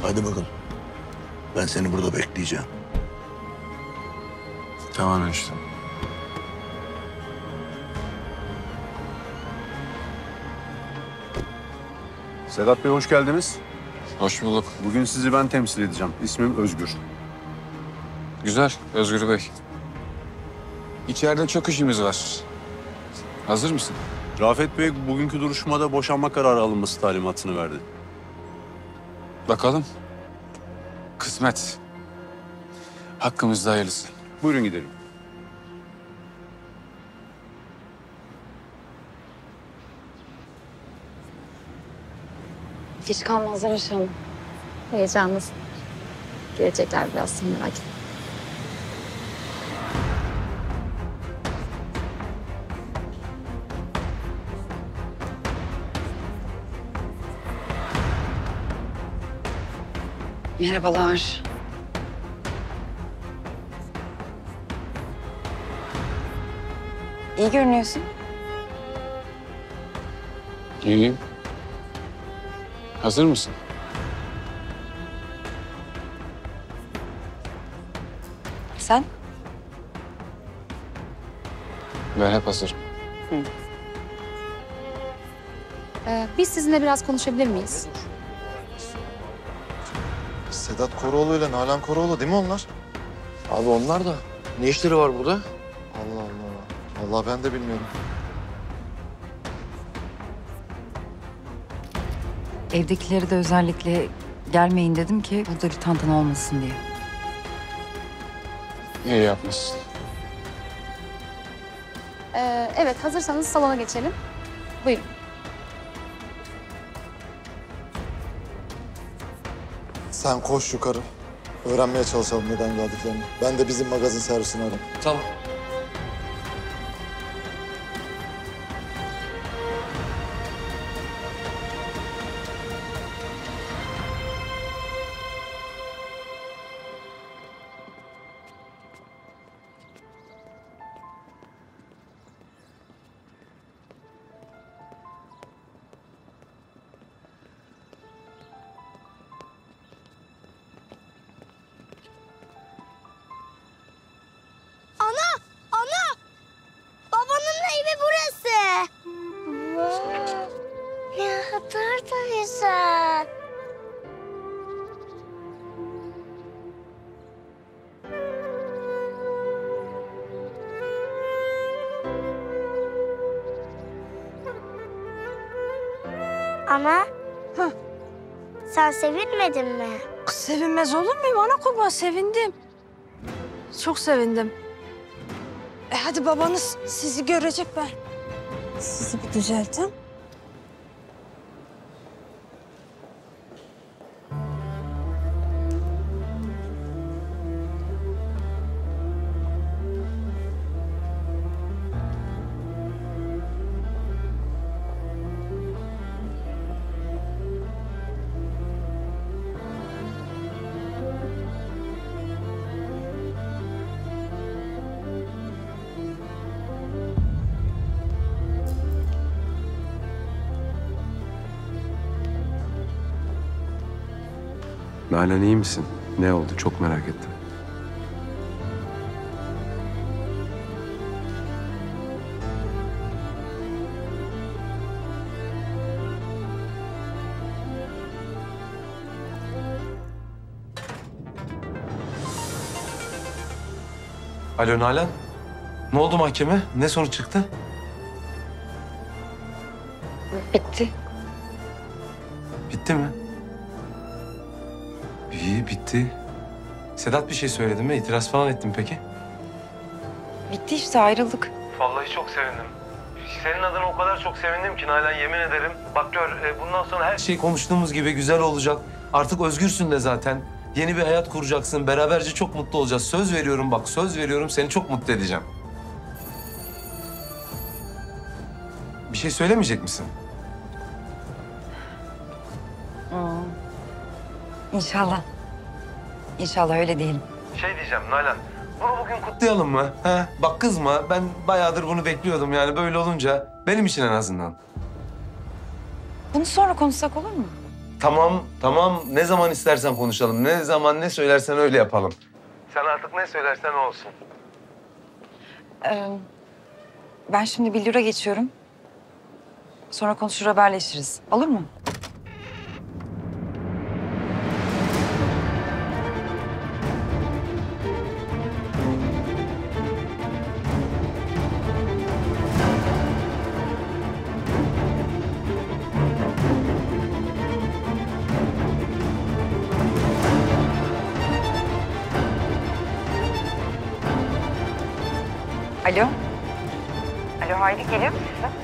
Hadi bakalım. Ben seni burada bekleyeceğim. Tamam enişte. Sedat Bey hoş geldiniz. Hoş bulduk. Bugün sizi ben temsil edeceğim. İsmim Özgür. Güzel Özgür Bey. İçeride çok işimiz var. Hazır mısın? Rafet Bey bugünkü duruşmada boşanma kararı alınması talimatını verdi. Bakalım. Kısmet. Hakkımızda hayırlısı. Buyurun gidelim. Geç kalmazlar inşallah. Heyecanlısın. Gelecekler biraz sonra hadi. Merhabalar. İyi görünüyorsun. İyiyim. Hazır mısın? Sen? Ben hep hazırım. Hı. Ee, biz sizinle biraz konuşabilir miyiz? Sedat Koroğlu ile Nalan Koroğlu değil mi onlar? Abi onlar da. Ne işleri var burada? Allah Allah. Allah ben de bilmiyorum. Evdekileri de özellikle gelmeyin dedim ki burada bir tantana olmasın diye. İyi yapmışsın. Ee, evet, hazırsanız salona geçelim. Buyurun. Sen koş yukarı. Öğrenmeye çalışalım neden geldiklerini. Ben de bizim magazin servisini ararım. Tamam. Ana! Ana! Babanın evi burası. Ne kadar da güzel. Ana. Hı. Sen sevinmedin mi? Kız sevinmez olur muyum? Ana kurban sevindim. Çok sevindim. E hadi babanız sizi görecek ben. Sizi bir düzelteyim. Nalan iyi misin? Ne oldu? Çok merak ettim. Alo Nalan. Ne oldu mahkeme? Ne sonuç çıktı? Bitti. Bitti mi? İyi bitti. Sedat bir şey söyledi mi? İtiraz falan ettin mi peki? Bitti işte ayrıldık. Vallahi çok sevindim. Senin adına o kadar çok sevindim ki Nalan yemin ederim. Bak gör bundan sonra her şey konuştuğumuz gibi güzel olacak. Artık özgürsün de zaten. Yeni bir hayat kuracaksın. Beraberce çok mutlu olacağız. Söz veriyorum bak söz veriyorum seni çok mutlu edeceğim. Bir şey söylemeyecek misin? Hmm. İnşallah. İnşallah öyle değilim. Şey diyeceğim Nalan. Bunu bugün kutlayalım mı? Ha? Bak kızma. Ben bayağıdır bunu bekliyordum yani böyle olunca. Benim için en azından. Bunu sonra konuşsak olur mu? Tamam, tamam. Ne zaman istersen konuşalım. Ne zaman ne söylersen öyle yapalım. Sen artık ne söylersen olsun. Ee, ben şimdi Billur'a geçiyorum. Sonra konuşur haberleşiriz. Olur mu? Alo. Alo Hayri, geliyor musun?